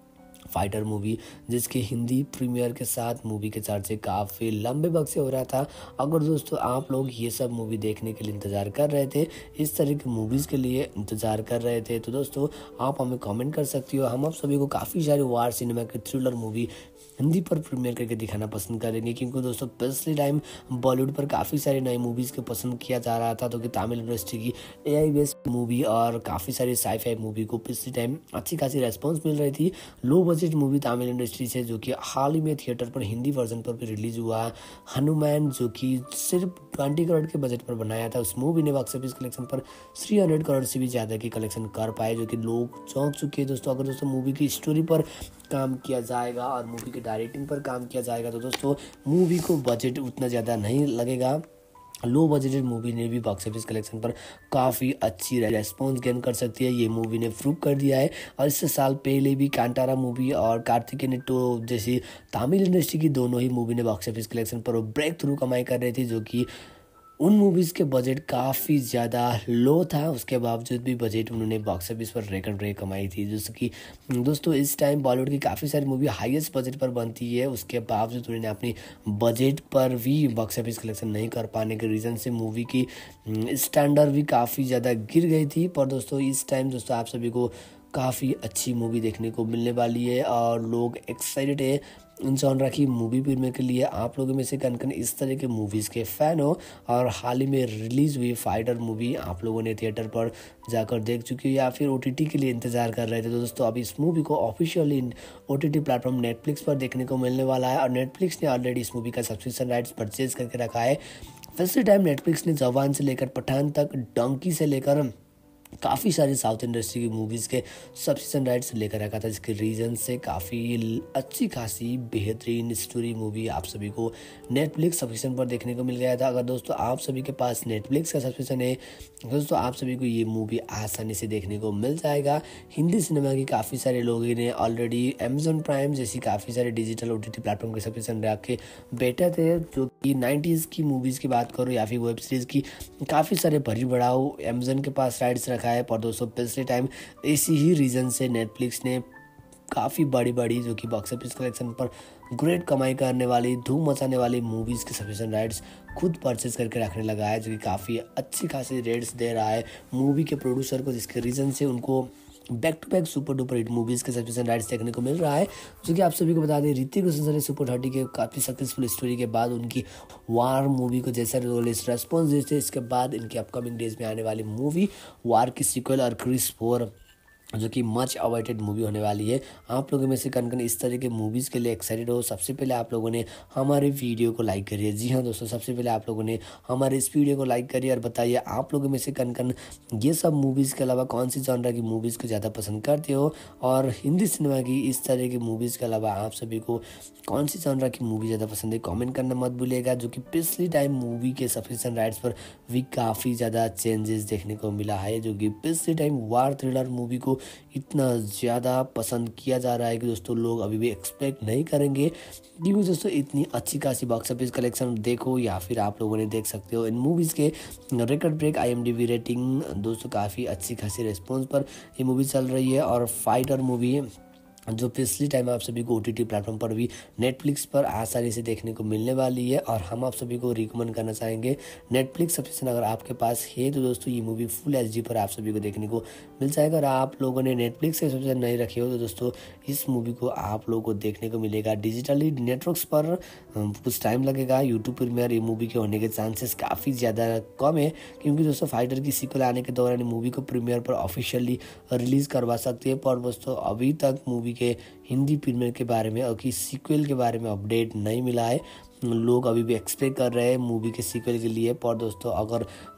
फाइटर मूवी जिसके हिंदी प्रीमियर के साथ मूवी के चर्चे काफ़ी लंबे वक्त से हो रहा था। अगर दोस्तों आप लोग ये सब मूवी देखने के लिए इंतज़ार कर रहे थे, इस तरह की मूवीज़ के लिए इंतज़ार कर रहे थे, तो दोस्तों आप हमें कमेंट कर सकती हो। हम आप सभी को काफ़ी सारी वार सिनेमा की थ्रिलर मूवी हिंदी पर प्रीमियर करके दिखाना पसंद करेंगे, क्योंकि दोस्तों पिछले टाइम बॉलीवुड पर काफ़ी सारी नई मूवीज़ को पसंद किया जा रहा था, तो कि तमिल इंडस्ट्री की AI बेस्ड मूवी और काफ़ी सारी साई-फाई मूवी को पिछले टाइम अच्छी खासी रेस्पॉन्स मिल रही थी। Low budget movie Tamil industry से जो कि हाल ही में थिएटर पर हिंदी वर्जन पर भी रिलीज हुआ, हनुमान, जो कि सिर्फ 20 करोड़ के बजट पर बनाया था, उस मूवी ने बॉक्स ऑफिस कलेक्शन पर 300 करोड़ से भी ज़्यादा की कलेक्शन कर पाए, जो कि लोग चौंक चुके हैं दोस्तों। अगर दोस्तों मूवी की स्टोरी पर काम किया जाएगा और मूवी की डायरेक्टिंग पर काम किया जाएगा तो दोस्तों मूवी को बजट उतना ज़्यादा नहीं लगेगा। लो बजटेड मूवी ने भी बॉक्स ऑफिस कलेक्शन पर काफ़ी अच्छी रेस्पॉन्स गेन कर सकती है, ये मूवी ने प्रूव कर दिया है। और इससे साल पहले भी कांतारा मूवी और कार्तिकेय नेटो जैसी तमिल इंडस्ट्री की दोनों ही मूवी ने बॉक्स ऑफिस कलेक्शन पर ब्रेक थ्रू कमाई कर रही थी, जो कि उन मूवीज़ के बजट काफ़ी ज़्यादा लो था, उसके बावजूद भी बजट उन्होंने बॉक्स ऑफिस पर रिकॉर्ड ब्रेक कमाई थी। जैसे कि दोस्तों इस टाइम बॉलीवुड की काफ़ी सारी मूवी हाईएस्ट बजट पर बनती है, उसके बावजूद उन्होंने अपनी बजट पर भी बॉक्स ऑफिस कलेक्शन नहीं कर पाने के रीज़न से मूवी की स्टैंडर्ड भी काफ़ी ज़्यादा गिर गई थी। पर दोस्तों इस टाइम दोस्तों आप सभी को काफ़ी अच्छी मूवी देखने को मिलने वाली है और लोग एक्साइटेड है इन जॉनरा की मूवी प्रीमियर के लिए। आप लोगों में से कन इस तरह के मूवीज़ के फ़ैन हो और हाल ही में रिलीज़ हुई फाइटर मूवी आप लोगों ने थिएटर पर जाकर देख चुकी हो या फिर OTT के लिए इंतज़ार कर रहे थे, तो दोस्तों अब इस मूवी को ऑफिशियली OTT प्लेटफॉर्म नेटफ्लिक्स पर देखने को मिलने वाला है। और नेटफ्लिक्स ने ऑलरेडी इस मूवी का सब्सक्रिप्शन राइट्स परचेज करके रखा है। फर्स्ट टाइम नेटफ्लिक्स ने जवान से लेकर पठान तक, डंकी से लेकर काफ़ी सारी साउथ इंडस्ट्री की मूवीज़ के सब्सक्रिप्शन राइट्स लेकर रखा था, जिसके रीज़न से काफ़ी अच्छी खासी बेहतरीन स्टोरी मूवी आप सभी को नेटफ्लिक्स सब्सक्रिप्शन पर देखने को मिल गया था। अगर दोस्तों आप सभी के पास नेटफ्लिक्स का सब्सक्रिप्शन है दोस्तों आप सभी को ये मूवी आसानी से देखने को मिल जाएगा। हिंदी सिनेमा की काफ़ी सारे लोगों ने ऑलरेडी अमेजॉन प्राइम जैसी काफ़ी सारे डिजिटल OTT प्लेटफॉर्म के सब्सक्रिप्शन रख के बैठे थे, जो कि 90s की मूवीज़ की बात करो या फिर वेब सीरीज़ की काफ़ी सारे भरी बढ़ाओ अमेजॉन के पास राइट्स रखा है। पर दोस्तों पिछले टाइम इसी ही रीज़न से नेटफ्लिक्स ने काफ़ी बड़ी जो कि बॉक्स ऑफिस कलेक्शन पर ग्रेट कमाई करने वाली, धूम मचाने वाली मूवीज़ के सब्सक्रिप्शन राइट्स खुद परचेज करके रखने लगा है, जो कि काफ़ी अच्छी खासी रेट्स दे रहा है मूवी के प्रोड्यूसर को, जिसके रीज़न से उनको back to back super duper hit movies के सब्सक्रिप्शन राइट्स देखने को मिल रहा है। जो कि आप सभी को बता दें ऋतिक रोशन ने सुपर 30 के काफ़ी सक्सेसफुल स्टोरी के बाद उनकी वार मूवी को जैसा रेस्पॉन्स देते, इसके बाद इनकी अपकमिंग डेज में आने वाली मूवी वार की सीक्वल और क्रिस 4 जो कि मच अवॉइडेड मूवी होने वाली है। आप लोगों में से कन इस तरह के मूवीज़ के लिए एक्साइटेड हो, सबसे पहले आप लोगों ने हमारे वीडियो को लाइक करिए। जी हाँ दोस्तों, सबसे पहले आप लोगों ने हमारे इस वीडियो को लाइक करिए और बताइए आप लोगों में से कन ये सब मूवीज़ के अलावा कौन सी जॉनरा की मूवीज़ को ज़्यादा पसंद करते हो, और हिंदी सिनेमा की इस तरह की मूवीज़ के अलावा आप सभी को कौन सी जॉनरा की मूवी ज़्यादा पसंद है, कॉमेंट करना मत भूलिएगा। जो कि पिछली टाइम मूवी के सब्सक्रिप्शन राइट्स पर भी काफ़ी ज़्यादा चेंजेस देखने को मिला है, जो कि पिछली टाइम वार थ्रिलर मूवी को इतना ज़्यादा पसंद किया जा रहा है कि दोस्तों लोग अभी भी एक्सपेक्ट नहीं करेंगे, क्योंकि दोस्तों इतनी अच्छी खासी बॉक्स ऑफिस कलेक्शन देखो या फिर आप लोगों ने देख सकते हो इन मूवीज़ के रिकॉर्ड ब्रेक IMDb रेटिंग दोस्तों काफ़ी अच्छी खासी रिस्पॉन्स पर ये मूवी चल रही है। और फाइटर मूवी जो पिछली टाइम आप सभी को OTT प्लेटफॉर्म पर भी नेटफ्लिक्स पर आसानी से देखने को मिलने वाली है, और हम आप सभी को रिकमेंड करना चाहेंगे नेटफ्लिक्स सब्सक्रिप्शन अगर आपके पास है तो दोस्तों ये मूवी फुल HD पर आप सभी को देखने को मिल जाएगा। और आप लोगों ने नेटफ्लिक्स का सब्सक्रिप्शन नहीं रखे हो तो दोस्तों इस मूवी को आप लोगों को देखने को मिलेगा डिजिटली नेटवर्क्स पर, कुछ टाइम लगेगा। यूट्यूब प्रीमियर ये मूवी के होने के चांसेस काफ़ी ज़्यादा कम है, क्योंकि दोस्तों फाइटर की सीक्वल आने के दौरान मूवी को प्रीमियर पर ऑफिशियली रिलीज़ करवा सकती है। पर दोस्तों अभी तक मूवी के हिंदी प्रीमियर के बारे में और की सीक्वल के बारे में अपडेट नहीं मिला है। लोग अभी भी एक्सपेक्ट कर रहे हैं मूवी के सीक्वल के लिए। पर दोस्तों अगर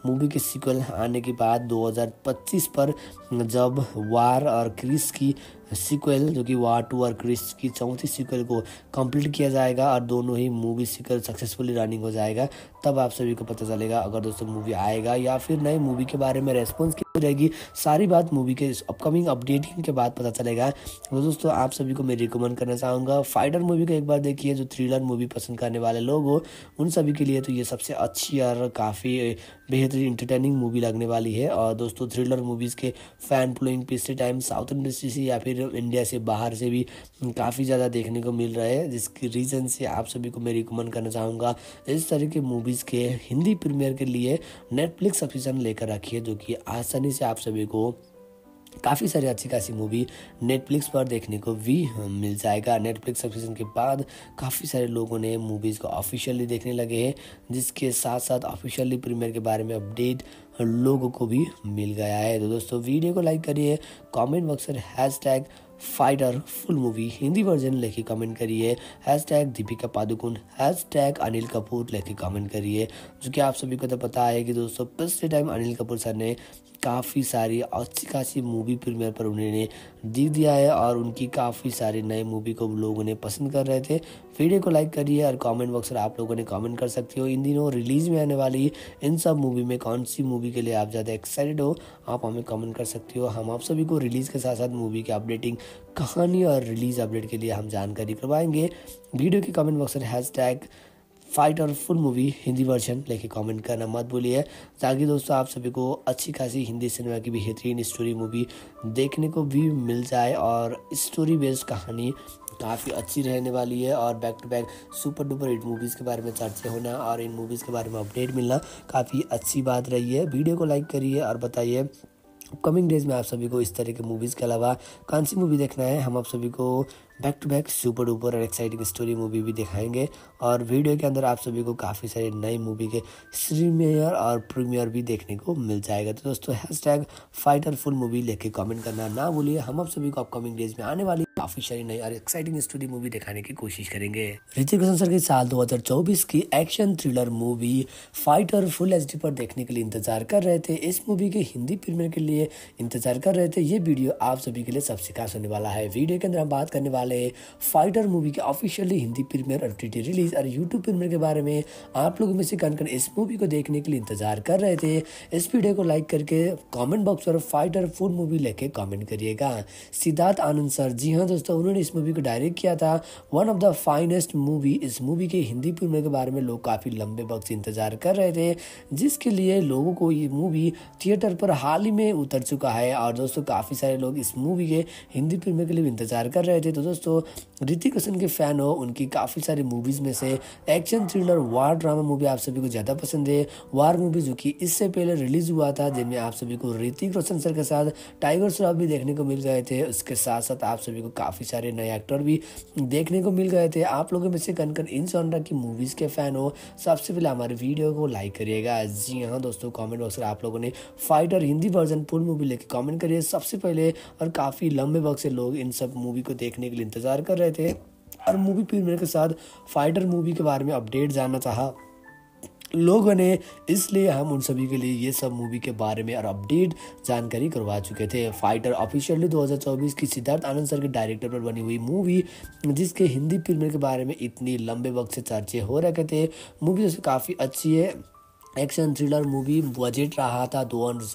मूवी के सीक्वल आने के बाद 2025 पर जब वार और क्रिस की सीक्वल जो कि वार 2 और क्रिस की चौथी सीक्वल को कंप्लीट किया जाएगा और दोनों ही मूवी सीक्वल सक्सेसफुली रनिंग हो जाएगा, तब आप सभी को पता चलेगा अगर दोस्तों मूवी आएगा या फिर नई मूवी के बारे में रेस्पॉन्स की रहेगी। सारी बात मूवी के अपकमिंग अपडेटिंग के बाद पता चलेगा। तो दोस्तों आप सभी को मैं रिकमेंड करना चाहूँगा फाइटर मूवी को एक बार देखिए। जो थ्रिलर मूवी पसंद करने वाले लोग हो उन सभी के लिए तो ये सबसे अच्छी और काफ़ी बेहतरीन इंटरटेनिंग मूवी लगने वाली है। और दोस्तों थ्रिलर मूवीज़ के फैन फॉलोइंग पिछले टाइम साउथ इंडस्ट्री से या फिर इंडिया से बाहर से भी काफ़ी ज़्यादा देखने को मिल रहा है, जिसकी रीज़न से आप सभी को मैं रिकमेंड करना चाहूँगा इस तरह के मूवीज़ के हिंदी प्रीमियर के लिए नेटफ्लिक्स सब्सक्रिप्शन लेकर रखिए, जो कि आसानी से आप सभी को काफ़ी सारी अच्छी खासी मूवी नेटफ्लिक्स पर देखने को भी मिल जाएगा। नेटफ्लिक्स सब्सक्रिप्शन के बाद काफ़ी सारे लोगों ने मूवीज़ को ऑफिशियली देखने लगे हैं, जिसके साथ साथ ऑफिशियली प्रीमियर के बारे में अपडेट लोगों को भी मिल गया है। तो दोस्तों वीडियो को लाइक करिए, कमेंट बॉक्स में hashtag fighter full movie Hindi version लेके कमेंट करिए, हैशटैग दीपिका पादुकोण, हैशटैग अनिल कपूर लेके कमेंट करिए। जो कि आप सभी को तो पता है कि दोस्तों पिछले टाइम अनिल कपूर सर ने काफ़ी सारी अच्छी खासी मूवी प्रीमियर पर उन्होंने दिख दिया है और उनकी काफ़ी सारी नए मूवी को लोगों ने पसंद कर रहे थे। वीडियो को लाइक करिए और कमेंट बॉक्स में आप लोगों ने कमेंट कर सकते हो इन दिनों रिलीज में आने वाली इन सब मूवी में कौन सी मूवी के लिए आप ज़्यादा एक्साइटेड हो, आप हमें कमेंट कर सकते हो। हम आप सभी को रिलीज़ के साथ साथ मूवी के अपडेटिंग कहानी और रिलीज अपडेट के लिए हम जानकारी करवाएंगे। वीडियो के कमेंट बॉक्स में hashtag fighter full movie Hindi version लेके कमेंट करना मत भूलिए, ताकि दोस्तों आप सभी को अच्छी खासी हिंदी सिनेमा की बेहतरीन स्टोरी मूवी देखने को भी मिल जाए। और स्टोरी बेस्ड कहानी काफ़ी अच्छी रहने वाली है और back to back super duper hit movies के बारे में चर्चा होना और इन मूवीज़ के बारे में अपडेट मिलना काफ़ी अच्छी बात रही है। वीडियो को लाइक करिए और बताइए अपकमिंग डेज में आप सभी को इस तरह के मूवीज़ के अलावा कौन सी मूवी देखना है। हम आप सभी को back to back super duper और एक्साइटिंग स्टोरी मूवी भी दिखाएंगे और वीडियो के अंदर आप सभी को काफ़ी सारी नई मूवी के प्रीमियर और प्रीमियर भी देखने को मिल जाएगा। तो दोस्तों हैशटैग फाइटर फुल मूवी लेके कमेंट करना ना भूलिए। हम आप सभी को अपकमिंग डेज में आने वाली काफ़ी सारी नई और एक्साइटिंग स्टोरी मूवी दिखाने की कोशिश करेंगे। ऋतिक रोशन सर की साल 2024 की action thriller movie fighter full HD पर देखने के लिए इंतजार कर रहे थे। इस मूवी के हिंदी प्रीमियर के लिए इंतजार कर रहे थे। ये वीडियो आप सभी के लिए सबसे खास होने वाला है। वीडियो के अंदर हम बात करने वाले फाइटर मूवी के ऑफिशियली हिंदी प्रीमियर और OTT रिलीज और यूट्यूब प्रीमियर के बारे में। आप लोगों में से कौन इस मूवी को देखने के लिए इंतजार कर रहे थे, इस वीडियो को लाइक करके कमेंट बॉक्स पर फाइटर फुल मूवी लेके कमेंट करिएगा। सिद्धार्थ आनंद सर, जी हाँ दोस्तों, उन्होंने इस मूवी को डायरेक्ट किया था। One of the finest movie. इस मूवी के हिंदी प्रीमियर के बारे में लोग काफी लंबे वक्त से इंतजार कर रहे थे, जिसके लिए लोगों को ये मूवी थिएटर पर हाल ही में उतर चुका है। और दोस्तों काफी सारे लोग इस मूवी के हिंदी प्रीमियर के लिए इंतजार कर रहे थे। तो दोस्तों ऋतिक रोशन के फैन हो, उनकी काफी सारी मूवीज में से action thriller war drama movie आप सभी को ज्यादा पसंद है। वार मूवी जो कि इससे पहले रिलीज हुआ था, जिनमें आप सभी को ऋतिक रोशन सर के साथ टाइगर श्रॉफ भी देखने को मिल गए थे। उसके साथ साथ आप सभी को काफी सारे नए एक्टर भी देखने को मिल गए थे। आप लोगों में से कौन इन जॉनर की मूवीज के फैन हो, सबसे पहले हमारे वीडियो को लाइक करिएगा। जी हाँ दोस्तों, कमेंट बॉक्स में आप लोगों ने fighter Hindi version full movie लेके कमेंट करिए सबसे पहले। और काफी लंबे वक्त से लोग इन सब मूवी को देखने के लिए इंतजार कर रहे थे और मूवी प्रीमियर के साथ फाइटर मूवी के बारे में अपडेट जानना चाहा लोगों ने, इसलिए हम उन सभी के लिए ये सब मूवी के बारे में और अपडेट जानकारी करवा चुके थे। फाइटर ऑफिशियली 2024 की सिद्धार्थ आनंद सर के डायरेक्टर पर बनी हुई मूवी, जिसके हिंदी प्रीमियर के बारे में इतनी लंबे वक्त से चर्चे हो रखे थे। मूवी जैसे काफ़ी अच्छी है, एक्शन थ्रिलर मूवी। बजट रहा था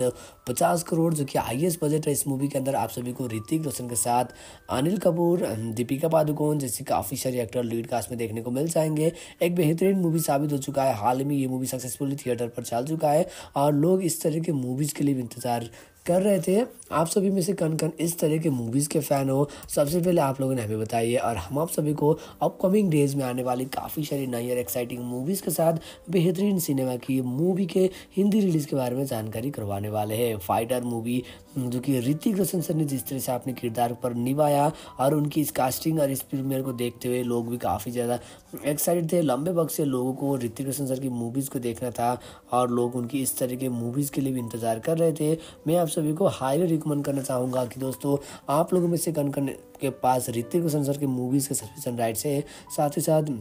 250 करोड़, जो कि हाईएस्ट बजट है इस मूवी के अंदर। आप सभी को ऋतिक रोशन के साथ अनिल कपूर, दीपिका पादुकोण जैसे काफ़ी सारे एक्टर लीड कास्ट में देखने को मिल जाएंगे। एक बेहतरीन मूवी साबित हो चुका है। हाल में ये मूवी सक्सेसफुली थिएटर पर चल चुका है और लोग इस तरह के मूवीज़ के लिए भी इंतजार कर रहे थे। आप सभी में से कौन इस तरह के मूवीज़ के फ़ैन हो, सबसे पहले आप लोगों ने हमें बताइए। और हम आप सभी को अपकमिंग डेज में आने वाली काफ़ी सारी नई और एक्साइटिंग मूवीज़ के साथ बेहतरीन सिनेमा की मूवी के हिंदी रिलीज़ के बारे में जानकारी करवाने वाले हैं। फाइटर मूवी जो कि ऋतिक रोशन सर ने जिस तरह से अपने किरदार पर निभाया और उनकी इस कास्टिंग और इस प्रीमियर को देखते हुए लोग भी काफ़ी ज़्यादा एक्साइटेड थे। लंबे वक्त से लोगों को ऋतिक रोशन सर की मूवीज़ को देखना था और लोग उनकी इस तरह के मूवीज़ के लिए भी इंतज़ार कर रहे थे। मैं आप सभी को हाईली रिकमेंड करना चाहूँगा कि दोस्तों आप लोगों में से कौन के पास ऋतिक रोशन सर के मूवीज़ के सब्सक्रिप्शन राइट्स है, साथ ही साथ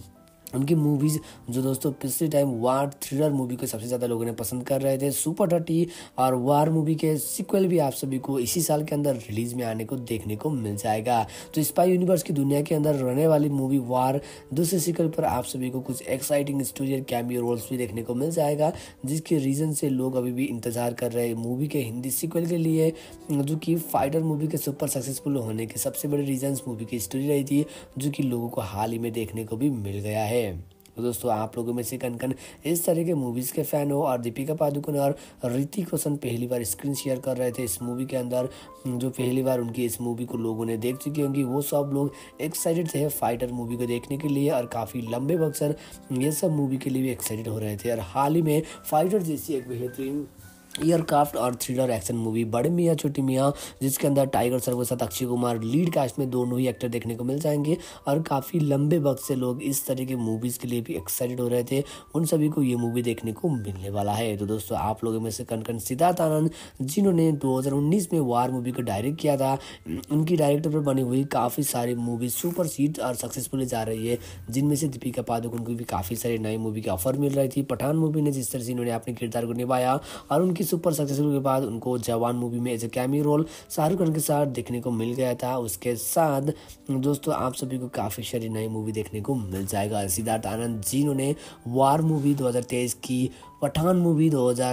उनकी मूवीज़ जो दोस्तों पिछले टाइम वार थ्रिलर मूवी को सबसे ज़्यादा लोगों ने पसंद कर रहे थे, सुपर 30 और वार मूवी के सीक्वल भी आप सभी को इसी साल के अंदर रिलीज में आने को देखने को मिल जाएगा। तो स्पाई यूनिवर्स की दुनिया के अंदर रहने वाली मूवी वार दूसरे सीक्वल पर आप सभी को कुछ एक्साइटिंग स्टोरी और कैमियो रोल्स भी देखने को मिल जाएगा, जिसके रीज़न से लोग अभी भी इंतजार कर रहे हैं मूवी के हिंदी सीक्वल के लिए, जो कि फाइटर मूवी के सुपर सक्सेसफुल होने के सबसे बड़े रीजंस मूवी की स्टोरी रही थी, जो कि लोगों को हाल ही में देखने को भी मिल गया है। तो दोस्तों आप लोगों में से कन कन इस तरह के मूवीज़ के फ़ैन हो, और दीपिका पादुकोण और ऋतिक रोशन पहली बार स्क्रीन शेयर कर रहे थे इस मूवी के अंदर, जो पहली बार उनकी इस मूवी को लोगों ने देख चुकी होंगी, वो सब लोग एक्साइटेड थे फाइटर मूवी को देखने के लिए, और काफ़ी लंबे वक्त से ये सब मूवी के लिए भी एक्साइटेड हो रहे थे। और हाल ही में फाइटर जैसी एक बेहतरीन एयरक्राफ्ट और थ्रिलर एक्शन मूवी बड़े मियाँ छोटी मियाँ, जिसके अंदर टाइगर श्रॉफ के साथ अक्षय कुमार लीड कास्ट में दोनों ही एक्टर देखने को मिल जाएंगे, और काफ़ी लंबे वक्त से लोग इस तरह के मूवीज़ के लिए भी एक्साइटेड हो रहे थे, उन सभी को ये मूवी देखने को मिलने वाला है। तो दोस्तों आप लोगों में से कन सिद्धार्थ आनंद, जिन्होंने 2019 में वार मूवी को डायरेक्ट किया था, उनकी डायरेक्टर पर बनी हुई काफ़ी सारी मूवी सुपर हिट और सक्सेसफुल जा रही है, जिनमें से दीपिका पादुकोण को भी काफ़ी सारी नई मूवी की ऑफर मिल रही थी। पठान मूवी ने जिस तरह से इन्होंने अपने किरदार को निभाया, और उनकी सुपर सक्सेसफुल के बाद उनको जवान मूवी में as a cameo role Shahrukh Khan के साथ देखने को मिल गया था। उसके साथ दोस्तों आप सभी को काफ़ी सारी नई मूवी देखने को मिल जाएगा। सिद्धार्थ आनंद जिन्होंने वार मूवी 2023 की, पठान मूवी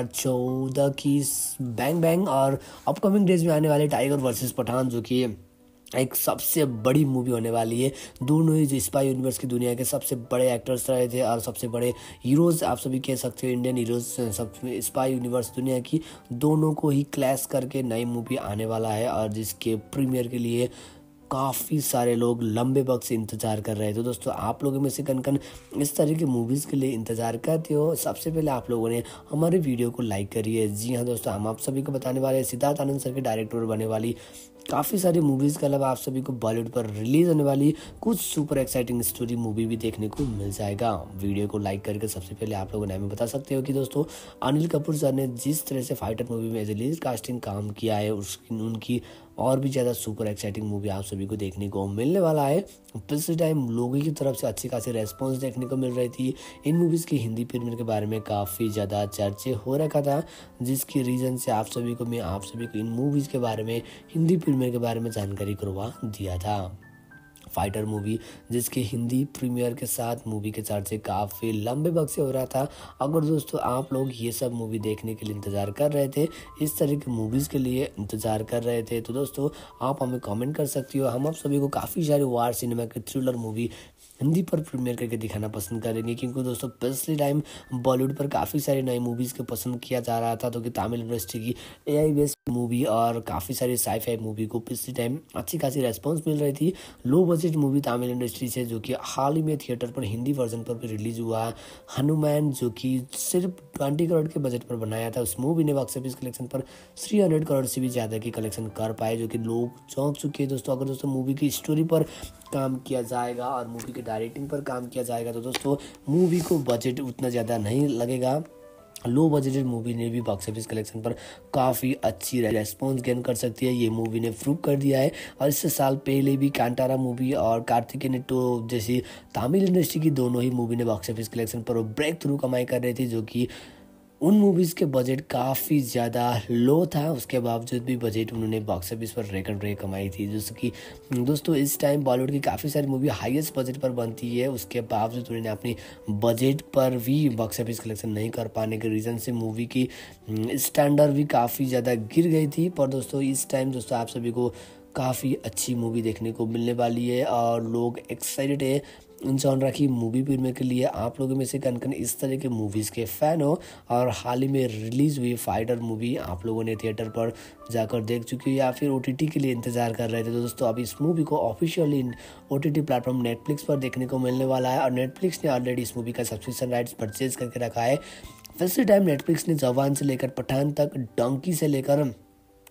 2014 की बैंग बैंग, और अपकमिंग डेज में आने वाले टाइगर वर्सेस पठान, जो कि एक सबसे बड़ी मूवी होने वाली है। दोनों ही जो स्पाई यूनिवर्स की दुनिया के सबसे बड़े एक्टर्स रहे थे और सबसे बड़े हीरोज़ आप सभी कह सकते हो, इंडियन हीरोज़ सब स्पाई यूनिवर्स दुनिया की, दोनों को ही क्लैश करके नई मूवी आने वाला है, और जिसके प्रीमियर के लिए काफ़ी सारे लोग लंबे वक्त से इंतज़ार कर रहे थे। तो दोस्तों आप लोगों में से कन कन इस तरह की मूवीज़ के लिए इंतज़ार करते हो, सबसे पहले आप लोगों ने हमारे वीडियो को लाइक करिए। जी हाँ दोस्तों, हम आप सभी को बताने वाले हैं सिद्धार्थ आनंद सर के डायरेक्टर बने वाली काफ़ी सारी मूवीज़ के अलावा आप सभी को बॉलीवुड पर रिलीज होने वाली कुछ सुपर एक्साइटिंग स्टोरी मूवी भी देखने को मिल जाएगा। वीडियो को लाइक करके सबसे पहले आप लोगों ने हमें बता सकते हो कि दोस्तों अनिल कपूर सर ने जिस तरह से फाइटर मूवी में एज ए लीड कास्टिंग काम किया है, उनकी और भी ज़्यादा सुपर एक्साइटिंग मूवी आप सभी को देखने को मिलने वाला है। पिछले टाइम लोगों की तरफ से अच्छी खासी रेस्पॉन्स देखने को मिल रही थी। इन मूवीज़ की हिंदी प्रीमियर के बारे में काफ़ी ज़्यादा चर्चे हो रखा था, जिसकी रीज़न से आप सभी को इन मूवीज़ के बारे में, हिंदी प्रीमियर के बारे में जानकारी करवा दिया था। फाइटर मूवी जिसके हिंदी प्रीमियर के साथ मूवी के चर्चे काफ़ी लंबे वक्त से हो रहा था। अगर दोस्तों आप लोग ये सब मूवी देखने के लिए इंतज़ार कर रहे थे, इस तरह की मूवीज़ के लिए इंतज़ार कर रहे थे, तो दोस्तों आप हमें कमेंट कर सकती हो। हम आप सभी को काफ़ी सारे वार सिनेमा की थ्रिलर मूवी हिंदी पर प्रीमियर करके दिखाना पसंद करेंगे, क्योंकि दोस्तों पिछले टाइम बॉलीवुड पर काफ़ी सारी नई मूवीज़ को पसंद किया जा रहा था, तो कि तमिल इंडस्ट्री की AI बेस्ड मूवी और काफ़ी सारी साई-फाई मूवी को पिछले टाइम अच्छी खासी रेस्पॉन्स मिल रही थी। Low budget movie Tamil industry से, जो कि हाल ही में थिएटर पर हिंदी वर्जन पर भी रिलीज हुआ, हनुमान, जो कि सिर्फ 20 करोड़ के बजट पर बनाया था, उस मूवी ने बॉक्स ऑफिस कलेक्शन पर 300 करोड़ से भी ज़्यादा की कलेक्शन कर पाए, जो कि लोग चौंक चुके हैं दोस्तों। अगर दोस्तों मूवी की स्टोरी पर काम किया जाएगा और मूवी के डायरेक्टिंग पर काम किया जाएगा, तो दोस्तों मूवी को बजट उतना ज़्यादा नहीं लगेगा। लो बजटेड मूवी ने भी बॉक्स ऑफिस कलेक्शन पर काफ़ी अच्छी रेस्पॉन्स गेन कर सकती है, ये मूवी ने प्रूव कर दिया है। और इससे साल पहले भी कांतारा मूवी और कार्तिकेय नेटो जैसी तमिल इंडस्ट्री की दोनों ही मूवी ने बॉक्स ऑफिस कलेक्शन पर ब्रेक थ्रू कमाई कर रही थी, जो कि उन मूवीज़ के बजट काफ़ी ज़्यादा लो था, उसके बावजूद भी बजट उन्होंने बॉक्स ऑफिस पर रिकॉर्ड ब्रेक कमाई थी। जैसे कि दोस्तों इस टाइम बॉलीवुड की काफ़ी सारी मूवी हाईएस्ट बजट पर बनती है, उसके बावजूद उन्होंने अपनी बजट पर भी बॉक्स ऑफिस कलेक्शन नहीं कर पाने के रीज़न से मूवी की स्टैंडर्ड भी काफ़ी ज़्यादा गिर गई थी। पर दोस्तों इस टाइम दोस्तों आप सभी को काफ़ी अच्छी मूवी देखने को मिलने वाली है, और लोग एक्साइटेड है इन जॉनरा की मूवी प्रीमियर के लिए। आप लोगों में से कन कन इस तरह के मूवीज़ के फ़ैन हो, और हाल ही में रिलीज़ हुई फाइटर मूवी आप लोगों ने थिएटर पर जाकर देख चुकी हो, या फिर OTT के लिए इंतज़ार कर रहे थे, तो दोस्तों अब इस मूवी को ऑफिशियली OTT प्लेटफॉर्म नेटफ्लिक्स पर देखने को मिलने वाला है। और नेटफ्लिक्स ने ऑलरेडी इस मूवी का सब्सक्रिप्शन राइट्स परचेज करके रखा है। फर्स्ट टाइम नेटफ्लिक्स ने जवान से लेकर पठान तक, डंकी से लेकर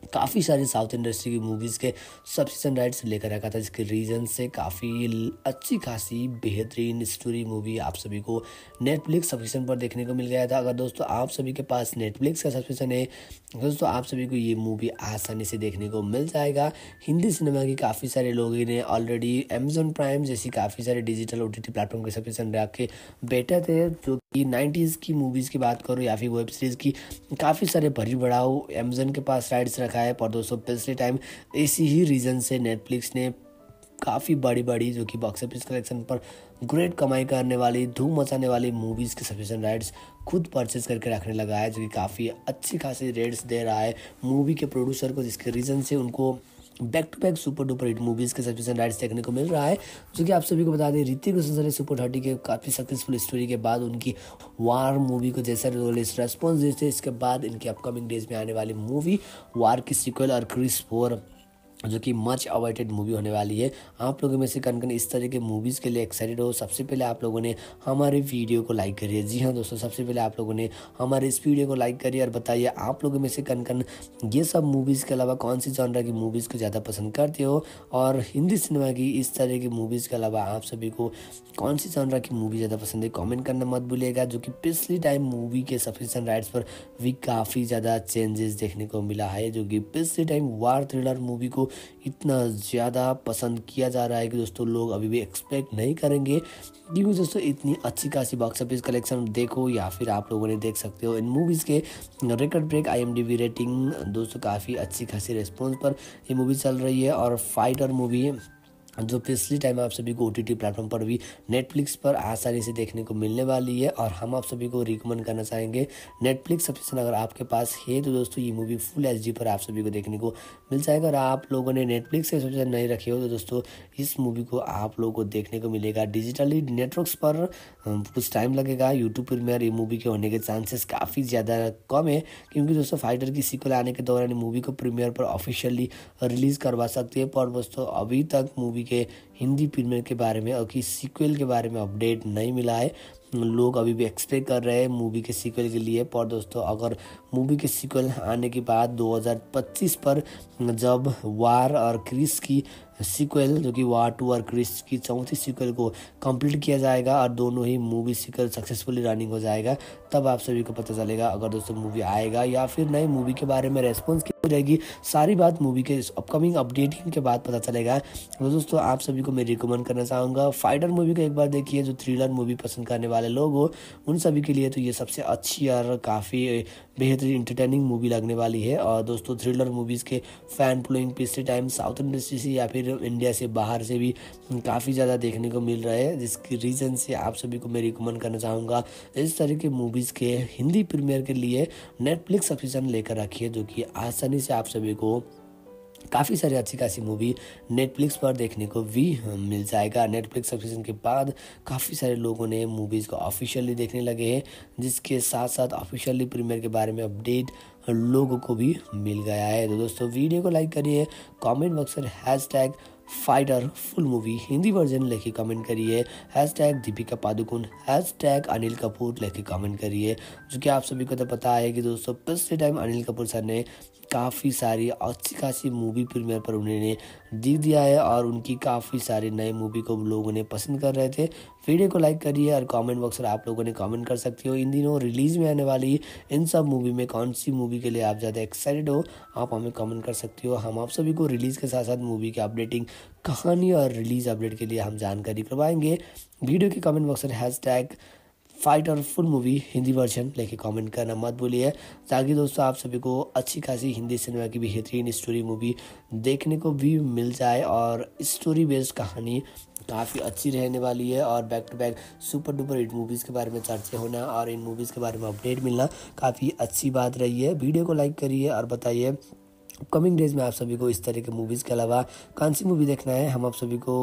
काफ़ी सारे साउथ इंडस्ट्री की मूवीज़ के सब्सक्रिप्शन राइट्स लेकर रखा था, जिसके रीज़न से काफ़ी अच्छी खासी बेहतरीन स्टोरी मूवी आप सभी को नेटफ्लिक्स सब्सक्रिप्शन पर देखने को मिल गया था। अगर दोस्तों आप सभी के पास नेटफ्लिक्स का सब्सक्रिप्शन है दोस्तों, आप सभी को ये मूवी आसानी से देखने को मिल जाएगा। हिंदी सिनेमा की काफ़ी सारे लोगों ने ऑलरेडी अमेजॉन प्राइम जैसी काफ़ी सारे डिजिटल OTT प्लेटफॉर्म के सब्सक्रिप्शन रख के बैठे थे, जो कि 90s की मूवीज़ की बात करो या फिर वेब सीरीज़ की काफ़ी सारे भरी बढ़ाओ अमेजन के पास राइट्स रखा है। पर दोस्तों पिछले टाइम इसी ही रीज़न से नेटफ्लिक्स ने काफ़ी बड़ी जो कि बॉक्स ऑफिस कलेक्शन पर ग्रेट कमाई करने वाली, धूम मचाने वाली मूवीज़ के सब्सक्रिप्शन राइट्स खुद परचेज करके रखने लगा है, जो कि काफ़ी अच्छी खासी रेट्स दे रहा है मूवी के प्रोड्यूसर को, जिसके रीज़न से उनको back to back super duper hit movies के सब्सक्रिप्शन राइट्स देखने को मिल रहा है। जो कि आप सभी को बता दें, ऋतिक रोशन ने सुपर 30 के काफ़ी सक्सेसफुल स्टोरी के बाद उनकी वार मूवी को जैसा रेस्पॉन्स देते, इसके बाद इनकी अपकमिंग डेज में आने वाली मूवी वार की सीक्वल और क्रिस 4 जो कि मच अवॉइडेड मूवी होने वाली है। आप लोगों में से कन इस तरह के मूवीज़ के लिए एक्साइटेड हो, सबसे पहले आप लोगों ने हमारे वीडियो को लाइक करिए। जी हाँ दोस्तों, सबसे पहले आप लोगों ने हमारे इस वीडियो को लाइक करिए और बताइए आप लोगों में से कन ये सब मूवीज़ के अलावा कौन सी जॉनर की मूवीज़ को ज़्यादा पसंद करते हो, और हिंदी सिनेमा की इस तरह की मूवीज़ के अलावा आप सभी को कौन सी जॉनर की मूवी ज़्यादा पसंद है, कमेंट करना मत भूलिएगा। जो कि पिछली टाइम मूवी के सब्सक्रिप्शन राइट्स पर भी काफ़ी ज़्यादा चेंजेस देखने को मिला है, जो कि पिछली टाइम वार थ्रिलर मूवी को इतना ज़्यादा पसंद किया जा रहा है कि दोस्तों लोग अभी भी एक्सपेक्ट नहीं करेंगे, क्योंकि दोस्तों इतनी अच्छी खासी बॉक्स ऑफिस कलेक्शन देखो या फिर आप लोगों ने देख सकते हो इन मूवीज़ के रिकॉर्ड ब्रेक IMDb रेटिंग दोस्तों काफ़ी अच्छी खासी रिस्पॉन्स पर ये मूवी चल रही है। और फाइटर मूवी जो पिछली टाइम आप सभी को OTT प्लेटफॉर्म पर भी नेटफ्लिक्स पर आसानी से देखने को मिलने वाली है, और हम आप सभी को रिकमेंड करना चाहेंगे नेटफ्लिक्स सब्सक्रिप्शन अगर आपके पास है तो दोस्तों ये मूवी फुल HD पर आप सभी को देखने को मिल जाएगा। और आप लोगों ने नेटफ्लिक्स का सब्सक्रिप्शन नहीं रखे हो तो दोस्तों इस मूवी को आप लोगों को देखने को मिलेगा डिजिटली नेटवर्क्स पर। कुछ टाइम लगेगा, यूट्यूब प्रीमियर ये मूवी के होने के चांसेस काफ़ी ज़्यादा कम है, क्योंकि दोस्तों फाइटर की सीक्वल आने के दौरान मूवी को प्रीमियर पर ऑफिशियली रिलीज़ करवा सकती है। पर दोस्तों अभी तक मूवी के हिंदी प्रीमियर के बारे में और कि सीक्वल के बारे में अपडेट नहीं मिला है। लोग अभी भी एक्सपेक्ट कर रहे हैं मूवी के सीक्वल के लिए। पर दोस्तों अगर मूवी के सीक्वल आने के बाद 2025 पर जब वार और क्रिस की सीक्वल जो कि वार 2 और क्रिस की चौथी सीक्वल को कंप्लीट किया जाएगा और दोनों ही मूवी सीक्वल सक्सेसफुली रनिंग हो जाएगा, तब आप सभी को पता चलेगा अगर दोस्तों मूवी आएगा या फिर नहीं। मूवी के बारे में रेस्पॉन्स क्या हो जाएगी, सारी बात मूवी के अपकमिंग अपडेटिंग के बाद पता चलेगा। तो दोस्तों आप सभी को मैं रिकमेंड करना चाहूँगा फाइटर मूवी को एक बार देखिए। जो थ्रिलर मूवी पसंद करने वाले लोग हो उन सभी के लिए तो ये सबसे अच्छी और काफ़ी बेहतरीन इंटरटेनिंग मूवी लगने वाली है। और दोस्तों थ्रिलर मूवीज़ के फैन फॉलोइंग पिछले टाइम साउथ इंडस्ट्री से या फिर इंडिया से बाहर से भी काफ़ी ज़्यादा देखने को मिल रहा है, जिसकी रीज़न से आप सभी को मैं रिकमेंड करना चाहूँगा इस तरह के मूवीज़ के हिंदी प्रीमियर के लिए नेटफ्लिक्स सब्सक्रिप्शन लेकर रखिए, जो कि आसानी से आप सभी को काफ़ी सारी अच्छी खासी मूवी नेटफ्लिक्स पर देखने को भी मिल जाएगा। नेटफ्लिक्स सब्सक्रिप्शन के बाद काफ़ी सारे लोगों ने मूवीज़ को ऑफिशियली देखने लगे हैं, जिसके साथ साथ ऑफिशियली प्रीमियर के बारे में अपडेट लोगों को भी मिल गया है। तो दोस्तों वीडियो को लाइक करिए, कमेंट बॉक्स में hashtag fighter full movie Hindi version लेके कमेंट करिए, हैशटैग दीपिका पादुकोण, हैशटैग अनिल कपूर लेके कमेंट करिए। जो कि आप सभी को तो पता है कि दोस्तों पिछले टाइम अनिल कपूर सर ने काफ़ी सारी अच्छी खासी मूवी प्रीमियर पर उन्होंने दिख दिया है और उनकी काफ़ी सारी नई मूवी को लोगों ने पसंद कर रहे थे। वीडियो को लाइक करिए और कमेंट बॉक्स में आप लोगों ने कमेंट कर सकते हो इन दिनों रिलीज़ में आने वाली इन सब मूवी में कौन सी मूवी के लिए आप ज़्यादा एक्साइटेड हो, आप हमें कमेंट कर सकते हो। हम आप सभी को रिलीज़ के साथ साथ मूवी की अपडेटिंग कहानी और रिलीज़ अपडेट के लिए हम जानकारी करवाएंगे। वीडियो के कमेंट बॉक्स में hashtag fighter full movie Hindi version लेके कमेंट करना मत भूलिए, ताकि दोस्तों आप सभी को अच्छी खासी हिंदी सिनेमा की बेहतरीन स्टोरी मूवी देखने को भी मिल जाए। और स्टोरी बेस्ड कहानी काफ़ी अच्छी रहने वाली है और back to back super duper hit movies के बारे में चर्चा होना और इन मूवीज़ के बारे में अपडेट मिलना काफ़ी अच्छी बात रही है। वीडियो को लाइक करिए और बताइए कमिंग डेज में आप सभी को इस तरह के मूवीज़ के अलावा कौन सी मूवी देखना है। हम आप सभी को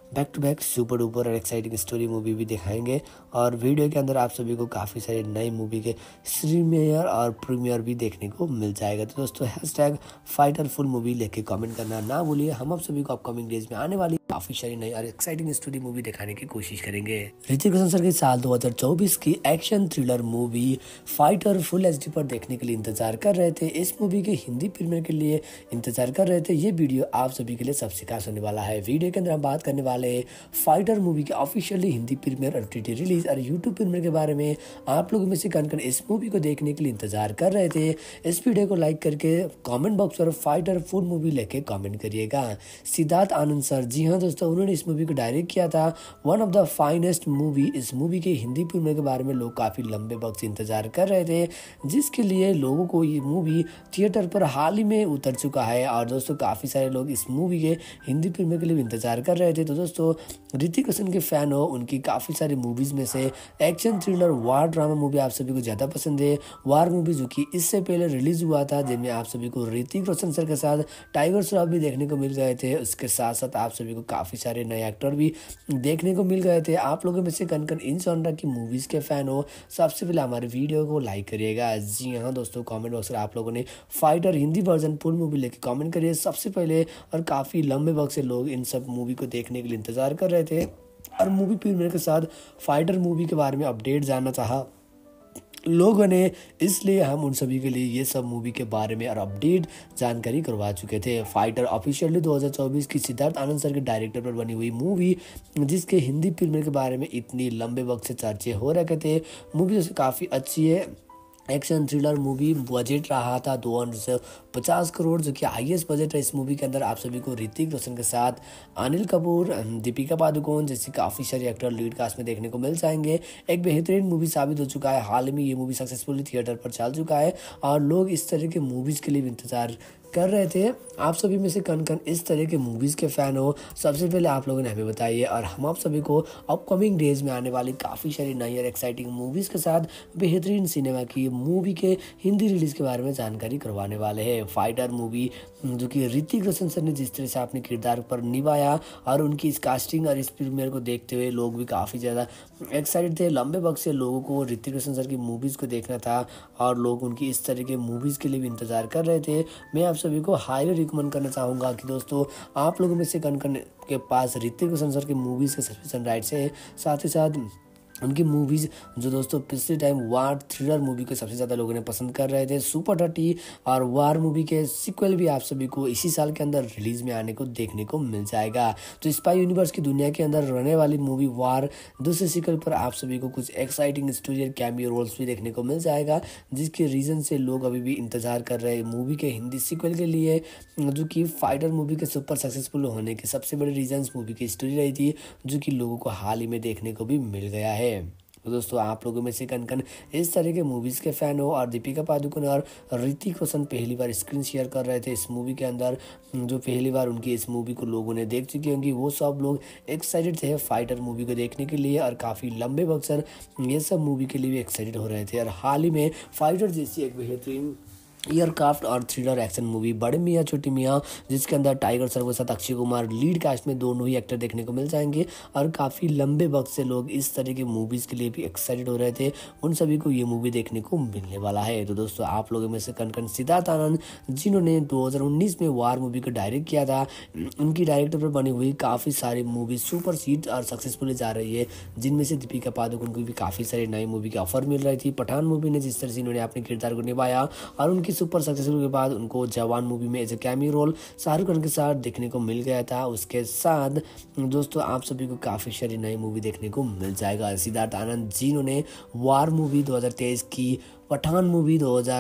back to back super duper और एक्साइटिंग स्टोरी मूवी भी दिखाएंगे। और वीडियो के अंदर आप सभी को काफ़ी सारे नई मूवी के प्रीमियर और प्रीमियर भी देखने को मिल जाएगा। तो दोस्तों हैशटैग फाइटर फुल मूवी लेके कमेंट करना ना भूलिए। हम आप सभी को अपकमिंग डेज में आने वाली काफ़ी सारी नई और एक्साइटिंग स्टोरी मूवी दिखाने की कोशिश करेंगे। ऋतिक रोशन सर की साल 2024 की action thriller movie fighter full HD पर देखने के लिए इंतजार कर रहे थे। इस मूवी के हिंदी प्रीमियर के लिए इंतजार कर रहे थे। ये वीडियो आप सभी के लिए सबसे खास होने वाला है। वीडियो के अंदर हम बात करने वाले फाइटर मूवी के ऑफिशियली हिंदी प्रीमियर और OTT रिलीज और यूट्यूब प्रीमियर के बारे में। आप लोगों में से कौन कौन इस मूवी को देखने के लिए इंतजार कर रहे थे, इस वीडियो को लाइक करके कमेंट बॉक्स पर फाइटर फुल मूवी लेके कमेंट करिएगा। सिद्धार्थ आनंद सर, जी हाँ दोस्तों, उन्होंने इस मूवी को डायरेक्ट किया था। One of the finest movie. इस मूवी के हिंदी प्रीमियर के बारे में लोग काफी लंबे वक्त से इंतजार कर रहे थे, जिसके लिए लोगों को ये मूवी थिएटर पर हाल ही में उतर चुका है। और दोस्तों काफी सारे लोग इस मूवी के हिंदी प्रीमियर के लिए इंतजार कर रहे थे। तो दोस्तों ऋतिक रोशन के फैन हो, उनकी काफी सारी मूवीज में से action thriller war drama movie आप सभी को ज्यादा पसंद है। वार मूवी जो कि इससे पहले रिलीज हुआ था, जिनमें आप सभी को ऋतिक रोशन सर के साथ टाइगर श्रॉफ भी देखने को मिल गए थे। उसके साथ साथ आप सभी को काफी सारे नए एक्टर भी देखने को मिल गए थे। आप लोगों में से कौन कौन इन जॉनर की मूवीज के फैन हो, सबसे पहले हमारे वीडियो को लाइक करिएगा। जी हाँ दोस्तों, कमेंट बॉक्स में आप लोगों ने fighter Hindi version full movie लेके कमेंट करिए सबसे पहले। और काफी लंबे वक्त से लोग इन सब मूवी को देखने के लिए इंतजार कर रहे थे और मूवी प्रीमियर के साथ फाइटर मूवी के बारे में अपडेट जानना चाहा लोगों ने, इसलिए हम उन सभी के लिए ये सब मूवी के बारे में और अपडेट जानकारी करवा चुके थे। फाइटर ऑफिशियली 2024 की सिद्धार्थ आनंद सर के डायरेक्टर पर बनी हुई मूवी, जिसके हिंदी प्रीमियर के बारे में इतनी लंबे वक्त से चर्चे हो रखे थे। मूवी जैसे काफ़ी अच्छी है, एक्शन थ्रिलर मूवी। बजट रहा था 250 करोड़, जो कि हाईएस्ट बजट है इस मूवी के अंदर। आप सभी को ऋतिक रोशन के साथ अनिल कपूर, दीपिका पादुकोण जैसी काफ़ी सारे एक्टर लीड कास्ट में देखने को मिल जाएंगे। एक बेहतरीन मूवी साबित हो चुका है। हाल में ये मूवी सक्सेसफुली थिएटर पर चल चुका है और लोग इस तरह के मूवीज़ के लिए भी इंतजार कर रहे थे। आप सभी में से कौन कौन इस तरह के मूवीज़ के फ़ैन हो, सबसे पहले आप लोगों ने हमें बताइए। और हम आप सभी को अपकमिंग डेज में आने वाली काफ़ी सारी नई और एक्साइटिंग मूवीज़ के साथ बेहतरीन सिनेमा की मूवी के हिंदी रिलीज़ के बारे में जानकारी करवाने वाले हैं। फाइटर मूवी जो कि ऋतिक रोशन सर ने जिस तरह से अपने किरदार पर निभाया और उनकी इस कास्टिंग और इस प्रीमियर को देखते हुए लोग भी काफ़ी ज़्यादा एक्साइटेड थे। लंबे वक्त से लोगों को ऋतिक रोशन सर की मूवीज़ को देखना था और लोग उनकी इस तरह के मूवीज़ के लिए भी इंतज़ार कर रहे थे। मैं आप सभी को हाईली रिकमेंड करना चाहूँगा कि दोस्तों आप लोगों में से कौन कौन के पास ऋतिक रोशन सर की मूवीज़ के सब्सक्रिप्शन राइट्स है, साथ ही साथ उनकी मूवीज़ जो दोस्तों पिछले टाइम वार थ्रिलर मूवी को सबसे ज़्यादा लोगों ने पसंद कर रहे थे, सुपर 30 और वार मूवी के सीक्वल भी आप सभी को इसी साल के अंदर रिलीज़ में आने को देखने को मिल जाएगा। तो स्पाई यूनिवर्स की दुनिया के अंदर रहने वाली मूवी वार दूसरे सीक्वल पर आप सभी को कुछ एक्साइटिंग स्टोरी और कैमियो रोल्स भी देखने को मिल जाएगा, जिसके रीज़न से लोग अभी भी इंतज़ार कर रहे हैं मूवी के हिंदी सीक्वल के लिए, जो कि फाइटर मूवी के सुपर सक्सेसफुल होने के सबसे बड़े रीजन्स मूवी की स्टोरी रही थी, जो कि लोगों को हाल ही में देखने को भी मिल गया है। तो दोस्तों आप लोगों में से कौन कौन इस तरह के मूवीज़ के फ़ैन हो। और दीपिका पादुकोण और ऋतिक रोशन पहली बार स्क्रीन शेयर कर रहे थे इस मूवी के अंदर, जो पहली बार उनकी इस मूवी को लोगों ने देख चुकी होंगी, वो सब लोग एक्साइटेड थे फाइटर मूवी को देखने के लिए और काफ़ी लंबे वक्त से ये सब मूवी के लिए भी एक्साइटेड हो रहे थे। और हाल ही में फाइटर जैसी एक बेहतरीन एयरक्राफ्ट और थ्रिलर एक्शन मूवी बड़े मियाँ छोटी मियाँ, जिसके अंदर टाइगर श्रॉफ के साथ अक्षय कुमार लीड कास्ट में दोनों ही एक्टर देखने को मिल जाएंगे। और काफ़ी लंबे वक्त से लोग इस तरह की मूवीज़ के लिए भी एक्साइटेड हो रहे थे, उन सभी को ये मूवी देखने को मिलने वाला है। तो दोस्तों आप लोगों में से कौन कौन सिद्धार्थ आनंद, जिन्होंने 2019 में वार मूवी को डायरेक्ट किया था, उनकी डायरेक्टर पर बनी हुई काफ़ी सारी मूवी सुपर हिट और सक्सेसफुली जा रही है, जिनमें से दीपिका पादुकोण को भी काफ़ी सारी नई मूवी की ऑफर मिल रही थी। पठान मूवी ने जिस तरह से इन्होंने अपने किरदार को निभाया और उनकी सुपर सक्सेसफुल के बाद उनको जवान मूवी में as a cameo role Shahrukh Khan के साथ देखने को मिल गया था। उसके साथ दोस्तों आप सभी को काफ़ी सारी नई मूवी देखने को मिल जाएगा। सिद्धार्थ आनंद जी ने वार मूवी 2023 की, पठान मूवी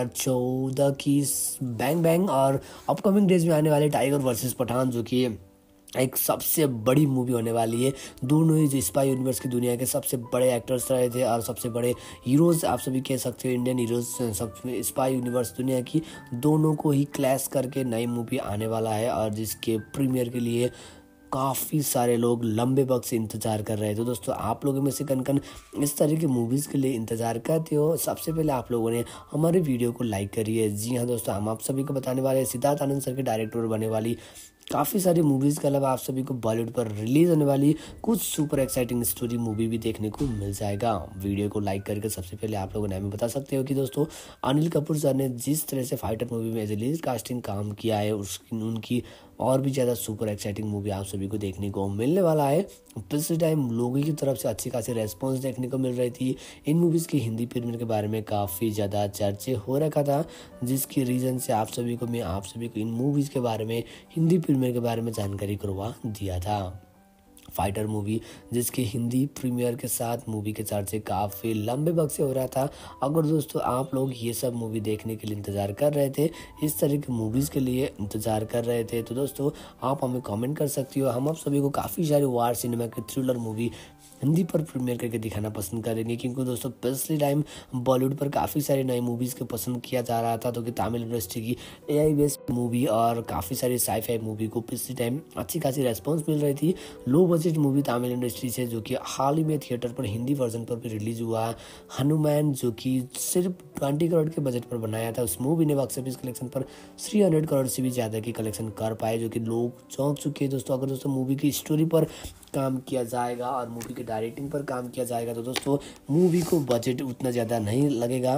2014 की बैंग बैंग और अपकमिंग डेज में आने वाले टाइगर वर्सेस पठान, जो कि एक सबसे बड़ी मूवी होने वाली है। दोनों ही जो स्पाई यूनिवर्स की दुनिया के सबसे बड़े एक्टर्स रहे थे और सबसे बड़े हीरोज़ आप सभी कह सकते हो, इंडियन हीरोज़ सब स्पाई यूनिवर्स दुनिया की, दोनों को ही क्लैश करके नई मूवी आने वाला है और जिसके प्रीमियर के लिए काफ़ी सारे लोग लंबे वक्त से इंतज़ार कर रहे हैं। तो दोस्तों आप लोगों में से कन कन इस तरह की मूवीज़ के लिए इंतज़ार करते हो, सबसे पहले आप लोगों ने हमारे वीडियो को लाइक करिए। जी हाँ दोस्तों, हम आप सभी को बताने वाले हैं सिद्धार्थ आनंद सर के डायरेक्टर बने वाली काफ़ी सारी मूवीज़ के अलावा आप सभी को बॉलीवुड पर रिलीज होने वाली कुछ सुपर एक्साइटिंग स्टोरी मूवी भी देखने को मिल जाएगा। वीडियो को लाइक करके सबसे पहले आप लोगों ने हमें बता सकते हो कि दोस्तों अनिल कपूर सर ने जिस तरह से फाइटर मूवी में एज ए लीड कास्टिंग काम किया है उनकी और भी ज़्यादा सुपर एक्साइटिंग मूवी आप सभी को देखने को मिलने वाला है। पिछले टाइम लोगों की तरफ से अच्छी खासी रेस्पॉन्स देखने को मिल रही थी। इन मूवीज़ की हिंदी प्रीमियर के बारे में काफ़ी ज़्यादा चर्चे हो रखा था, जिसकी रीज़न से आप सभी को इन मूवीज़ के बारे में हिंदी प्रीमियर के बारे में जानकारी करवा दिया था। फाइटर मूवी जिसकी हिंदी प्रीमियर के साथ मूवी के चर्चे काफ़ी लंबे वक्त से हो रहा था। अगर दोस्तों आप लोग ये सब मूवी देखने के लिए इंतज़ार कर रहे थे, इस तरह की मूवीज़ के लिए इंतज़ार कर रहे थे, तो दोस्तों आप हमें कमेंट कर सकती हो। हम आप सभी को काफ़ी सारी वार सिनेमा की थ्रिलर मूवी हिंदी पर प्रीमियर करके दिखाना पसंद करेंगे, क्योंकि दोस्तों पिछले टाइम बॉलीवुड पर काफ़ी सारी नई मूवीज़ को पसंद किया जा रहा था, तो कि तमिल इंडस्ट्री की AI बेस्ड मूवी और काफ़ी सारी साई-फाई मूवी को पिछले टाइम अच्छी खासी रेस्पॉन्स मिल रही थी। Low budget movie Tamil industry से जो कि हाल ही में थिएटर पर हिंदी वर्जन पर भी रिलीज हुआ, हनुमान, जो कि सिर्फ 20 करोड़ के बजट पर बनाया था, उस मूवी ने बॉक्स ऑफिस कलेक्शन पर 300 करोड़ से भी ज़्यादा की कलेक्शन कर पाए, जो कि लोग चौंक चुके हैं दोस्तों। अगर दोस्तों मूवी की स्टोरी पर काम किया जाएगा और मूवी की डायरेक्टिंग पर काम किया जाएगा तो दोस्तों मूवी को बजट उतना ज़्यादा नहीं लगेगा।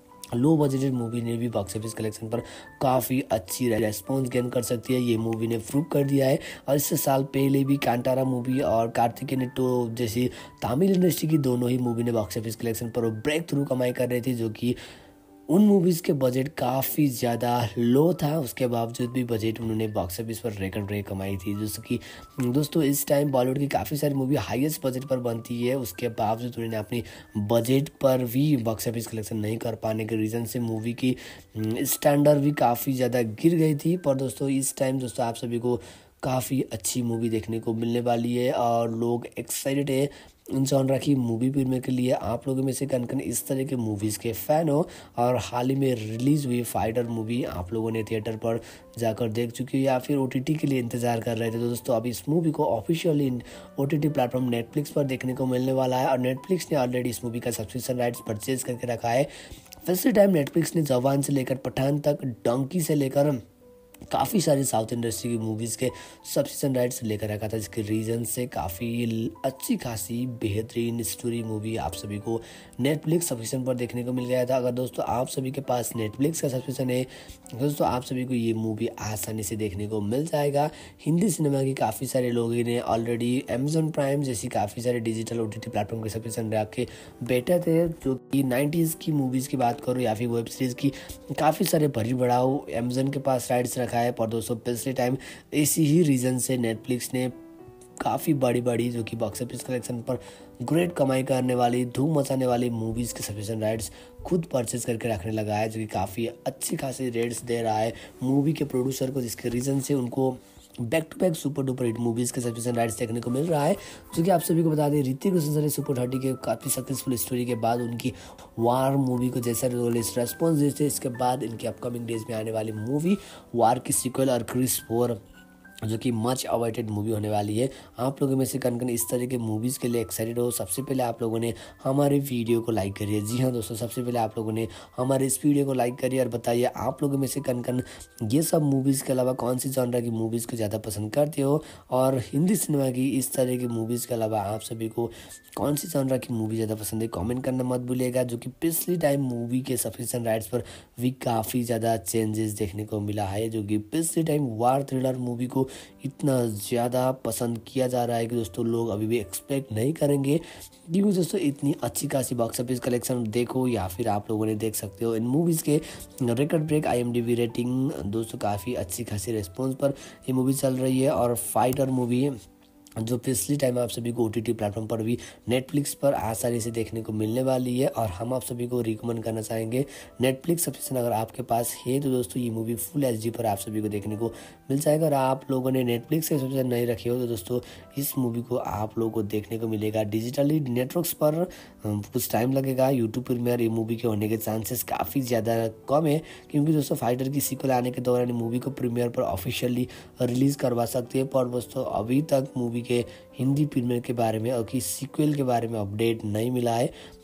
लो बजटेड मूवी ने भी बॉक्स ऑफिस कलेक्शन पर काफ़ी अच्छी रेस्पॉन्स गेन कर सकती है, ये मूवी ने प्रूव कर दिया है। और इससे साल पहले भी कांतारा मूवी और कार्तिकेय नेटो जैसी तमिल इंडस्ट्री की दोनों ही मूवी ने बॉक्स ऑफिस कलेक्शन पर ब्रेक थ्रू कमाई कर रही थी, जो कि उन मूवीज़ के बजट काफ़ी ज़्यादा लो था, उसके बावजूद भी बजट उन्होंने बॉक्स ऑफिस पर रिकॉर्ड ब्रेक कमाई थी। जैसे कि दोस्तों इस टाइम बॉलीवुड की काफ़ी सारी मूवी हाईएस्ट बजट पर बनती है, उसके बावजूद उन्होंने अपनी बजट पर भी बॉक्स ऑफिस कलेक्शन नहीं कर पाने के रीज़न से मूवी की स्टैंडर्ड भी काफ़ी ज़्यादा गिर गई थी। पर दोस्तों इस टाइम दोस्तों आप सभी को काफ़ी अच्छी मूवी देखने को मिलने वाली है और लोग एक्साइटेड है इन जॉनरा की मूवी प्रीमियर के लिए। आप लोगों में से कन इस तरह के मूवीज़ के फ़ैन हो और हाल ही में रिलीज़ हुई फाइटर मूवी आप लोगों ने थिएटर पर जाकर देख चुकी हो या फिर OTT के लिए इंतज़ार कर रहे थे, तो दोस्तों अब इस मूवी को ऑफिशियली OTT प्लेटफॉर्म नेटफ्लिक्स पर देखने को मिलने वाला है। और नेटफ्लिक्स ने ऑलरेडी इस मूवी का सब्सक्रिप्शन राइट्स परचेज करके रखा है। फर्स्ट टाइम नेटफ्लिक्स ने जवान से लेकर पठान तक, डंकी से लेकर काफ़ी सारी साउथ इंडस्ट्री की मूवीज़ के सब्सक्रिप्शन राइट्स लेकर रखा था, जिसके रीज़न से काफ़ी अच्छी खासी बेहतरीन स्टोरी मूवी आप सभी को नेटफ्लिक्स सब्सक्रिप्शन पर देखने को मिल गया था। अगर दोस्तों आप सभी के पास नेटफ्लिक्स का सब्सक्रिप्शन है दोस्तों आप सभी को ये मूवी आसानी से देखने को मिल जाएगा। हिंदी सिनेमा की काफ़ी सारे लोगों ने ऑलरेडी Amazon प्राइम जैसी काफ़ी सारे डिजिटल OTT प्लेटफॉर्म के सब्सक्रिप्शन रख के बैठे थे, जो कि 90s की मूवीज़ की बात करो या फिर वेब सीरीज़ की काफ़ी सारे भरी बढ़ाओ Amazon के पास राइट्स रखा है। पर दोस्तों पिछले टाइम इसी ही रीज़न से नेटफ्लिक्स ने काफ़ी बड़ी जो कि बॉक्स ऑफिस कलेक्शन पर ग्रेट कमाई करने वाली, धूम मचाने वाली मूवीज़ के सब्सक्रिप्शन राइट्स खुद परचेज करके रखने लगा है, जो कि काफ़ी अच्छी खासी रेट्स दे रहा है मूवी के प्रोड्यूसर को, जिसके रीज़न से उनको back to back super duper hit movies के सब्सक्रिप्शन राइट्स देखने को मिल रहा है। जो कि आप सभी को बता दें ऋतिक रोशन सर ने सुपर 30 के काफ़ी सक्सेसफुल स्टोरी के बाद उनकी वार मूवी को जैसा रेस्पॉन्स देते, इसके बाद इनकी अपकमिंग डेज में आने वाली मूवी वार की सीक्वल और क्रिस 4 जो कि मच अवॉइडेड मूवी होने वाली है। आप लोगों में से कन इस तरह के मूवीज़ के लिए एक्साइटेड हो, सबसे पहले आप लोगों ने हमारे वीडियो को लाइक करिए। जी हाँ दोस्तों, सबसे पहले आप लोगों ने हमारे इस वीडियो को लाइक करिए और बताइए आप लोगों में से कन ये सब मूवीज़ के अलावा कौन सी जॉनरा की मूवीज़ को ज़्यादा पसंद करते हो, और हिंदी सिनेमा की इस तरह की मूवीज़ के अलावा आप सभी को कौन सी जॉनरा की मूवी ज़्यादा पसंद है, कमेंट करना मत भूलिएगा। जो कि पिछली टाइम मूवी के सब्सक्रिप्शन राइट्स पर भी काफ़ी ज़्यादा चेंजेस देखने को मिला है, जो कि पिछली टाइम वार थ्रिलर मूवी को इतना ज़्यादा पसंद किया जा रहा है कि दोस्तों लोग अभी भी एक्सपेक्ट नहीं करेंगे, क्योंकि दोस्तों इतनी अच्छी खासी बॉक्स ऑफिस कलेक्शन देखो या फिर आप लोगों ने देख सकते हो इन मूवीज़ के रिकॉर्ड ब्रेक IMDb रेटिंग दोस्तों काफ़ी अच्छी खासी रिस्पॉन्स पर ये मूवी चल रही है। और फाइटर मूवी जो पिछली टाइम आप सभी को OTT प्लेटफॉर्म पर भी नेटफ्लिक्स पर आसानी से देखने को मिलने वाली है, और हम आप सभी को रिकमेंड करना चाहेंगे नेटफ्लिक्स सब्सक्रिप्शन अगर आपके पास है तो दोस्तों ये मूवी फुल HD पर आप सभी को देखने को मिल जाएगा। और आप लोगों ने नेटफ्लिक्स का सब्सक्रिप्शन नहीं रखे हो तो दोस्तों इस मूवी को आप लोगों को देखने को मिलेगा डिजिटली नेटवर्क्स पर, कुछ टाइम लगेगा। यूट्यूब प्रीमियर ये मूवी के होने के चांसेस काफ़ी ज़्यादा कम है, क्योंकि दोस्तों फाइटर की सीक्वल आने के दौरान मूवी को प्रीमियर पर ऑफिशियली रिलीज़ करवा सकते हैं। पर दोस्तों अभी तक मूवी के हिंदी प्रीमियर के बारे में और कि सीक्वल के बारे में अपडेट नहीं मिला है।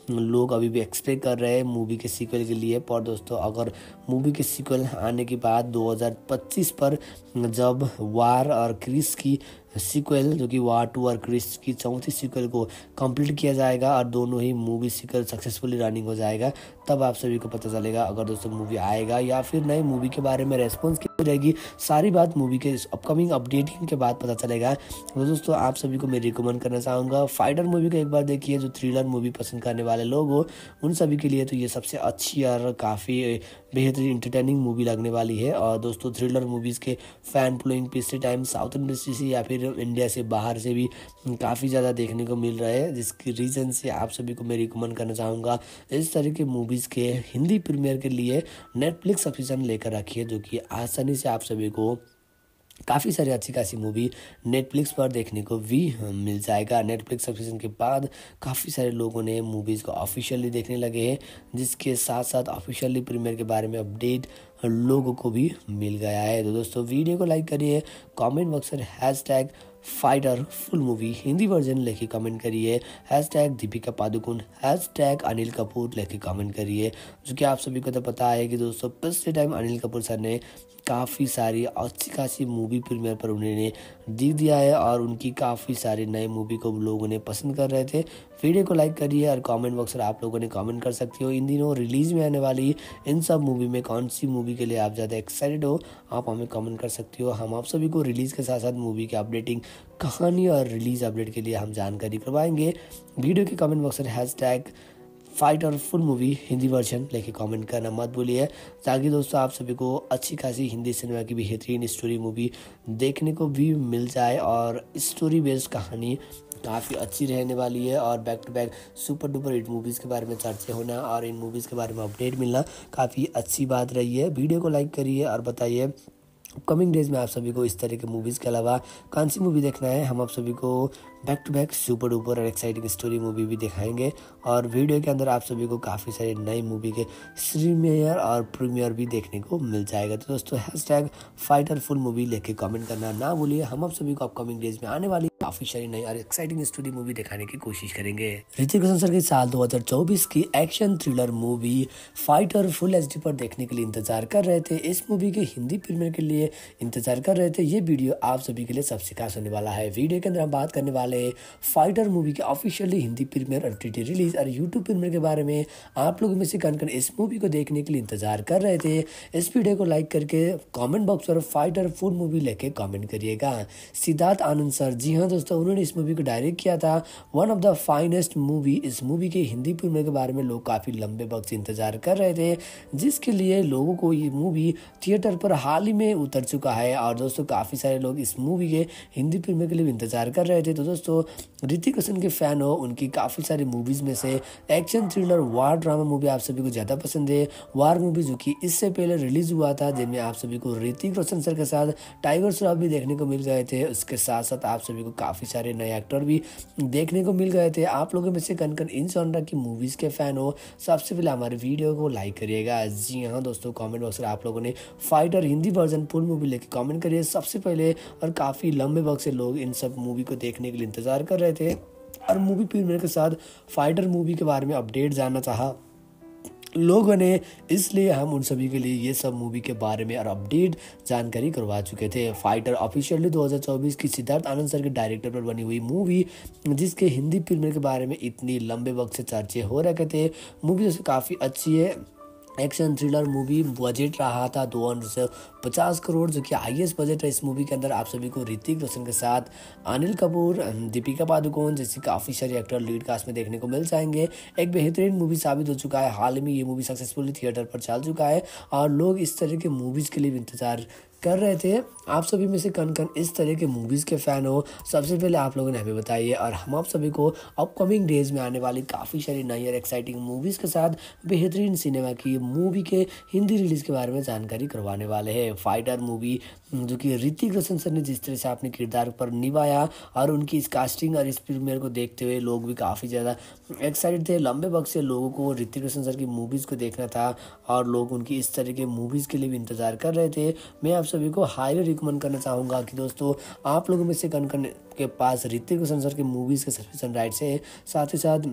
लोग अभी भी एक्सपेक्ट कर रहे हैं मूवी के सीक्वल के लिए। पर दोस्तों अगर मूवी के सीक्वल आने के बाद 2025 पर जब वार और क्रिस की सीक्वल जो कि वार 2 और क्रिस की चौथी सीक्वल को कंप्लीट किया जाएगा और दोनों ही मूवी सीक्वल सक्सेसफुली रनिंग हो जाएगा, तब आप सभी को पता चलेगा अगर दोस्तों मूवी आएगा या फिर नए मूवी के बारे में रेस्पॉन्स की रहेगी। सारी बात मूवी के अपकमिंग अपडेटिंग के बाद पता चलेगा। तो दोस्तों आप सभी को मैं रिकमेंड करना चाहूँगा फाइटर मूवी को एक बार देखिए। जो थ्रिलर मूवी पसंद करने वाले लोग हो उन सभी के लिए तो ये सबसे अच्छी और काफ़ी बेहतरीन इंटरटेनिंग मूवी लगने वाली है। और दोस्तों थ्रिलर मूवीज़ के फैन फॉलोइंग पिछले टाइम साउथ इंडस्ट्री से या फिर इंडिया से बाहर से भी काफ़ी ज़्यादा देखने को मिल रहा है, जिसकी रीज़न से आप सभी को मैं रिकमेंड करना चाहूँगा इस तरह के मूवीज़ के हिंदी प्रीमियर के लिए नेटफ्लिक्स सब्सक्रिप्शन लेकर रखिए, जो कि आसानी से आप सभी को काफ़ी सारी अच्छी खासी मूवी नेटफ्लिक्स पर देखने को भी मिल जाएगा। नेटफ्लिक्स सब्सक्रिप्शन के बाद काफ़ी सारे लोगों ने मूवीज़ को ऑफिशियली देखने लगे हैं, जिसके साथ साथ ऑफिशियली प्रीमियर के बारे में अपडेट लोगों को भी मिल गया है। तो दोस्तों वीडियो को लाइक करिए, कमेंट बॉक्स में hashtag fighter full movie Hindi version लेके कमेंट करिए, हैशटैग दीपिका पादुकोण, हैशटैग अनिल कपूर लेके कमेंट करिए। जो कि आप सभी को तो पता है कि दोस्तों पिछले टाइम अनिल कपूर सर ने काफ़ी सारी अच्छी खासी मूवी प्रीमियर पर उन्होंने दिख दिया है और उनकी काफ़ी सारी नए मूवी को लोगों ने पसंद कर रहे थे। वीडियो को लाइक करिए और कमेंट बॉक्स में आप लोगों ने कमेंट कर सकते हो इन दिनों रिलीज़ में आने वाली इन सब मूवी में कौन सी मूवी के लिए आप ज़्यादा एक्साइटेड हो, आप हमें कमेंट कर सकते हो। हम आप सभी को रिलीज़ के साथ साथ मूवी के अपडेटिंग कहानी और रिलीज़ अपडेट के लिए हम जानकारी करवाएंगे। वीडियो के कमेंट बॉक्स में hashtag fighter full movie Hindi version लेके कमेंट करना मत भूलिए, ताकि दोस्तों आप सभी को अच्छी खासी हिंदी सिनेमा की बेहतरीन स्टोरी मूवी देखने को भी मिल जाए। और स्टोरी बेस्ड कहानी काफ़ी अच्छी रहने वाली है और back to back super duper hit movies के बारे में चर्चा होना और इन मूवीज़ के बारे में अपडेट मिलना काफ़ी अच्छी बात रही है। वीडियो को लाइक करिए और बताइए अपकमिंग डेज में आप सभी को इस तरह के मूवीज़ के अलावा कौन सी मूवी देखना है। हम आप सभी को back to back super duper और एक्साइटिंग स्टोरी मूवी भी दिखाएंगे और वीडियो के अंदर आप सभी को काफ़ी सारे नई मूवी के प्रीमियर और प्रीमियर भी देखने को मिल जाएगा। तो दोस्तों हैशटैग फाइटर फुल मूवी लेके कमेंट करना ना भूलिए। हम आप सभी को अपकमिंग डेज में आने वाली काफ़ी सारी नई और एक्साइटिंग स्टोरी मूवी दिखाने की कोशिश करेंगे। ऋतिक रोशन सर की साल 2024 की action thriller movie fighter full HD पर देखने के लिए इंतजार कर रहे थे। इस मूवी के हिंदी प्रीमियर के लिए इंतजार कर रहे थे। ये वीडियो आप सभी के लिए सबसे खास होने वाला है। वीडियो के अंदर हम बात करने वाले हैं फाइटर मूवी के ऑफिशियली हिंदी प्रीमियर और OTT रिलीज और यूट्यूब प्रीमियर के बारे में। आप लोगों में से कौन इस मूवी को देखने के लिए इंतजार कर रहे थे, इस वीडियो को लाइक करके कमेंट बॉक्स पर फाइटर फुल मूवी लेके कमेंट करिएगा। सिद्धार्थ आनंद सर, जी हाँ दोस्तों, उन्होंने इस मूवी को डायरेक्ट किया था। One of the finest movie. इस मूवी के हिंदी प्रीमियर के बारे में लोग काफ़ी लंबे वक्त से इंतजार कर रहे थे, जिसके लिए लोगों को ये मूवी थिएटर पर हाल ही में उतर चुका है। और दोस्तों काफ़ी सारे लोग इस मूवी के हिंदी प्रीमियर के लिए इंतजार कर रहे थे। तो दोस्तों ऋतिक रोशन के फैन हो, उनकी काफ़ी सारी मूवीज़ में से action thriller war drama movie आप सभी को ज़्यादा पसंद है। वार मूवी जो कि इससे पहले रिलीज हुआ था, जिनमें आप सभी को ऋतिक रोशन सर के साथ टाइगर श्रॉफ भी देखने को मिल गए थे। उसके साथ साथ आप सभी को काफ़ी सारे नए एक्टर भी देखने को मिल गए थे। आप लोगों में से कन इन जॉनर की मूवीज़ के फ़ैन हो, सबसे पहले हमारे वीडियो को लाइक करिएगा। जी हाँ दोस्तों, कमेंट बॉक्स में आप लोगों ने fighter Hindi version full movie लेके कमेंट करिए सबसे पहले। और काफ़ी लंबे वक्त से लोग इन सब मूवी को देखने के लिए इंतजार कर रहे थे और मूवी प्रीमियर के साथ फाइटर मूवी के बारे में अपडेट जानना चाहा लोगों ने, इसलिए हम उन सभी के लिए ये सब मूवी के बारे में और अपडेट जानकारी करवा चुके थे। फाइटर ऑफिशियली 2024 की सिद्धार्थ आनंद सर के डायरेक्टर पर बनी हुई मूवी, जिसके हिंदी प्रीमियर के बारे में इतनी लंबे वक्त से चर्चे हो रखे थे। मूवी जैसे काफ़ी अच्छी है, एक्शन थ्रिलर मूवी। बजट रहा था 250 करोड़, जो कि हाईएस्ट बजट है इस मूवी के अंदर। आप सभी को ऋतिक रोशन के साथ अनिल कपूर, दीपिका पादुकोण जैसी काफ़ी सारे एक्टर लीड कास्ट में देखने को मिल जाएंगे। एक बेहतरीन मूवी साबित हो चुका है। हाल में ये मूवी सक्सेसफुली थिएटर पर चल चुका है और लोग इस तरह के मूवीज़ के लिए भी इंतजार कर रहे थे। आप सभी में से कन इस तरह के मूवीज़ के फ़ैन हो, सबसे पहले आप लोगों ने हमें बताइए और हम आप सभी को अपकमिंग डेज में आने वाली काफ़ी सारी नई और एक्साइटिंग मूवीज़ के साथ बेहतरीन सिनेमा की मूवी के हिंदी रिलीज़ के बारे में जानकारी करवाने वाले हैं। फाइटर मूवी जो कि ऋतिक रोशन सर ने जिस तरह से अपने किरदार पर निभाया और उनकी इस कास्टिंग और इस प्रीमियर को देखते हुए लोग भी काफ़ी ज़्यादा एक्साइटेड थे। लंबे वक्त से लोगों को ऋतिक रोशन सर की मूवीज़ को देखना था और लोग उनकी इस तरह के मूवीज़ के लिए भी इंतज़ार कर रहे थे। मैं आप सभी को हाईली रिकमेंड करना चाहूँगा कि दोस्तों आप लोगों में से कन के पास ऋतिक रोशन सर की मूवीज़ के सब्सक्रिप्शन राइट्स है, साथ ही साथ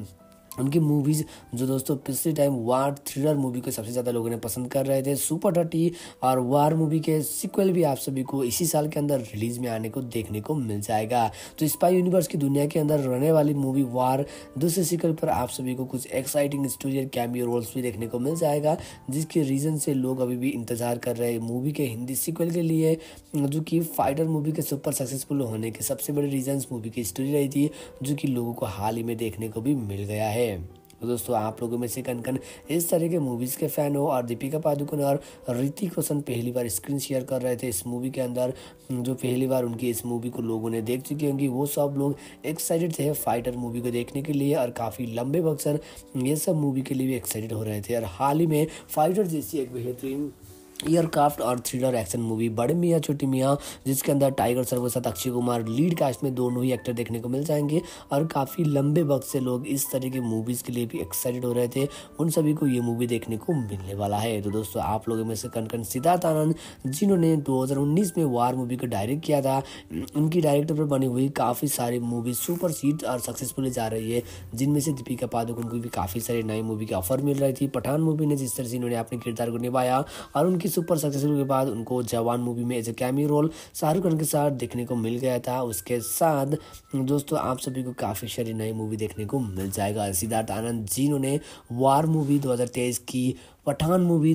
उनकी मूवीज़ जो दोस्तों पिछले टाइम वार थ्रिलर मूवी को सबसे ज़्यादा लोगों ने पसंद कर रहे थे, सुपर 30 और वार मूवी के सीक्वल भी आप सभी को इसी साल के अंदर रिलीज़ में आने को देखने को मिल जाएगा। तो स्पाई यूनिवर्स की दुनिया के अंदर रहने वाली मूवी वार दूसरे सीक्वल पर आप सभी को कुछ एक्साइटिंग स्टोरी और कैमियो रोल्स भी देखने को मिल जाएगा, जिसके रीज़न से लोग अभी भी इंतज़ार कर रहे हैं मूवी के हिंदी सीक्वल के लिए, जो कि फाइटर मूवी के सुपर सक्सेसफुल होने के सबसे बड़े रीजन्स मूवी की स्टोरी रही थी, जो कि लोगों को हाल ही में देखने को भी मिल गया है। तो दोस्तों आप लोगों में से कन कन इस तरह के मूवीज़ के फ़ैन हो और दीपिका पादुकोण और ऋतिक रोशन पहली बार स्क्रीन शेयर कर रहे थे इस मूवी के अंदर, जो पहली बार उनकी इस मूवी को लोगों ने देख चुकी होंगी, वो सब लोग एक्साइटेड थे फाइटर मूवी को देखने के लिए और काफ़ी लंबे वक्त से ये सब मूवी के लिए भी एक्साइटेड हो रहे थे। और हाल ही में फाइटर जैसी एक बेहतरीन एयरक्राफ्ट और थ्रिलर एक्शन मूवी बड़े मियाँ छोटी मियाँ, जिसके अंदर टाइगर श्रॉफ के साथ अक्षय कुमार लीड कास्ट में दोनों ही एक्टर देखने को मिल जाएंगे और काफ़ी लंबे वक्त से लोग इस तरह की मूवीज़ के लिए भी एक्साइटेड हो रहे थे, उन सभी को ये मूवी देखने को मिलने वाला है। तो दोस्तों आप लोगों में से कन सिद्धार्थ आनंद, जिन्होंने 2019 में वार मूवी को डायरेक्ट किया था, उनकी डायरेक्टर पर बनी हुई काफ़ी सारी मूवी सुपर हिट और सक्सेसफुल जा रही है, जिनमें से दीपिका पादुकोण को भी काफ़ी सारी नई मूवी की ऑफर मिल रही थी। पठान मूवी ने जिस तरह से इन्होंने अपने किरदार को निभाया और उनकी सुपर सक्सेसफुल के बाद उनको जवान मूवी में as a cameo role Shahrukh Khan के साथ देखने को मिल गया था। उसके साथ दोस्तों आप सभी को काफ़ी सारी नई मूवी देखने को मिल जाएगा। सिद्धार्थ आनंद जिन्होंने वार मूवी 2023 की, पठान मूवी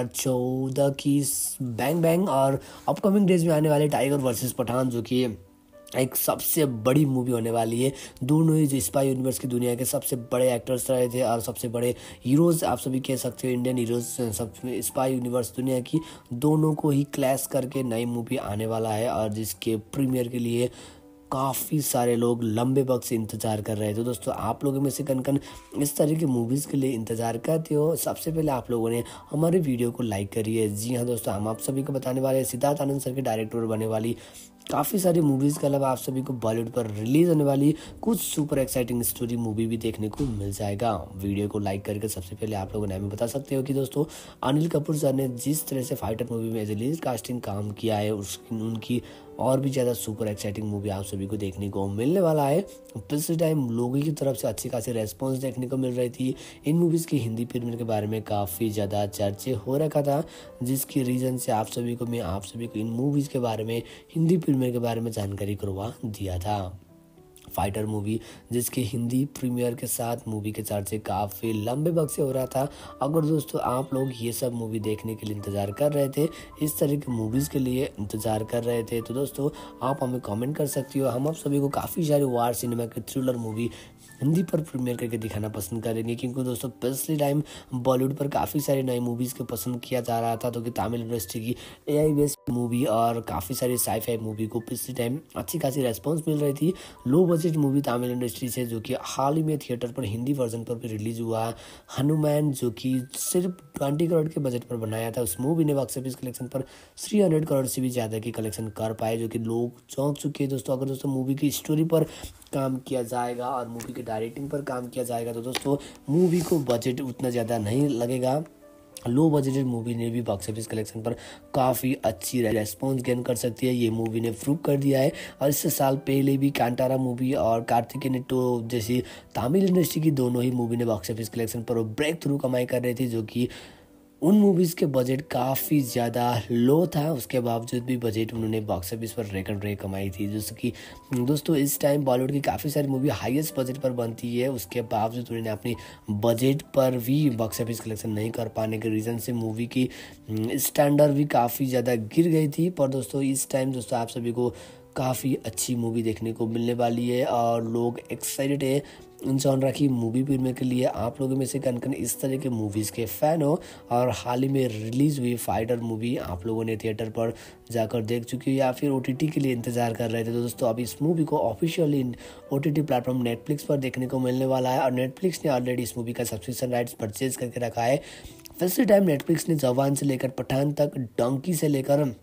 2014 की बैंग बैंग और अपकमिंग डेज में आने वाले टाइगर वर्सेस पठान, जो कि एक सबसे बड़ी मूवी होने वाली है, दोनों ही जो स्पाई यूनिवर्स की दुनिया के सबसे बड़े एक्टर्स रहे थे और सबसे बड़े हीरोज़ आप सभी कह सकते हो, इंडियन हीरोज़ सब स्पाई यूनिवर्स दुनिया की, दोनों को ही क्लैश करके नई मूवी आने वाला है और जिसके प्रीमियर के लिए काफ़ी सारे लोग लंबे वक्त से इंतज़ार कर रहे हैं। तो दोस्तों आप लोगों में से कन इस तरह की मूवीज़ के लिए इंतज़ार करते हो, सबसे पहले आप लोगों ने हमारे वीडियो को लाइक करिए। जी हाँ दोस्तों, हम आप सभी को बताने वाले हैं सिद्धार्थ आनंद सर के डायरेक्टर बनने वाली काफ़ी सारी मूवीज़ के अलावा आप सभी को बॉलीवुड पर रिलीज होने वाली कुछ सुपर एक्साइटिंग स्टोरी मूवी भी देखने को मिल जाएगा। वीडियो को लाइक करके सबसे पहले आप लोगों ने हमें बता सकते हो कि दोस्तों अनिल कपूर सर ने जिस तरह से फाइटर मूवी में एज ए लीड कास्टिंग काम किया है, उनकी और भी ज़्यादा सुपर एक्साइटिंग मूवी आप सभी को देखने को मिलने वाला है। पिछले टाइम लोगों की तरफ से अच्छी खासी रेस्पॉन्स देखने को मिल रही थी। इन मूवीज़ की हिंदी प्रीमियर के बारे में काफ़ी ज़्यादा चर्चे हो रखा था, जिसकी रीज़न से आप सभी को इन मूवीज़ के बारे में, हिंदी प्रीमियर के बारे में जानकारी करवा दिया था। फाइटर मूवी जिसके हिंदी प्रीमियर के साथ मूवी के चर्चे काफ़ी लंबे वक्त से हो रहा था। अगर दोस्तों आप लोग ये सब मूवी देखने के लिए इंतज़ार कर रहे थे, इस तरह की मूवीज़ के लिए इंतज़ार कर रहे थे, तो दोस्तों आप हमें कमेंट कर सकती हो। हम आप सभी को काफ़ी सारी वार सिनेमा की थ्रिलर मूवी हिंदी पर प्रीमियर करके दिखाना पसंद करेंगे, क्योंकि दोस्तों पिछले टाइम बॉलीवुड पर काफ़ी सारी नई मूवीज़ को पसंद किया जा रहा था, तो कि तमिल इंडस्ट्री की AI बेस्ड मूवी और काफ़ी सारी साई-फाई मूवी को पिछले टाइम अच्छी खासी रेस्पॉन्स मिल रही थी। Low budget movie Tamil industry से, जो कि हाल ही में थिएटर पर हिंदी वर्जन पर भी रिलीज हुआ, हनुमान, जो कि सिर्फ 20 करोड़ के बजट पर बनाया था, उस मूवी ने बॉक्स ऑफिस कलेक्शन पर 300 करोड़ से भी ज़्यादा की कलेक्शन कर पाए, जो कि लोग चौंक चुके हैं दोस्तों। अगर दोस्तों मूवी की स्टोरी पर काम किया जाएगा और मूवी की डायरेक्टिंग पर काम किया जाएगा, तो दोस्तों मूवी को बजट उतना ज़्यादा नहीं लगेगा। लो बजटेड मूवी ने भी बॉक्स ऑफिस कलेक्शन पर काफ़ी अच्छी रेस्पॉन्स गेन कर सकती है, ये मूवी ने प्रूव कर दिया है। और इससे साल पहले भी कांतारा मूवी और कार्तिकेय नेटो जैसी तमिल इंडस्ट्री की दोनों ही मूवी ने बॉक्स ऑफिस कलेक्शन पर ब्रेक थ्रू कमाई कर रही थी, जो कि उन मूवीज़ के बजट काफ़ी ज़्यादा लो था, उसके बावजूद भी बजट उन्होंने बॉक्स ऑफिस पर रिकॉर्ड ब्रेक कमाई थी। जैसे कि दोस्तों इस टाइम बॉलीवुड की काफ़ी सारी मूवी हाईएस्ट बजट पर बनती है, उसके बावजूद उन्होंने अपनी बजट पर भी बॉक्स ऑफिस कलेक्शन नहीं कर पाने के रीज़न से मूवी की स्टैंडर्ड भी काफ़ी ज़्यादा गिर गई थी। पर दोस्तों इस टाइम दोस्तों आप सभी को काफ़ी अच्छी मूवी देखने को मिलने वाली है और लोग एक्साइटेड है इन जॉनरा की मूवी प्रीमियर के लिए। आप लोगों में से कन इस तरह के मूवीज़ के फ़ैन हो और हाल ही में रिलीज़ हुई फाइटर मूवी आप लोगों ने थिएटर पर जाकर देख चुकी हो या फिर OTT के लिए इंतज़ार कर रहे थे, तो दोस्तों अब इस मूवी को ऑफिशियली OTT प्लेटफॉर्म नेटफ्लिक्स पर देखने को मिलने वाला है। और नेटफ्लिक्स ने ऑलरेडी इस मूवी का सब्सक्रिप्शन राइट्स परचेज करके रखा है। फर्स्ट टाइम नेटफ्लिक्स ने जवान से लेकर पठान तक, डंकी से लेकर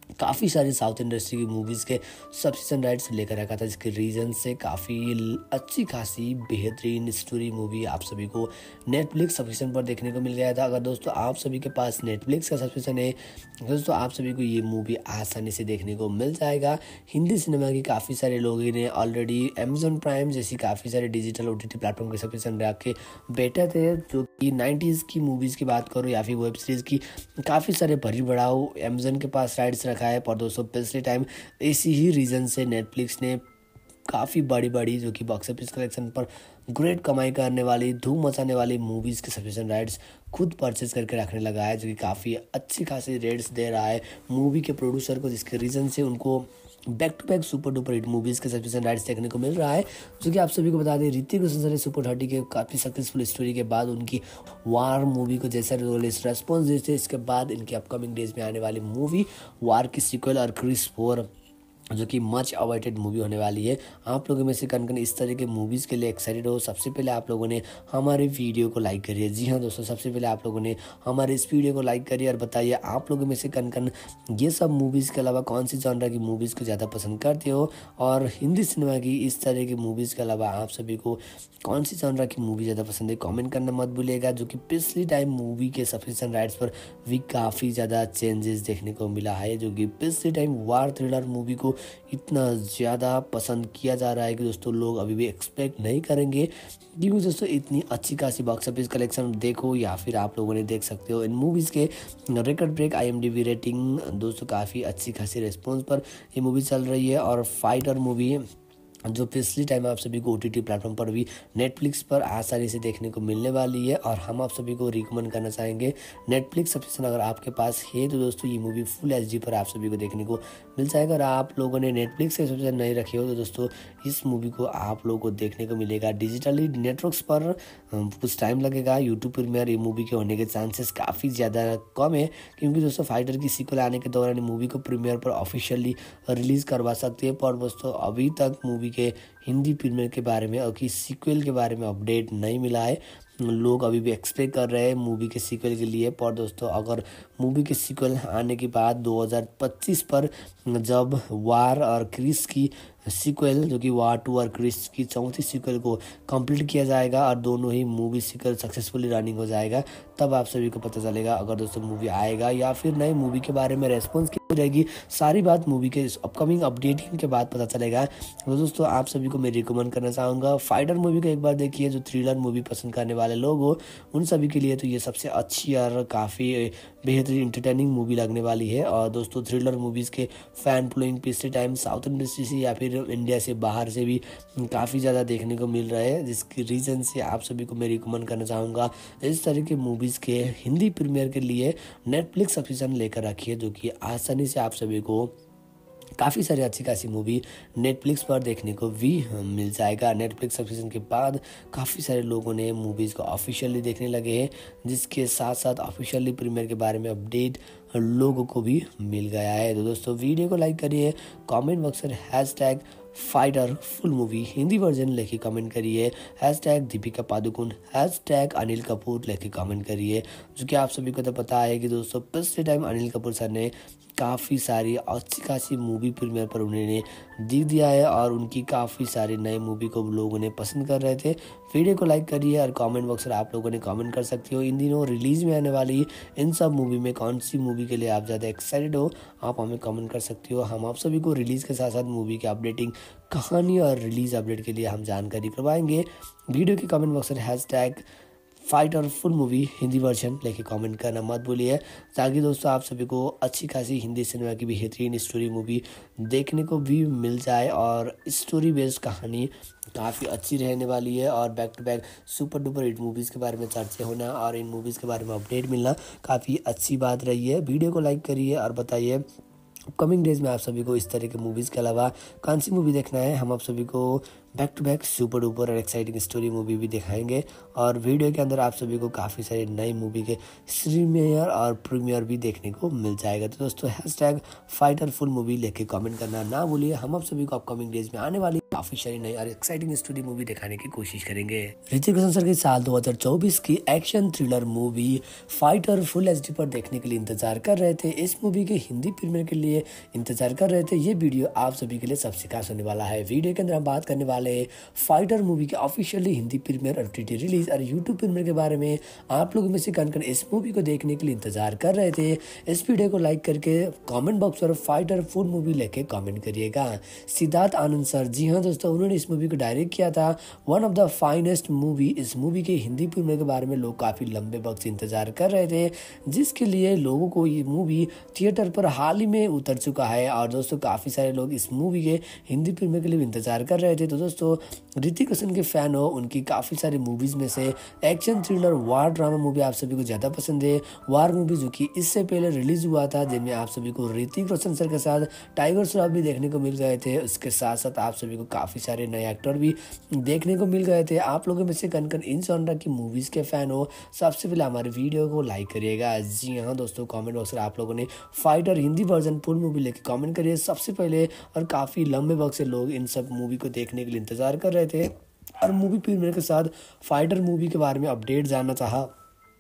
काफ़ी सारी साउथ इंडस्ट्री की मूवीज़ के सब्सक्रिप्शन राइट्स लेकर रखा था, जिसके रीज़न से काफ़ी अच्छी खासी बेहतरीन स्टोरी मूवी आप सभी को नेटफ्लिक्स सब्सक्रिप्शन पर देखने को मिल गया था। अगर दोस्तों आप सभी के पास नेटफ्लिक्स का सब्सक्रिप्शन है दोस्तों, आप सभी को ये मूवी आसानी से देखने को मिल जाएगा। हिंदी सिनेमा की काफ़ी सारे लोगों ने ऑलरेडी अमेजॉन प्राइम जैसी काफ़ी सारे डिजिटल OTT प्लेटफॉर्म के सब्सक्रिप्शन रख के बैठे थे, जो कि 90s की मूवीज़ की बात करो या फिर वेब सीरीज़ की काफ़ी सारे भरी बढ़ाओ अमेजन के पास राइट्स रखा है। पर दोस्तों पिछले टाइम इसी ही रीज़न से नेटफ्लिक्स ने काफ़ी बड़ी जो कि बॉक्स ऑफिस कलेक्शन पर ग्रेट कमाई करने वाली, धूम मचाने वाली मूवीज़ के सब्सक्रिप्शन राइट्स खुद परचेज करके रखने लगा है, जो कि काफ़ी अच्छी खासी रेट्स दे रहा है मूवी के प्रोड्यूसर को, जिसके रीज़न से उनको back to back super duper hit movies के सब्सक्रिप्शन राइट्स देखने को मिल रहा है। जो कि आप सभी को बता दें, ऋतिक रोशन ने सुपर 30 के काफ़ी सक्सेसफुल स्टोरी के बाद उनकी वार मूवी को जैसा रेस्पॉन्स देते, इसके बाद इनकी अपकमिंग डेज में आने वाली मूवी वार की सीक्वल और क्रिस 4 जो कि मच अवॉइडेड मूवी होने वाली है। आप लोगों में से कन इस तरह के मूवीज़ के लिए एक्साइटेड हो, सबसे पहले आप लोगों ने हमारे वीडियो को लाइक करिए। जी हाँ दोस्तों, सबसे पहले आप लोगों ने हमारे इस वीडियो को लाइक करिए और बताइए आप लोगों में से कन ये सब मूवीज़ के अलावा कौन सी जॉनर की मूवीज़ को ज़्यादा पसंद करते हो, और हिंदी सिनेमा की इस तरह की मूवीज़ के अलावा आप सभी को कौन सी जॉनर की मूवी ज़्यादा पसंद है, कमेंट करना मत भूलिएगा। जो कि पिछली टाइम मूवी के सब्सक्रिप्शन राइट्स पर भी काफ़ी ज़्यादा चेंजेस देखने को मिला है, जो कि पिछली टाइम वार थ्रिलर मूवी को इतना ज़्यादा पसंद किया जा रहा है कि दोस्तों लोग अभी भी एक्सपेक्ट नहीं करेंगे, क्योंकि दोस्तों इतनी अच्छी खासी बॉक्स ऑफिस कलेक्शन देखो या फिर आप लोगों ने देख सकते हो इन मूवीज़ के रिकॉर्ड ब्रेक IMDb रेटिंग दोस्तों काफ़ी अच्छी खासी रिस्पॉन्स पर ये मूवी चल रही है। और फाइटर मूवी जो पिछली टाइम आप सभी को OTT प्लेटफॉर्म पर भी नेटफ्लिक्स पर आसानी से देखने को मिलने वाली है, और हम आप सभी को रिकमेंड करना चाहेंगे नेटफ्लिक्स सब्सक्रिप्शन अगर आपके पास है तो दोस्तों ये मूवी फुल HD पर आप सभी को देखने को मिल जाएगा। और आप लोगों ने नेटफ्लिक्स का सब्सक्रिप्शन नहीं रखे हो तो दोस्तों इस मूवी को आप लोगों को देखने को मिलेगा डिजिटली नेटवर्क्स पर। कुछ टाइम लगेगा, यूट्यूब प्रीमियर ये मूवी के होने के चांसेस काफ़ी ज़्यादा कम है, क्योंकि दोस्तों फाइटर की सीक्वल आने के दौरान मूवी को प्रीमियर पर ऑफिशियली रिलीज़ करवा सकते हैं। पर दोस्तों अभी तक मूवी के हिंदी प्रीमियर के बारे में और कि सीक्वल के बारे में अपडेट नहीं मिला है। लोग अभी भी एक्सपेक्ट कर रहे हैं मूवी के सीक्वल के लिए। पर दोस्तों अगर मूवी के सीक्वल आने के बाद 2025 पर जब वार और क्रिस की सीक्वल जो कि वार 2 और क्रिस की चौथी सीक्वल को कंप्लीट किया जाएगा और दोनों ही मूवी सीक्वल सक्सेसफुली रनिंग हो जाएगा, तब आप सभी को पता चलेगा अगर दोस्तों मूवी आएगा या फिर नई मूवी के बारे में रेस्पॉन्स क्या रहेगी। सारी बात मूवी के अपकमिंग अपडेटिंग के बाद पता चलेगा। तो दोस्तों आप सभी को मैं रिकमेंड करना चाहूँगा फाइटर मूवी को एक बार देखिए। जो थ्रिलर मूवी पसंद करने वाले लोग हो उन सभी के लिए तो ये सबसे अच्छी और काफ़ी बेहतरीन इंटरटेनिंग मूवी लगने वाली है। और दोस्तों थ्रिलर मूवीज़ के फैन फॉलोइंग पिछले टाइम साउथ इंडस्ट्री से या फिर इंडिया से बाहर से भी काफ़ी ज़्यादा देखने को मिल रहा है, जिसकी रीज़न से आप सभी को मैं रिकमेंड करना चाहूँगा इस तरह के मूवीज़ के हिंदी प्रीमियर के लिए नेटफ्लिक्स सब्सक्रिप्शन लेकर रखिए, जो कि आसानी से आप सभी को काफ़ी सारी अच्छी खासी मूवी नेटफ्लिक्स पर देखने को भी मिल जाएगा। नेटफ्लिक्स सब्सक्रिप्शन के बाद काफ़ी सारे लोगों ने मूवीज़ को ऑफिशियली देखने लगे हैं, जिसके साथ साथ ऑफिशियली प्रीमियर के बारे में अपडेट लोगों को भी मिल गया है। तो दोस्तों वीडियो को लाइक करिए, कमेंट बॉक्स में fighter full movie Hindi version लेके कमेंट करिए, दीपिका पादुकोण, अनिल कपूर लेके कमेंट करिए। जो कि आप सभी को तो पता है कि दोस्तों पिछले टाइम अनिल कपूर सर ने काफ़ी सारी अच्छी खासी मूवी प्रीमियर पर उन्होंने दिख दिया है और उनकी काफ़ी सारी नई मूवी को लोगों ने पसंद कर रहे थे। वीडियो को लाइक करिए और कमेंट बॉक्स में आप लोगों ने कमेंट कर सकते हो इन दिनों रिलीज़ में आने वाली इन सब मूवी में कौन सी मूवी के लिए आप ज़्यादा एक्साइटेड हो, आप हमें कमेंट कर सकते हो। हम आप सभी को रिलीज़ के साथ साथ मूवी के अपडेटिंग कहानी और रिलीज़ अपडेट के लिए हम जानकारी करवाएंगे। वीडियो के कमेंट बॉक्स में fighter full movie Hindi version लेके कमेंट करना मत भूलिए, ताकि दोस्तों आप सभी को अच्छी खासी हिंदी सिनेमा की बेहतरीन स्टोरी मूवी देखने को भी मिल जाए। और स्टोरी बेस्ड कहानी काफ़ी अच्छी रहने वाली है और back to back super duper hit movies के बारे में चर्चा होना और इन मूवीज़ के बारे में अपडेट मिलना काफ़ी अच्छी बात रही है। वीडियो को लाइक करिए और बताइए अपकमिंग डेज में आप सभी को इस तरह के मूवीज़ के अलावा कौन सी मूवी देखना है। हम आप सभी को back to back super duper और एक्साइटिंग स्टोरी मूवी भी दिखाएंगे। और वीडियो के अंदर आप सभी को काफ़ी सारे नई मूवी के प्रीमियर और प्रीमियर भी देखने को मिल जाएगा। तो दोस्तों हैशटैग फाइटर फुल मूवी लेके कमेंट करना ना भूलिए। हम आप सभी को अपकमिंग डेज में आने वाली काफ़ी सारी नई और एक्साइटिंग स्टोरी मूवी दिखाने की कोशिश करेंगे। ऋतिक रोशन सर की साल 2024 की action thriller movie fighter full HD पर देखने के लिए इंतजार कर रहे थे। इस मूवी के हिंदी प्रीमियर के लिए इंतजार कर रहे थे। ये वीडियो आप सभी के लिए सबसे खास होने वाला है। वीडियो के अंदर हम बात करने वाले हैं फाइटर मूवी के ऑफिशियली हिंदी प्रीमियर और OTT रिलीज और यूट्यूब प्रीमियर के बारे में। आप लोगों में से कौन इस मूवी को देखने के लिए इंतजार कर रहे थे, इस वीडियो को लाइक करके कमेंट बॉक्स पर फाइटर फुल मूवी लेके कमेंट करिएगा। सिद्धार्थ आनंद सर, जी हाँ दोस्तों, उन्होंने इस मूवी को डायरेक्ट किया था। One of the finest movie. इस मूवी के हिंदी प्रीमियर के बारे में लोग काफी लंबे वक्त से इंतजार कर रहे थे, जिसके लिए लोगों को ये मूवी थिएटर पर हाल ही में उतर चुका है। और दोस्तों काफी सारे लोग इस मूवी के हिंदी प्रीमियर के लिए इंतजार कर रहे थे। तो दोस्तों ऋतिक रोशन के फैन हो, उनकी काफी सारी मूवीज में से action thriller war drama movie आप सभी को ज्यादा पसंद है। वार मूवी जो कि इससे पहले रिलीज हुआ था, जिनमें आप सभी को ऋतिक रोशन सर के साथ टाइगर श्रॉफ भी देखने को मिल गए थे। उसके साथ साथ आप सभी को काफी सारे नए एक्टर भी देखने को मिल गए थे। आप लोगों में से कौन इन जॉनर की मूवीज के फैन हो, सबसे पहले हमारे वीडियो को लाइक करिएगा। जी हाँ दोस्तों, कमेंट बॉक्स में आप लोगों ने fighter Hindi version full movie लेके कमेंट करिए सबसे पहले। और काफी लंबे वक्त से लोग इन सब मूवी को देखने के लिए इंतजार कर रहे थे और मूवी प्रीमियर के साथ फाइटर मूवी के बारे में अपडेट जानना चाहा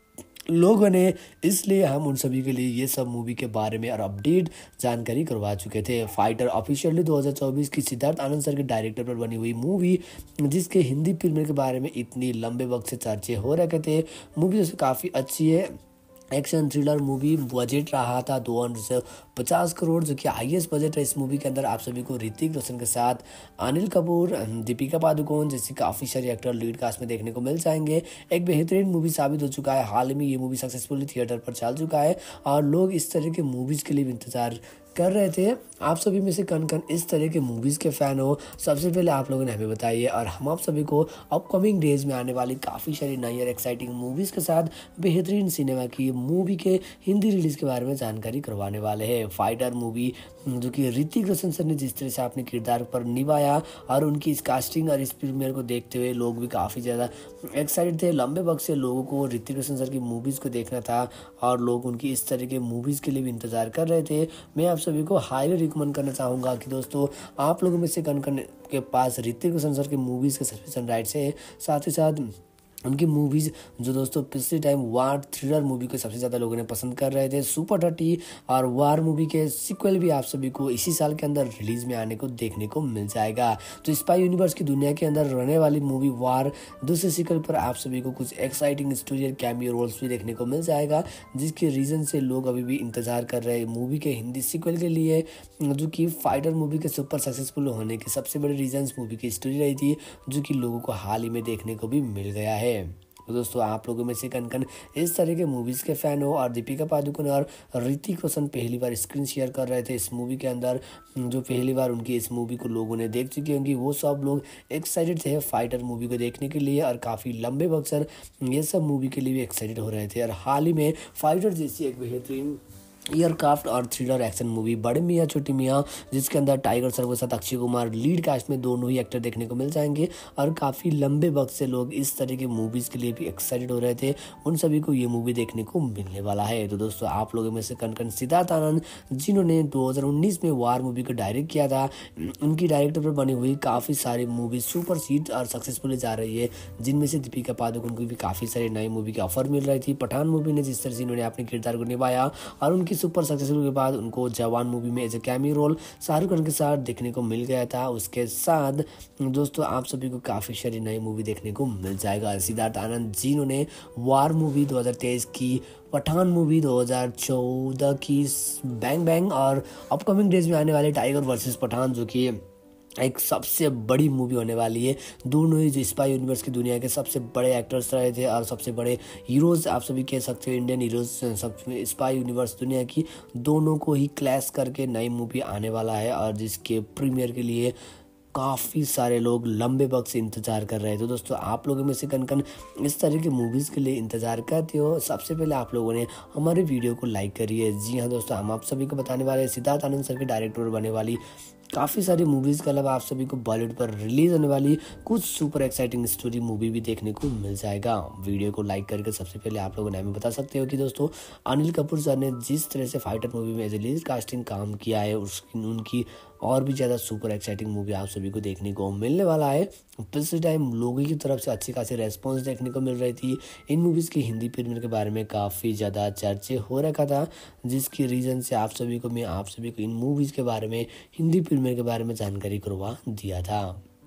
लोगों ने, इसलिए हम उन सभी के लिए ये सब मूवी के बारे में और अपडेट जानकारी करवा चुके थे। फाइटर ऑफिशियली 2024 की सिद्धार्थ आनंद सर के डायरेक्टर पर बनी हुई मूवी, जिसके हिंदी प्रीमियर के बारे में इतनी लंबे वक्त से चर्चे हो रखे थे। मूवी जैसे काफ़ी अच्छी है। एक्शन थ्रिलर मूवी, बजट रहा था 250 करोड़, जो कि हाईएस्ट बजट है इस मूवी के अंदर। आप सभी को ऋतिक रोशन के साथ अनिल कपूर, दीपिका पादुकोण जैसे काफ़ी सारे एक्टर लीड कास्ट में देखने को मिल जाएंगे। एक बेहतरीन मूवी साबित हो चुका है। हाल में ये मूवी सक्सेसफुली थिएटर पर चल चुका है और लोग इस तरह के मूवीज़ के लिए भी इंतजार कर रहे थे। आप सभी में से कौन इस तरह के मूवीज़ के फ़ैन हो, सबसे पहले आप लोगों ने हमें बताइए। और हम आप सभी को अपकमिंग डेज में आने वाली काफ़ी सारी नई और एक्साइटिंग मूवीज़ के साथ बेहतरीन सिनेमा की मूवी के हिंदी रिलीज़ के बारे में जानकारी करवाने वाले हैं। फाइटर मूवी जो कि ऋतिक रोशन सर ने जिस तरह से अपने किरदार पर निभाया और उनकी इस कास्टिंग और इस प्रीमियर को देखते हुए लोग भी काफ़ी ज़्यादा एक्साइटेड थे। लंबे वक्त से लोगों को ऋतिक रोशन सर की मूवीज़ को देखना था और लोग उनकी इस तरह के मूवीज़ के लिए भी इंतज़ार कर रहे थे। मैं आप सभी को हाईली रिकमेंड करना चाहूँगा कि दोस्तों आप लोगों में से कौन के पास ऋतिक रोशन सर के मूवीज़ के सब्सक्रिप्शन राइट्स है, साथ ही साथ उनकी मूवीज़ जो दोस्तों पिछले टाइम वार थ्रिलर मूवी को सबसे ज़्यादा लोगों ने पसंद कर रहे थे। सुपर 30 और वार मूवी के सीक्वल भी आप सभी को इसी साल के अंदर रिलीज़ में आने को देखने को मिल जाएगा। तो स्पाई यूनिवर्स की दुनिया के अंदर रहने वाली मूवी वार दूसरे सीक्वल पर आप सभी को कुछ एक्साइटिंग स्टोरी और कैमियो रोल्स भी देखने को मिल जाएगा, जिसके रीज़न से लोग अभी भी इंतज़ार कर रहे हैं मूवी के हिंदी सीक्वल के लिए, जो कि फाइटर मूवी के सुपर सक्सेसफुल होने के सबसे बड़े रीजन्स मूवी की स्टोरी रही थी, जो कि लोगों को हाल ही में देखने को भी मिल गया है। तो दोस्तों आप लोगों में से कौन इस तरह के मूवीज़ के फ़ैन हो। और दीपिका पादुकोण और ऋतिक रोशन पहली बार स्क्रीन शेयर कर रहे थे इस मूवी के अंदर, जो पहली बार उनकी इस मूवी को लोगों ने देख चुकी होंगी, वो सब लोग एक्साइटेड थे फाइटर मूवी को देखने के लिए और काफ़ी लंबे वक्त से ये सब मूवी के लिए भी एक्साइटेड हो रहे थे। और हाल ही में फाइटर जैसी एक बेहतरीन एयरक्राफ्ट और थ्रिलर एक्शन मूवी बड़े मियाँ छोटी मियाँ, जिसके अंदर टाइगर श्रॉफ के साथ अक्षय कुमार लीड कास्ट में दोनों ही एक्टर देखने को मिल जाएंगे। और काफ़ी लंबे वक्त से लोग इस तरह के मूवीज़ के लिए भी एक्साइटेड हो रहे थे, उन सभी को ये मूवी देखने को मिलने वाला है। तो दोस्तों आप लोगों में से कौन सिद्धार्थ आनंद, जिन्होंने 2019 में वार मूवी को डायरेक्ट किया था, उनकी डायरेक्टर पर बनी हुई काफ़ी सारी मूवी सुपर हिट और सक्सेसफुली जा रही है, जिनमें से दीपिका पादुकोण को भी काफ़ी सारी नई मूवी की ऑफर मिल रही थी। पठान मूवी ने जिस तरह से इन्होंने अपने किरदार को निभाया और उनकी सुपर सक्सेसफुल के बाद उनको जवान मूवी में as a cameo role Shahrukh Khan के साथ देखने को मिल गया था। उसके साथ दोस्तों आप सभी को काफ़ी सारी नई मूवी देखने को मिल जाएगा। सिद्धार्थ आनंद जिन्होंने वार मूवी 2023 की, पठान मूवी 2014 की बैंग बैंग और अपकमिंग डेज में आने वाले टाइगर वर्सेस पठान, जो कि एक सबसे बड़ी मूवी होने वाली है। दोनों ही जो स्पाई यूनिवर्स की दुनिया के सबसे बड़े एक्टर्स रहे थे और सबसे बड़े हीरोज़ आप सभी कह सकते हो, इंडियन हीरोज़ सब स्पाई यूनिवर्स दुनिया की, दोनों को ही क्लैश करके नई मूवी आने वाला है और जिसके प्रीमियर के लिए काफ़ी सारे लोग लंबे वक्त से इंतज़ार कर रहे हैं। तो दोस्तों आप लोगों में से कौन इस तरह की मूवीज़ के लिए इंतज़ार करते हो, सबसे पहले आप लोगों ने हमारे वीडियो को लाइक करिए। जी हाँ दोस्तों, हम आप सभी को बताने वाले हैं सिद्धार्थ आनंद सर के डायरेक्टर बने वाली काफ़ी सारी मूवीज़ के अलावा आप सभी को बॉलीवुड पर रिलीज होने वाली कुछ सुपर एक्साइटिंग स्टोरी मूवी भी देखने को मिल जाएगा। वीडियो को लाइक करके सबसे पहले आप लोगों ने हमें बता सकते हो कि दोस्तों अनिल कपूर सर ने जिस तरह से फाइटर मूवी में एज ए लीड कास्टिंग काम किया है उनकी और भी ज़्यादा सुपर एक्साइटिंग मूवी आप सभी को देखने को मिलने वाला है। पिछले टाइम लोगों की तरफ से अच्छी खासी रेस्पॉन्स देखने को मिल रही थी। इन मूवीज़ की हिंदी प्रीमियर के बारे में काफ़ी ज़्यादा चर्चे हो रखा था, जिसकी रीज़न से आप सभी को इन मूवीज़ के बारे में हिंदी प्रीमियर के बारे में जानकारी करवा दिया था।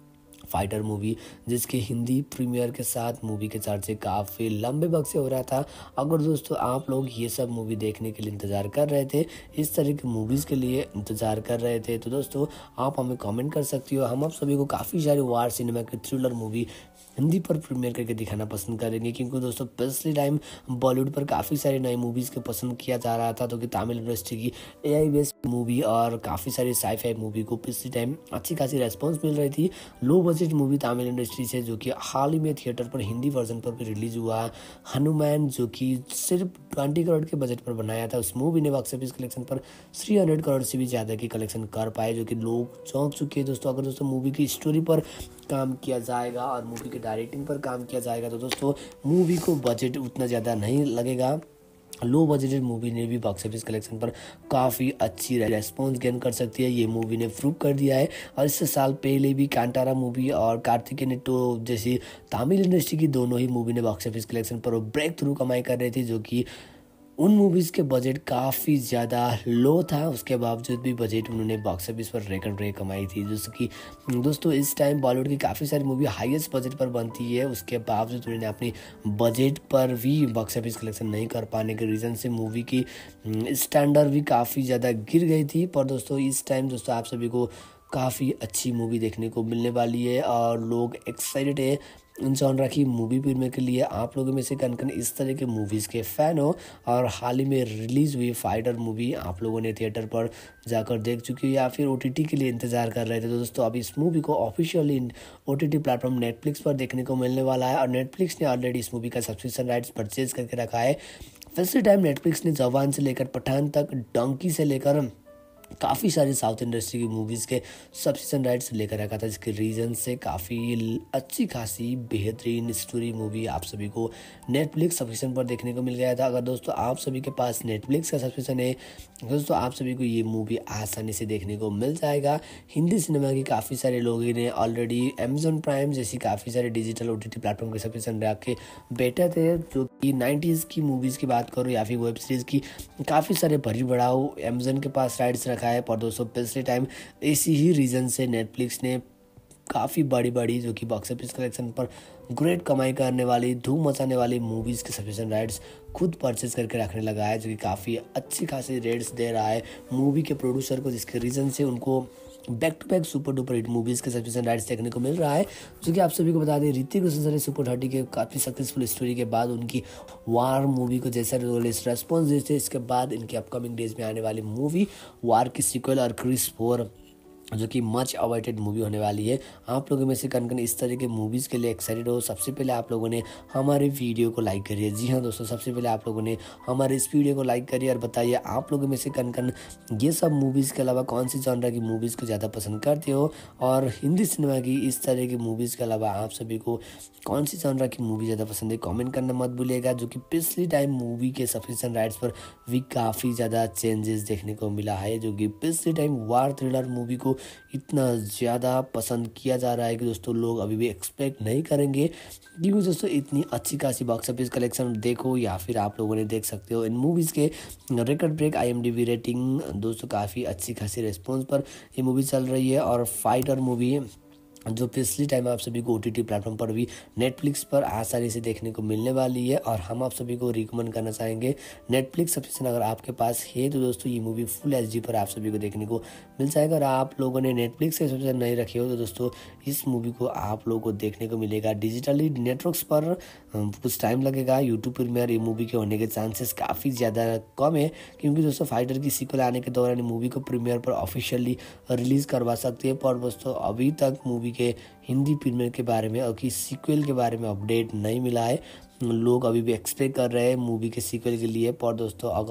फाइटर मूवी जिसके हिंदी प्रीमियर के साथ मूवी के चर्चे काफ़ी लंबे वक्त से हो रहा था। अगर दोस्तों आप लोग ये सब मूवी देखने के लिए इंतज़ार कर रहे थे, इस तरह की मूवीज़ के लिए इंतज़ार कर रहे थे, तो दोस्तों आप हमें कमेंट कर सकती हो। हम आप सभी को काफ़ी सारी वार सिनेमा की थ्रिलर मूवी हिंदी पर प्रीमियर करके दिखाना पसंद करेंगे, क्योंकि दोस्तों पिछले टाइम बॉलीवुड पर काफ़ी सारी नई मूवीज़ को पसंद किया जा रहा था, तो कि तमिल इंडस्ट्री की AI बेस्ड मूवी और काफ़ी सारी साई-फाई मूवी को पिछले टाइम अच्छी खासी रेस्पॉन्स मिल रही थी। Low budget movie Tamil industry से जो कि हाल ही में थिएटर पर हिंदी वर्जन पर भी रिलीज हुआ, हनुमान, जो कि सिर्फ 20 करोड़ के बजट पर बनाया था, उस मूवी ने बॉक्स ऑफिस कलेक्शन पर 300 करोड़ से भी ज़्यादा की कलेक्शन कर पाए, जो कि लोग चौंक चुके हैं दोस्तों। अगर दोस्तों मूवी की स्टोरी पर काम किया जाएगा और मूवी के डायरेक्टिंग पर काम किया जाएगा तो दोस्तों मूवी को बजट उतना ज़्यादा नहीं लगेगा। लो बजटेड मूवी ने भी बॉक्स ऑफिस कलेक्शन पर काफ़ी अच्छी रेस्पॉन्स गेन कर सकती है, ये मूवी ने प्रूव कर दिया है। और इससे साल पहले भी कांतारा मूवी और कार्तिकेय नेटो जैसी तमिल इंडस्ट्री की दोनों ही मूवी ने बॉक्स ऑफिस कलेक्शन पर ब्रेक थ्रू कमाई कर रही थी, जो कि उन मूवीज़ के बजट काफ़ी ज़्यादा लो था, उसके बावजूद भी बजट उन्होंने बॉक्स ऑफिस पर रिकॉर्ड ब्रेक कमाई थी। जैसे कि दोस्तों इस टाइम बॉलीवुड की काफ़ी सारी मूवी हाईएस्ट बजट पर बनती है, उसके बावजूद उन्होंने अपनी बजट पर भी बॉक्स ऑफिस कलेक्शन नहीं कर पाने के रीज़न से मूवी की स्टैंडर्ड भी काफ़ी ज़्यादा गिर गई थी। पर दोस्तों इस टाइम दोस्तों आप सभी को काफ़ी अच्छी मूवी देखने को मिलने वाली है और लोग एक्साइटेड है इन जॉनरा की मूवी प्रीमियर के लिए। आप लोगों में से कन इस तरह के मूवीज़ के फ़ैन हो और हाल ही में रिलीज़ हुई फाइटर मूवी आप लोगों ने थिएटर पर जाकर देख चुकी हो या फिर OTT के लिए इंतज़ार कर रहे थे, तो दोस्तों अब इस मूवी को ऑफिशियली OTT प्लेटफॉर्म नेटफ्लिक्स पर देखने को मिलने वाला है। और नेटफ्लिक्स ने ऑलरेडी इस मूवी का सब्सक्रिप्शन राइट्स परचेज करके रखा है। फर्स्ट टाइम नेटफ्लिक्स ने जवान से लेकर पठान तक, डंकी से लेकर काफ़ी सारी साउथ इंडस्ट्री की मूवीज़ के सब्सक्रिप्शन राइट्स लेकर रखा था, जिसके रीज़न से काफ़ी अच्छी खासी बेहतरीन स्टोरी मूवी आप सभी को नेटफ्लिक्स सब्सक्रिप्शन पर देखने को मिल गया था। अगर दोस्तों आप सभी के पास नेटफ्लिक्स का सब्सक्रिप्शन है दोस्तों आप सभी को ये मूवी आसानी से देखने को मिल जाएगा। हिंदी सिनेमा की काफ़ी सारे लोगों ने ऑलरेडी अमेजॉन प्राइम जैसी काफ़ी सारे डिजिटल OTT प्लेटफॉर्म के सब्सक्रिप्शन रख के बैठे थे, जो कि 90s की मूवीज़ की बात करो या फिर वेब सीरीज़ की काफ़ी सारे भरी बढ़ाओ अमेजॉन के पास राइट्स रखा है। पर दोस्तों पिछले टाइम इसी ही रीज़न से नेटफ्लिक्स ने काफ़ी बड़ी जो कि बॉक्स ऑफिस कलेक्शन पर ग्रेट कमाई करने वाली, धूम मचाने वाली मूवीज़ के सब्सक्रिप्शन राइट्स खुद परचेज करके रखने लगा है, जो कि काफ़ी अच्छी खासी रेट्स दे रहा है मूवी के प्रोड्यूसर को, जिसके रीज़न से उनको back to back super duper hit movies के सब्सक्रिप्शन राइट्स देखने को मिल रहा है। जो कि आप सभी को बता दें ऋतिक रोशन ने सुपर 30 के काफ़ी सक्सेसफुल स्टोरी के बाद उनकी वार मूवी को जैसा रेस्पॉन्स देते, इसके बाद इनके अपकमिंग डेज में आने वाली मूवी वार की सीक्वल और क्रिस 4 जो कि मच अवॉइडेड मूवी होने वाली है। आप लोगों में से कन इस तरह के मूवीज़ के लिए एक्साइटेड हो, सबसे पहले आप लोगों ने हमारे वीडियो को लाइक करिए। जी हाँ दोस्तों, सबसे पहले आप लोगों ने हमारे इस वीडियो को लाइक करिए और बताइए आप लोगों में से कन ये सब मूवीज़ के अलावा कौन सी जॉनरा की मूवीज़ को ज़्यादा पसंद करते हो, और हिंदी सिनेमा की इस तरह की मूवीज़ के अलावा आप सभी को कौन सी जॉनरा की मूवी ज़्यादा पसंद है, कॉमेंट करना मत भूलिएगा। जो कि पिछली टाइम मूवी के सब्सक्रिप्शन राइट्स पर भी काफ़ी ज़्यादा चेंजेस देखने को मिला है, जो कि पिछले टाइम वार थ्रिलर मूवी को इतना ज़्यादा पसंद किया जा रहा है कि दोस्तों लोग अभी भी एक्सपेक्ट नहीं करेंगे, क्योंकि दोस्तों इतनी अच्छी खासी बॉक्स ऑफिस कलेक्शन देखो या फिर आप लोगों ने देख सकते हो इन मूवीज़ के रिकॉर्ड ब्रेक IMDb रेटिंग दोस्तों काफ़ी अच्छी खासी रेस्पॉन्स पर ये मूवी चल रही है। और फाइटर मूवी जो पिछली टाइम आप सभी को OTT प्लेटफॉर्म पर भी नेटफ्लिक्स पर आसानी से देखने को मिलने वाली है, और हम आप सभी को रिकमेंड करना चाहेंगे नेटफ्लिक्स सब्सक्रिप्शन अगर आपके पास है तो दोस्तों ये मूवी फुल HD पर आप सभी को देखने को मिल जाएगा। और आप लोगों ने नेटफ्लिक्स का सब्सक्रिप्शन नहीं रखे हो तो दोस्तों इस मूवी को आप लोगों को देखने को मिलेगा डिजिटली नेटवर्क्स पर, कुछ टाइम लगेगा। यूट्यूब प्रीमियर ये मूवी के होने के चांसेस काफ़ी ज़्यादा कम है, क्योंकि दोस्तों फाइटर की सीक्वल आने के दौरान मूवी को प्रीमियर पर ऑफिशियली रिलीज़ करवा सकती है। पर दोस्तों अभी तक मूवी के हिंदी प्रीमियर के बारे में और कि सीक्वल के बारे में अपडेट नहीं मिला है। लोग अभी भी एक्सपेक्ट कर रहे हैं मूवी के सीक्वल के लिए। पर दोस्तों अगर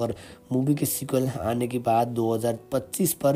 मूवी के सीक्वल आने के बाद 2025 पर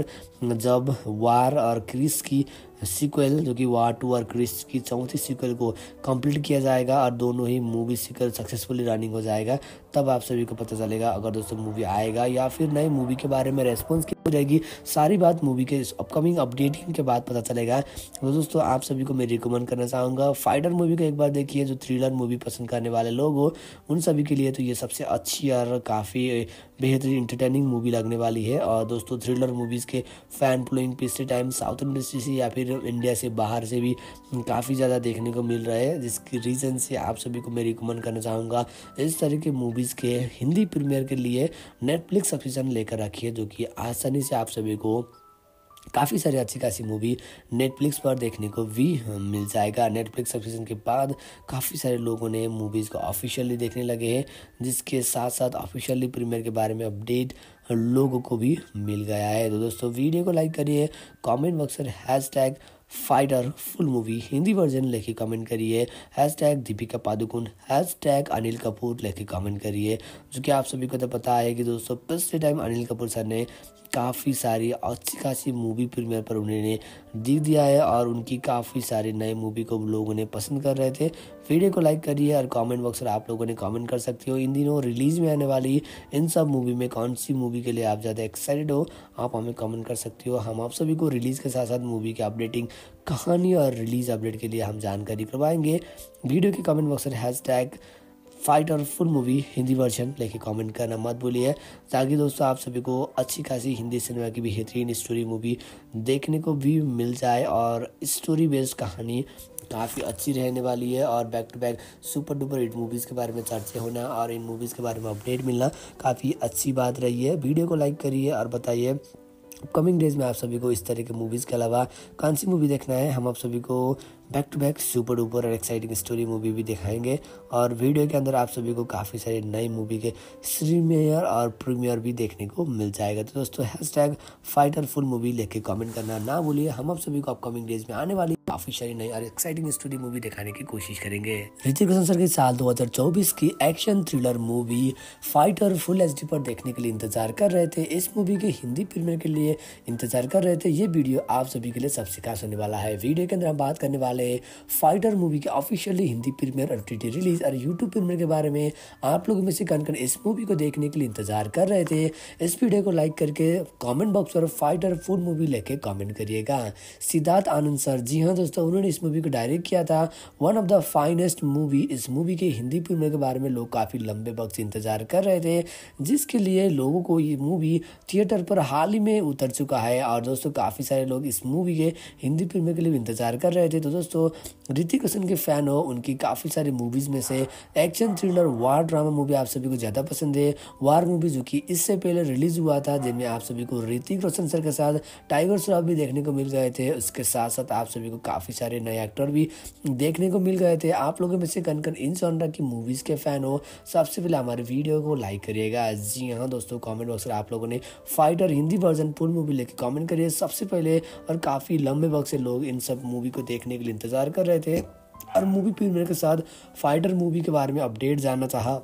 जब वार और क्रिस की सीक्वल जो कि वार 2 और क्रिस की चौथी सीक्वल को कंप्लीट किया जाएगा और दोनों ही मूवी सीक्वल सक्सेसफुली रनिंग हो जाएगा, तब आप सभी को पता चलेगा अगर दोस्तों मूवी आएगा या फिर नई मूवी के बारे में रेस्पॉन्स क्या हो जाएगी। सारी बात मूवी के अपकमिंग अपडेटिंग के बाद पता चलेगा। तो दोस्तों आप सभी को मैं रिकमेंड करना चाहूँगा फाइटर मूवी को एक बार देखिए। जो थ्रिलर मूवी पसंद करने वाले लोग हो उन सभी के लिए तो ये सबसे अच्छी और काफ़ी बेहतरीन इंटरटेनिंग मूवी लगने वाली है। और दोस्तों थ्रिलर मूवीज़ के फैन फॉलोइंग पिछले टाइम साउथ इंडस्ट्री से या फिर इंडिया से बाहर से भी काफ़ी ज़्यादा देखने को मिल रहा है, जिसकी रीज़न से आप सभी को मैं रिकमेंड करना चाहूँगा इस तरह के मूवीज़ के हिंदी प्रीमियर के लिए नेटफ्लिक्स सब्सक्रिप्शन लेकर रखिए, जो कि आसानी से आप सभी को काफ़ी सारी अच्छी खासी मूवी नेटफ्लिक्स पर देखने को भी मिल जाएगा। नेटफ्लिक्स सब्सक्रिप्शन के बाद काफ़ी सारे लोगों ने मूवीज़ को ऑफिशियली देखने लगे हैं, जिसके साथ साथ ऑफिशियली प्रीमियर के बारे में अपडेट लोगों को भी मिल गया है। तो दोस्तों वीडियो को लाइक करिए, कमेंट बॉक्स में hashtag fighter full movie Hindi version लेके कमेंट करिए, हैशटैग दीपिका पादुकोण, हैशटैग अनिल कपूर लेके कमेंट करिए। जो कि आप सभी को तो पता है कि दोस्तों पिछले टाइम अनिल कपूर सर ने काफ़ी सारी अच्छी खासी मूवी प्रीमियर पर उन्होंने दिख दिया है और उनकी काफ़ी सारी नए मूवी को लोगों ने पसंद कर रहे थे। वीडियो को लाइक करिए और कमेंट बॉक्स में आप लोगों ने कमेंट कर सकते हो इन दिनों रिलीज में आने वाली इन सब मूवी में कौन सी मूवी के लिए आप ज़्यादा एक्साइटेड हो, आप हमें कमेंट कर सकते हो। हम आप सभी को रिलीज़ के साथ साथ मूवी के अपडेटिंग कहानी और रिलीज अपडेट के लिए हम जानकारी करवाएंगे। वीडियो के कमेंट बॉक्स में hashtag fighter full movie Hindi version लेके कमेंट करना मत भूलिए, ताकि दोस्तों आप सभी को अच्छी खासी हिंदी सिनेमा की बेहतरीन स्टोरी मूवी देखने को भी मिल जाए। और स्टोरी बेस्ड कहानी काफ़ी अच्छी रहने वाली है और back to back super duper hit movies के बारे में चर्चा होना और इन मूवीज़ के बारे में अपडेट मिलना काफ़ी अच्छी बात रही है। वीडियो को लाइक करिए और बताइए अपकमिंग डेज में आप सभी को इस तरह के मूवीज़ के अलावा कौन सी मूवी देखना है। हम आप सभी को back to back super duper और एक्साइटिंग स्टोरी मूवी भी दिखाएंगे और वीडियो के अंदर आप सभी को काफ़ी सारे नई मूवी के प्रीमियर और प्रीमियर भी देखने को मिल जाएगा। तो दोस्तों हैशटैग फाइटर फुल मूवी लेके कमेंट करना ना भूलिए। हम आप सभी को अपकमिंग डेज में आने वाली काफ़ी सारी नई और एक्साइटिंग स्टोरी मूवी दिखाने की कोशिश करेंगे। ऋतिक रोशन सर की साल 2024 की action thriller movie fighter full HD पर देखने के लिए इंतजार कर रहे थे। इस मूवी के हिंदी प्रीमियर के लिए इंतजार कर रहे थे। ये वीडियो आप सभी के लिए सबसे खास होने वाला है। वीडियो के अंदर हम बात करने वाले फाइटर मूवी के ऑफिशियली हिंदी प्रीमियर और OTT रिलीज और यूट्यूब प्रीमियर के बारे में। आप लोगों में से कौन इस मूवी को देखने के लिए इंतजार कर रहे थे, इस वीडियो को लाइक करके कमेंट बॉक्स पर फाइटर फुल मूवी लेके कमेंट करिएगा। सिद्धार्थ आनंद सर, जी हाँ दोस्तों, उन्होंने इस मूवी को डायरेक्ट किया था। One of the finest movie. इस मूवी के हिंदी प्रीमियर के बारे में लोग काफ़ी लंबे वक्त से इंतजार कर रहे थे, जिसके लिए लोगों को ये मूवी थिएटर पर हाल ही में उतर चुका है। और दोस्तों काफ़ी सारे लोग इस मूवी के हिंदी प्रीमियर के लिए इंतजार कर रहे थे। तो दोस्तों ऋतिक रोशन के फैन हो, उनकी काफ़ी सारी मूवीज़ में से action thriller war drama movie आप सभी को ज़्यादा पसंद है। वार मूवी जो कि इससे पहले रिलीज हुआ था, जिनमें आप सभी को ऋतिक रोशन सर के साथ टाइगर श्रॉफ भी देखने को मिल गए थे। उसके साथ साथ आप सभी को काफ़ी सारे नए एक्टर भी देखने को मिल गए थे। आप लोगों में से कौन इन जॉनर की मूवीज़ के फ़ैन हो, सबसे पहले हमारे वीडियो को लाइक करिएगा। जी हाँ दोस्तों, कमेंट बॉक्स में आप लोगों ने fighter Hindi version full movie लेके कमेंट करिए सबसे पहले। और काफ़ी लंबे वक्त से लोग इन सब मूवी को देखने के लिए इंतजार कर रहे थे और मूवी प्रीमियर के साथ फाइटर मूवी के बारे में अपडेट जानना चाहा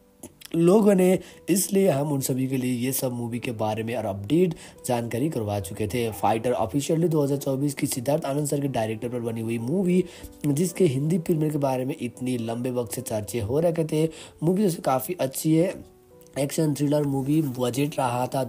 लोगों ने, इसलिए हम उन सभी के लिए ये सब मूवी के बारे में और अपडेट जानकारी करवा चुके थे। फाइटर ऑफिशियली 2024 की सिद्धार्थ आनंद सर के डायरेक्टर पर बनी हुई मूवी, जिसके हिंदी प्रीमियर के बारे में इतनी लंबे वक्त से चर्चे हो रखे थे। मूवी जैसे काफ़ी अच्छी है, एक्शन थ्रिलर मूवी। बजट रहा था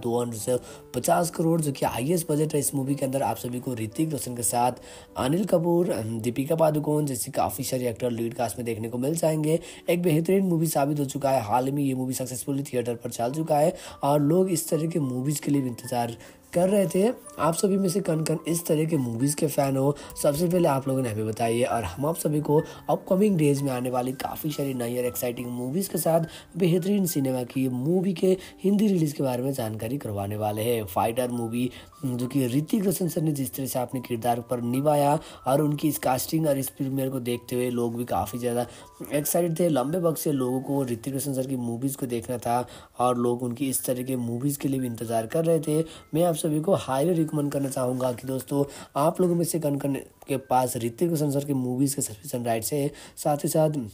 250 करोड़, जो कि हाईएस्ट बजट है इस मूवी के अंदर। आप सभी को ऋतिक रोशन के साथ अनिल कपूर, दीपिका पादुकोण जैसे काफ़ी सारे एक्टर लीड कास्ट में देखने को मिल जाएंगे। एक बेहतरीन मूवी साबित हो चुका है। हाल में ये मूवी सक्सेसफुली थिएटर पर चल चुका है और लोग इस तरह के मूवीज़ के लिए भी इंतजार कर रहे थे। आप सभी में से कौन इस तरह के मूवीज़ के फ़ैन हो, सबसे पहले आप लोगों ने हमें बताइए। और हम आप सभी को अपकमिंग डेज में आने वाली काफ़ी सारी नई और एक्साइटिंग मूवीज़ के साथ बेहतरीन सिनेमा की मूवी के हिंदी रिलीज़ के बारे में जानकारी करवाने वाले हैं। फाइटर मूवी जो कि ऋतिक रोशन सर ने जिस तरह से अपने किरदार पर निभाया और उनकी इस कास्टिंग और इस प्रीमियर को देखते हुए लोग भी काफ़ी ज़्यादा एक्साइटेड थे। लंबे वक्त से लोगों को ऋतिक रोशन सर की मूवीज़ को देखना था और लोग उनकी इस तरह के मूवीज़ के लिए भी इंतज़ार कर रहे थे। मैं आप सभी को हाईली रिकमेंड करना चाहूँगा कि दोस्तों आप लोगों में से कौन के पास ऋतिक रोशन सर के मूवीज़ के सब्सक्रिप्शन राइट्स है, साथ ही साथ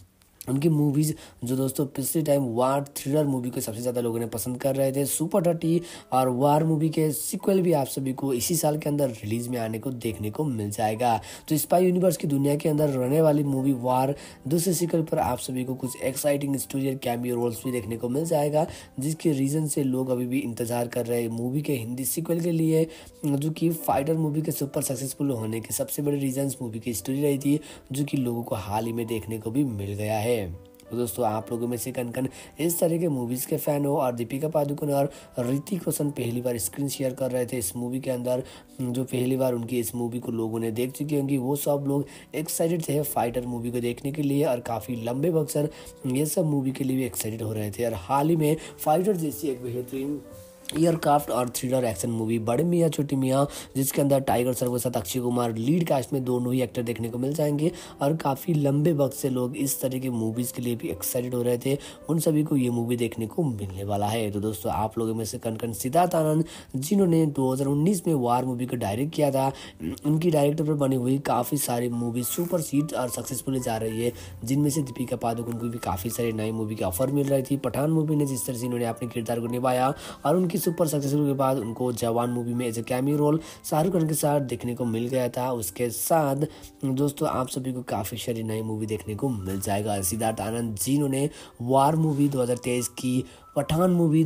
उनकी मूवीज़ जो दोस्तों पिछले टाइम वार थ्रिलर मूवी को सबसे ज़्यादा लोगों ने पसंद कर रहे थे, सुपर 30 और वार मूवी के सीक्वल भी आप सभी को इसी साल के अंदर रिलीज़ में आने को देखने को मिल जाएगा। तो स्पाई यूनिवर्स की दुनिया के अंदर रहने वाली मूवी वार दूसरे सीक्वल पर आप सभी को कुछ एक्साइटिंग स्टोरी और कैमियो रोल्स भी देखने को मिल जाएगा, जिसके रीज़न से लोग अभी भी इंतज़ार कर रहे हैं मूवी के हिंदी सीक्वल के लिए, जो कि फाइटर मूवी के सुपर सक्सेसफुल होने के सबसे बड़े रीजंस मूवी की स्टोरी रही थी, जो कि लोगों को हाल ही में देखने को भी मिल गया है। तो दोस्तों आप लोगों में से कन कन इस तरह के मूवीज़ के फ़ैन हो, और दीपिका पादुकोण और ऋतिक रोशन पहली बार स्क्रीन शेयर कर रहे थे इस मूवी के अंदर, जो पहली बार उनकी इस मूवी को लोगों ने देख चुकी होंगी, वो सब लोग एक्साइटेड थे फाइटर मूवी को देखने के लिए, और काफ़ी लंबे वक्त से ये सब मूवी के लिए भी एक्साइटेड हो रहे थे। और हाल ही में फाइटर जैसी एक बेहतरीन एयरक्राफ्ट और थ्रिलर एक्शन मूवी बड़े मियाँ छोटी मियाँ, जिसके अंदर टाइगर श्रॉफ के साथ अक्षय कुमार लीड कास्ट में दोनों ही एक्टर देखने को मिल जाएंगे, और काफ़ी लंबे वक्त से लोग इस तरह की मूवीज़ के लिए भी एक्साइटेड हो रहे थे, उन सभी को ये मूवी देखने को मिलने वाला है। तो दोस्तों आप लोगों में से कन सिद्धार्थ आनंद, जिन्होंने 2019 में वार मूवी को डायरेक्ट किया था, उनकी डायरेक्टर पर बनी हुई काफ़ी सारी मूवी सुपर हिट और सक्सेसफुल जा रही है, जिनमें से दीपिका पादुकोण को भी काफ़ी सारी नई मूवी की ऑफर मिल रही थी। पठान मूवी ने जिस तरह से इन्होंने अपने किरदार को निभाया, और उनकी सुपर सक्सेसफुल के बाद उनको जवान मूवी में as a cameo role Shahrukh Khan के साथ देखने को मिल गया था। उसके साथ दोस्तों आप सभी को काफ़ी सारी नई मूवी देखने को मिल जाएगा। सिद्धार्थ आनंद जिन्होंने वार मूवी 2023 की, पठान मूवी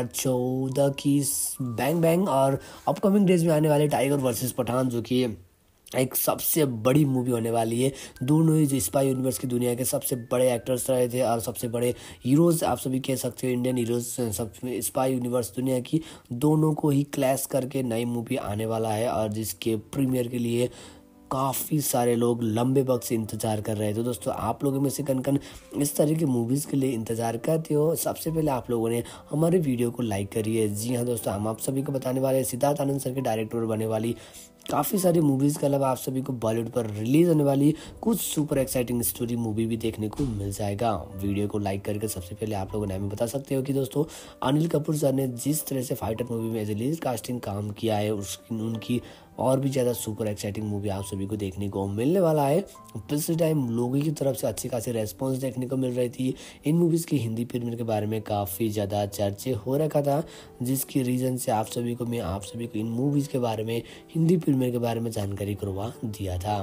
2014 की बैंग बैंग, और अपकमिंग डेज में आने वाले टाइगर वर्सेस पठान, जो कि एक सबसे बड़ी मूवी होने वाली है। दोनों ही जो स्पाई यूनिवर्स की दुनिया के सबसे बड़े एक्टर्स रहे थे और सबसे बड़े हीरोज़ आप सभी कह सकते हो, इंडियन हीरोज़ सब स्पाई यूनिवर्स दुनिया की, दोनों को ही क्लैश करके नई मूवी आने वाला है, और जिसके प्रीमियर के लिए काफ़ी सारे लोग लंबे वक्त से इंतज़ार कर रहे थे। तो दोस्तों आप लोगों में से कन कन इस तरह की मूवीज़ के लिए इंतज़ार करते हो, सबसे पहले आप लोगों ने हमारे वीडियो को लाइक करिए। जी हाँ दोस्तों, हम आप सभी को बताने वाले हैं सिद्धार्थ आनंद सर के डायरेक्टर बने वाली काफ़ी सारी मूवीज़ के अलावा आप सभी को बॉलीवुड पर रिलीज़ होने वाली कुछ सुपर एक्साइटिंग स्टोरी मूवी भी देखने को मिल जाएगा। वीडियो को लाइक करके सबसे पहले आप लोगों ने हमें बता सकते हो कि दोस्तों अनिल कपूर सर ने जिस तरह से फाइटर मूवी में एज ए लीड कास्टिंग काम किया है, उनकी और भी ज़्यादा सुपर एक्साइटिंग मूवी आप सभी को देखने को मिलने वाला है। पिछले टाइम लोगों की तरफ से अच्छी खासी रेस्पॉन्स देखने को मिल रही थी। इन मूवीज़ की हिंदी प्रीमियर के बारे में काफ़ी ज़्यादा चर्चे हो रखा था, जिसकी रीज़न से आप सभी को इन मूवीज़ के बारे में, हिंदी प्रीमियर के बारे में जानकारी करवा दिया था।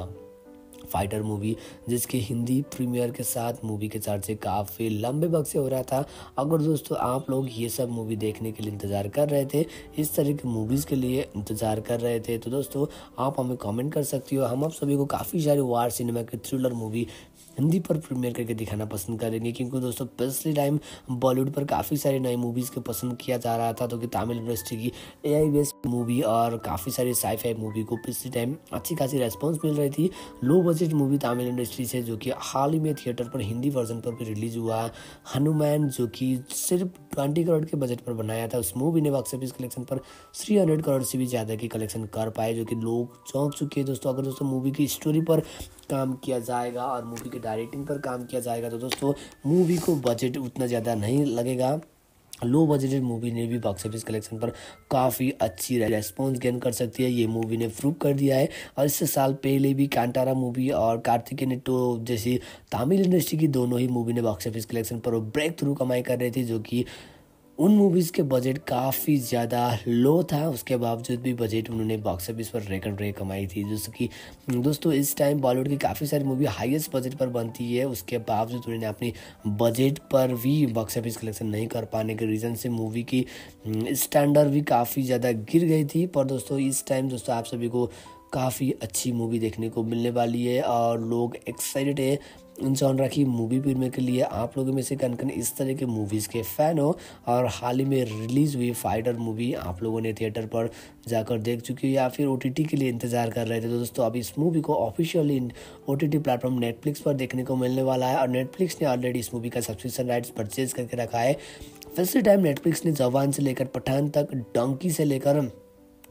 फाइटर मूवी जिसकी हिंदी प्रीमियर के साथ मूवी के चर्चे काफ़ी लंबे वक्त से हो रहा था। अगर दोस्तों आप लोग ये सब मूवी देखने के लिए इंतज़ार कर रहे थे, इस तरह की मूवीज़ के लिए इंतज़ार कर रहे थे, तो दोस्तों आप हमें कमेंट कर सकती हो। हम आप सभी को काफ़ी सारी वार सिनेमा की थ्रिलर मूवी हिंदी पर प्रीमियर करके दिखाना पसंद करेंगे, क्योंकि दोस्तों पिछले टाइम बॉलीवुड पर काफ़ी सारी नई मूवीज़ को पसंद किया जा रहा था, तो कि तमिल इंडस्ट्री की AI बेस्ड मूवी और काफ़ी सारी साई-फाई मूवी को पिछले टाइम अच्छी खासी रेस्पॉन्स मिल रही थी। Low budget movie Tamil industry से, जो कि हाल ही में थिएटर पर हिंदी वर्जन पर भी रिलीज हुआ, हनुमान, जो कि सिर्फ 20 करोड़ के बजट पर बनाया था, उस मूवी ने बॉक्स ऑफिस कलेक्शन पर 300 करोड़ से भी ज़्यादा की कलेक्शन कर पाए, जो कि लोग चौंक चुके हैं दोस्तों। अगर दोस्तों मूवी की स्टोरी पर काम किया जाएगा और मूवी की डायरेक्टिंग पर काम किया जाएगा, तो दोस्तों मूवी को बजट उतना ज़्यादा नहीं लगेगा। लो बजटेड मूवी ने भी बॉक्स ऑफिस कलेक्शन पर काफ़ी अच्छी रेस्पॉन्स गेन कर सकती है, ये मूवी ने प्रूव कर दिया है। और इससे साल पहले भी कांतारा मूवी और कार्तिकेय नेटो जैसी तमिल इंडस्ट्री की दोनों ही मूवी ने बॉक्स ऑफिस कलेक्शन पर ब्रेक थ्रू कमाई कर रही थी, जो कि उन मूवीज़ के बजट काफ़ी ज़्यादा लो था, उसके बावजूद भी बजट उन्होंने बॉक्स ऑफिस पर रिकॉर्ड ब्रेक कमाई थी। जैसे कि दोस्तों इस टाइम बॉलीवुड की काफ़ी सारी मूवी हाईएस्ट बजट पर बनती है, उसके बावजूद उन्होंने अपनी बजट पर भी बॉक्स ऑफिस कलेक्शन नहीं कर पाने के रीज़न से मूवी की स्टैंडर्ड भी काफ़ी ज़्यादा गिर गई थी। पर दोस्तों इस टाइम दोस्तों आप सभी को काफ़ी अच्छी मूवी देखने को मिलने वाली है, और लोग एक्साइटेड है इन जॉनरा की मूवी प्रीमियर के लिए। आप लोगों में से कन कन इस तरह के मूवीज़ के फ़ैन हो, और हाल ही में रिलीज़ हुई फाइटर मूवी आप लोगों ने थिएटर पर जाकर देख चुकी हो या फिर OTT के लिए इंतज़ार कर रहे थे, तो दोस्तों अब इस मूवी को ऑफिशियली OTT प्लेटफॉर्म नेटफ्लिक्स पर देखने को मिलने वाला है। और नेटफ्लिक्स ने ऑलरेडी इस मूवी का सब्सक्रिप्शन राइट्स परचेज करके रखा है। फर्स्ट टाइम नेटफ्लिक्स ने जवान से लेकर पठान तक, डंकी से लेकर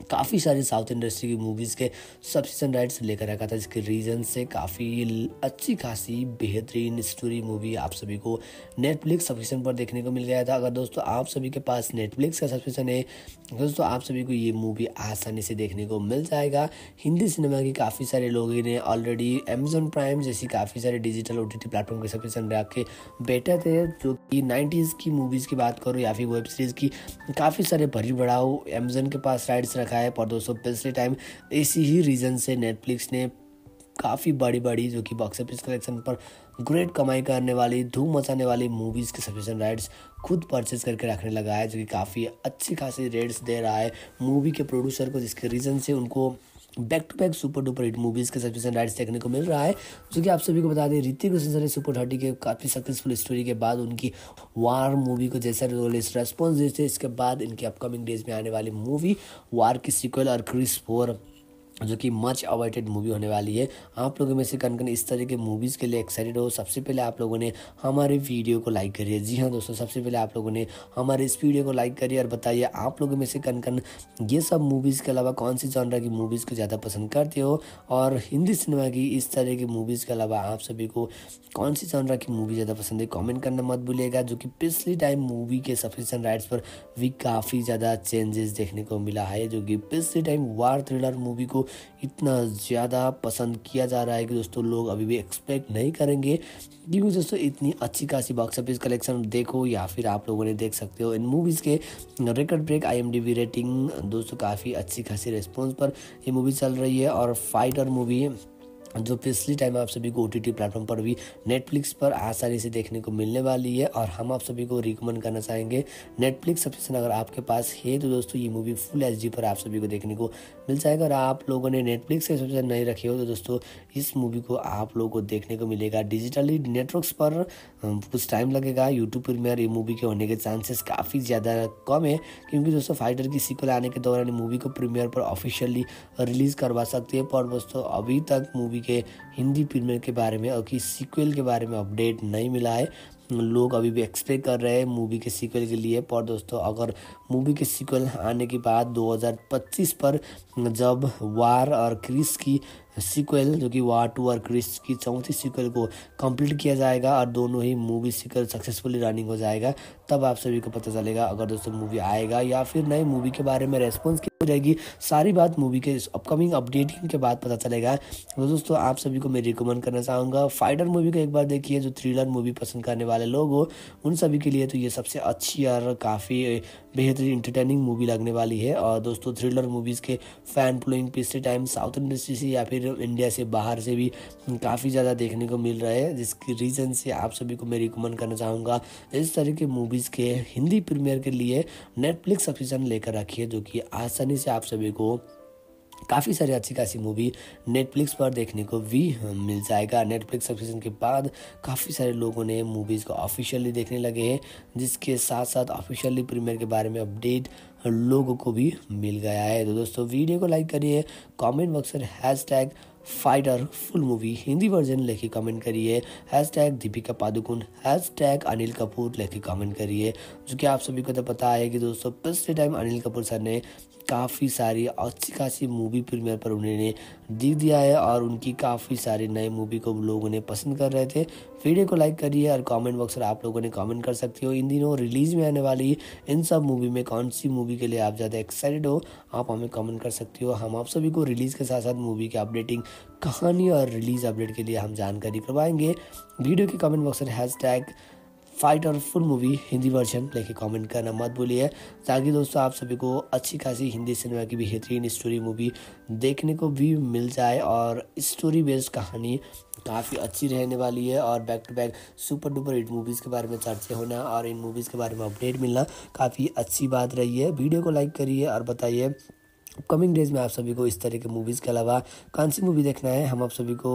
काफ़ी सारी साउथ इंडस्ट्री की मूवीज़ के सब्सक्रिप्शन राइट्स लेकर रखा था, जिसके रीज़न से काफ़ी अच्छी खासी बेहतरीन स्टोरी मूवी आप सभी को नेटफ्लिक्स सब्सक्रिप्शन पर देखने को मिल गया था। अगर दोस्तों आप सभी के पास नेटफ्लिक्स का सब्सक्रिप्शन है दोस्तों, आप सभी को ये मूवी आसानी से देखने को मिल जाएगा। हिंदी सिनेमा की काफ़ी सारे लोगों ने ऑलरेडी अमेजॉन प्राइम जैसी काफ़ी सारे डिजिटल OTT प्लेटफॉर्म के सब्सक्रिप्शन रख के बैठे थे, जो कि 90s की मूवीज़ की बात करो या फिर वेब सीरीज़ की काफ़ी सारे भरी बढ़ाओ अमेजॉन के पास राइट्स रखा है। पर दोस्तों पिछले टाइम इसी ही रीज़न से नेटफ्लिक्स ने काफ़ी बड़ी जो कि बॉक्स ऑफिस कलेक्शन पर ग्रेट कमाई करने वाली, धूम मचाने वाली मूवीज़ के सब्सक्रिप्शन राइट्स खुद परचेज करके रखने लगा है, जो कि काफ़ी अच्छी खासी रेट्स दे रहा है मूवी के प्रोड्यूसर को, जिसके रीज़न से उनको back to back super duper hit movies के सब्सक्रिप्शन राइट्स देखने को मिल रहा है। जो कि आप सभी को बता दें, ऋतिक रोशन ने सुपर 30 के काफ़ी सक्सेसफुल स्टोरी के बाद उनकी वार मूवी को जैसा रेस्पॉन्स देते, इसके बाद इनकी अपकमिंग डेज में आने वाली मूवी वार की सीक्वल और क्रिस 4 जो कि मच अवॉइडेड मूवी होने वाली है। आप लोगों में से कन इस तरह के मूवीज़ के लिए एक्साइटेड हो, सबसे पहले आप लोगों ने हमारे वीडियो को लाइक करिए। जी हाँ दोस्तों, सबसे पहले आप लोगों ने हमारे इस वीडियो को लाइक करिए और बताइए आप लोगों में से कन ये सब मूवीज़ के अलावा कौन सी जॉनर की मूवीज़ को ज़्यादा पसंद करते हो, और हिंदी सिनेमा की इस तरह की मूवीज़ के अलावा आप सभी को कौन सी जॉनर की मूवी ज़्यादा पसंद है, कॉमेंट करना मत भूलिएगा। जो कि पिछली टाइम मूवी के सब्सक्रिप्शन राइट्स पर भी काफ़ी ज़्यादा चेंजेस देखने को मिला है, जो कि पिछली टाइम वार थ्रिलर मूवी को इतना ज़्यादा पसंद किया जा रहा है कि दोस्तों लोग अभी भी एक्सपेक्ट नहीं करेंगे, क्योंकि दोस्तों इतनी अच्छी खासी बॉक्स ऑफिस कलेक्शन देखो या फिर आप लोगों ने देख सकते हो इन मूवीज़ के रिकॉर्ड ब्रेक IMDb रेटिंग दोस्तों काफ़ी अच्छी खासी रिस्पॉन्स पर ये मूवी चल रही है। और फाइटर मूवी जो पिछली टाइम आप सभी को OTT प्लेटफॉर्म पर भी नेटफ्लिक्स पर आसानी से देखने को मिलने वाली है, और हम आप सभी को रिकमेंड करना चाहेंगे नेटफ्लिक्स सब्सक्रिप्शन अगर आपके पास है तो दोस्तों ये मूवी फुल HD पर आप सभी को देखने को मिल जाएगा। और आप लोगों ने नेटफ्लिक्स का सब्सक्रिप्शन नहीं रखे हो तो दोस्तों इस मूवी को आप लोगों को देखने को मिलेगा डिजिटली नेटवर्क्स पर। कुछ टाइम लगेगा, यूट्यूब प्रीमियर ये मूवी के होने के चांसेस काफ़ी ज़्यादा कम है, क्योंकि दोस्तों फाइटर की सीक्वल आने के दौरान मूवी को प्रीमियर पर ऑफिशियली रिलीज़ करवा सकते हैं। पर दोस्तों अभी तक मूवी के हिंदी प्रीमियर के बारे में और कि सीक्वल के बारे में अपडेट नहीं मिला है। लोग अभी भी एक्सपेक्ट कर रहे हैं मूवी के सीक्वल के लिए। पर दोस्तों अगर मूवी के सीक्वल आने के बाद 2025 पर जब वार और क्रिस की सीक्वल जो कि वार 2 और क्रिस की चौथी सीक्वल को कंप्लीट किया जाएगा और दोनों ही मूवी सीक्वल सक्सेसफुली रनिंग हो जाएगा, तब आप सभी को पता चलेगा अगर दोस्तों मूवी आएगा या फिर नहीं। मूवी के बारे में रेस्पॉन्स क्या हो जाएगी, सारी बात मूवी के अपकमिंग अपडेटिंग के बाद पता चलेगा। तो दोस्तों आप सभी को मैं रिकमेंड करना चाहूँगा फाइटर मूवी को एक बार देखिए। जो थ्रिलर मूवी पसंद करने वाले लोग हो उन सभी के लिए तो ये सबसे अच्छी और काफ़ी बेहतरीन इंटरटेनिंग मूवी लगने वाली है। और दोस्तों थ्रिलर मूवीज़ के फैन फॉलोइंग पिछले टाइम साउथ इंडस्ट्री से या फिर इंडिया से बाहर से भी काफ़ी ज़्यादा देखने को मिल रहा है, जिसकी रीज़न से आप सभी को मैं रिकमेंड करना चाहूँगा इस तरह के मूवीज़ के हिंदी प्रीमियर के लिए नेटफ्लिक्स सब्सक्रिप्शन लेकर रखिए, जो कि आसानी से आप सभी को काफ़ी सारी अच्छी खासी मूवी नेटफ्लिक्स पर देखने को भी मिल जाएगा। नेटफ्लिक्स सब्सक्रिप्शन के बाद काफ़ी सारे लोगों ने मूवीज़ को ऑफिशियली देखने लगे हैं, जिसके साथ साथ ऑफिशियली प्रीमियर के बारे में अपडेट लोगों को भी मिल गया है। तो दोस्तों वीडियो को लाइक करिए, कमेंट बॉक्स में hashtag fighter full movie Hindi version लेके कमेंट करिए, हैशटैग दीपिका पादुकोण, हैशटैग अनिल कपूर लेके कमेंट करिए। जो कि आप सभी को तो पता है कि दोस्तों पिछले टाइम अनिल कपूर सर ने काफ़ी सारी अच्छी खासी मूवी प्रीमियर पर उन्होंने दिख दिया है और उनकी काफ़ी सारी नई मूवी को लोगों ने पसंद कर रहे थे। वीडियो को लाइक करिए और कमेंट बॉक्स में आप लोगों ने कमेंट कर सकते हो इन दिनों रिलीज़ में आने वाली इन सब मूवी में कौन सी मूवी के लिए आप ज़्यादा एक्साइटेड हो, आप हमें कमेंट कर सकते हो। हम आप सभी को रिलीज़ के साथ साथ मूवी की अपडेटिंग कहानी और रिलीज़ अपडेट के लिए हम जानकारी करवाएंगे। वीडियो के कमेंट बॉक्स में hashtag fighter full movie Hindi version लेके कमेंट करना मत भूलिए, ताकि दोस्तों आप सभी को अच्छी खासी हिंदी सिनेमा की बेहतरीन स्टोरी मूवी देखने को भी मिल जाए। और स्टोरी बेस्ड कहानी काफ़ी अच्छी रहने वाली है और back to back super duper hit movies के बारे में चर्चा होना और इन मूवीज़ के बारे में अपडेट मिलना काफ़ी अच्छी बात रही है। वीडियो को लाइक करिए और बताइए अपकमिंग डेज में आप सभी को इस तरह के मूवीज़ के अलावा कौन सी मूवी देखना है। हम आप सभी को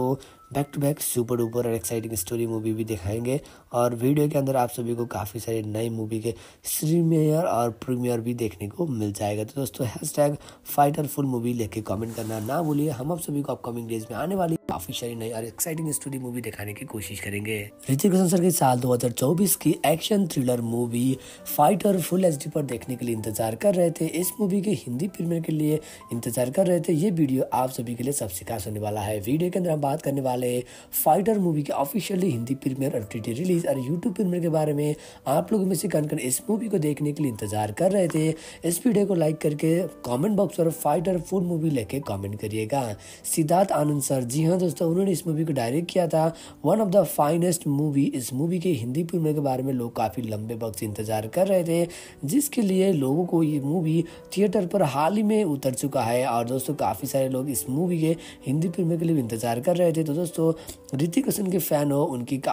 back to back super duper और एक्साइटिंग स्टोरी मूवी भी दिखाएंगे। और वीडियो के अंदर आप सभी को काफ़ी सारे नए मूवी के प्रीमियर और प्रीमियर भी देखने को मिल जाएगा। तो दोस्तों हैशटैग फाइटर फुल मूवी लेके कमेंट करना ना भूलिए। हम आप सभी को अपकमिंग डेज में आने वाली काफ़ी सारी नई और एक्साइटिंग स्टोरी मूवी दिखाने की कोशिश करेंगे। ऋतिक रोशन सर की साल 2024 की action thriller movie fighter full HD पर देखने के लिए इंतजार कर रहे थे। इस मूवी के हिंदी प्रीमियर के लिए इंतजार कर रहे थे। ये वीडियो आप सभी के लिए सबसे खास होने वाला है। वीडियो के अंदर हम बात करने वाले हैं फाइटर मूवी के ऑफिशियली हिंदी प्रीमियर और OTT रिलीज और यूट्यूब प्रीमियर के बारे में। आप लोगों में से कौन इस मूवी को देखने के लिए इंतजार कर रहे थे, इस वीडियो को लाइक करके कमेंट बॉक्स पर फाइटर फुल मूवी लेके कमेंट करिएगा। सिद्धार्थ आनंद सर, जी हाँ दोस्तों, उन्होंने इस मूवी को डायरेक्ट किया था। One of the finest movie. इस मूवी के हिंदी प्रीमियर के बारे में लोग काफ़ी लंबे वक्त से इंतजार कर रहे थे, जिसके लिए लोगों को ये मूवी थिएटर पर हाल ही में उतर चुका है। और दोस्तों काफ़ी सारे लोग इस मूवी के हिंदी प्रीमियर के लिए इंतजार कर रहे थे। तो दोस्तों ऋतिक रोशन के फैन हो, उनकी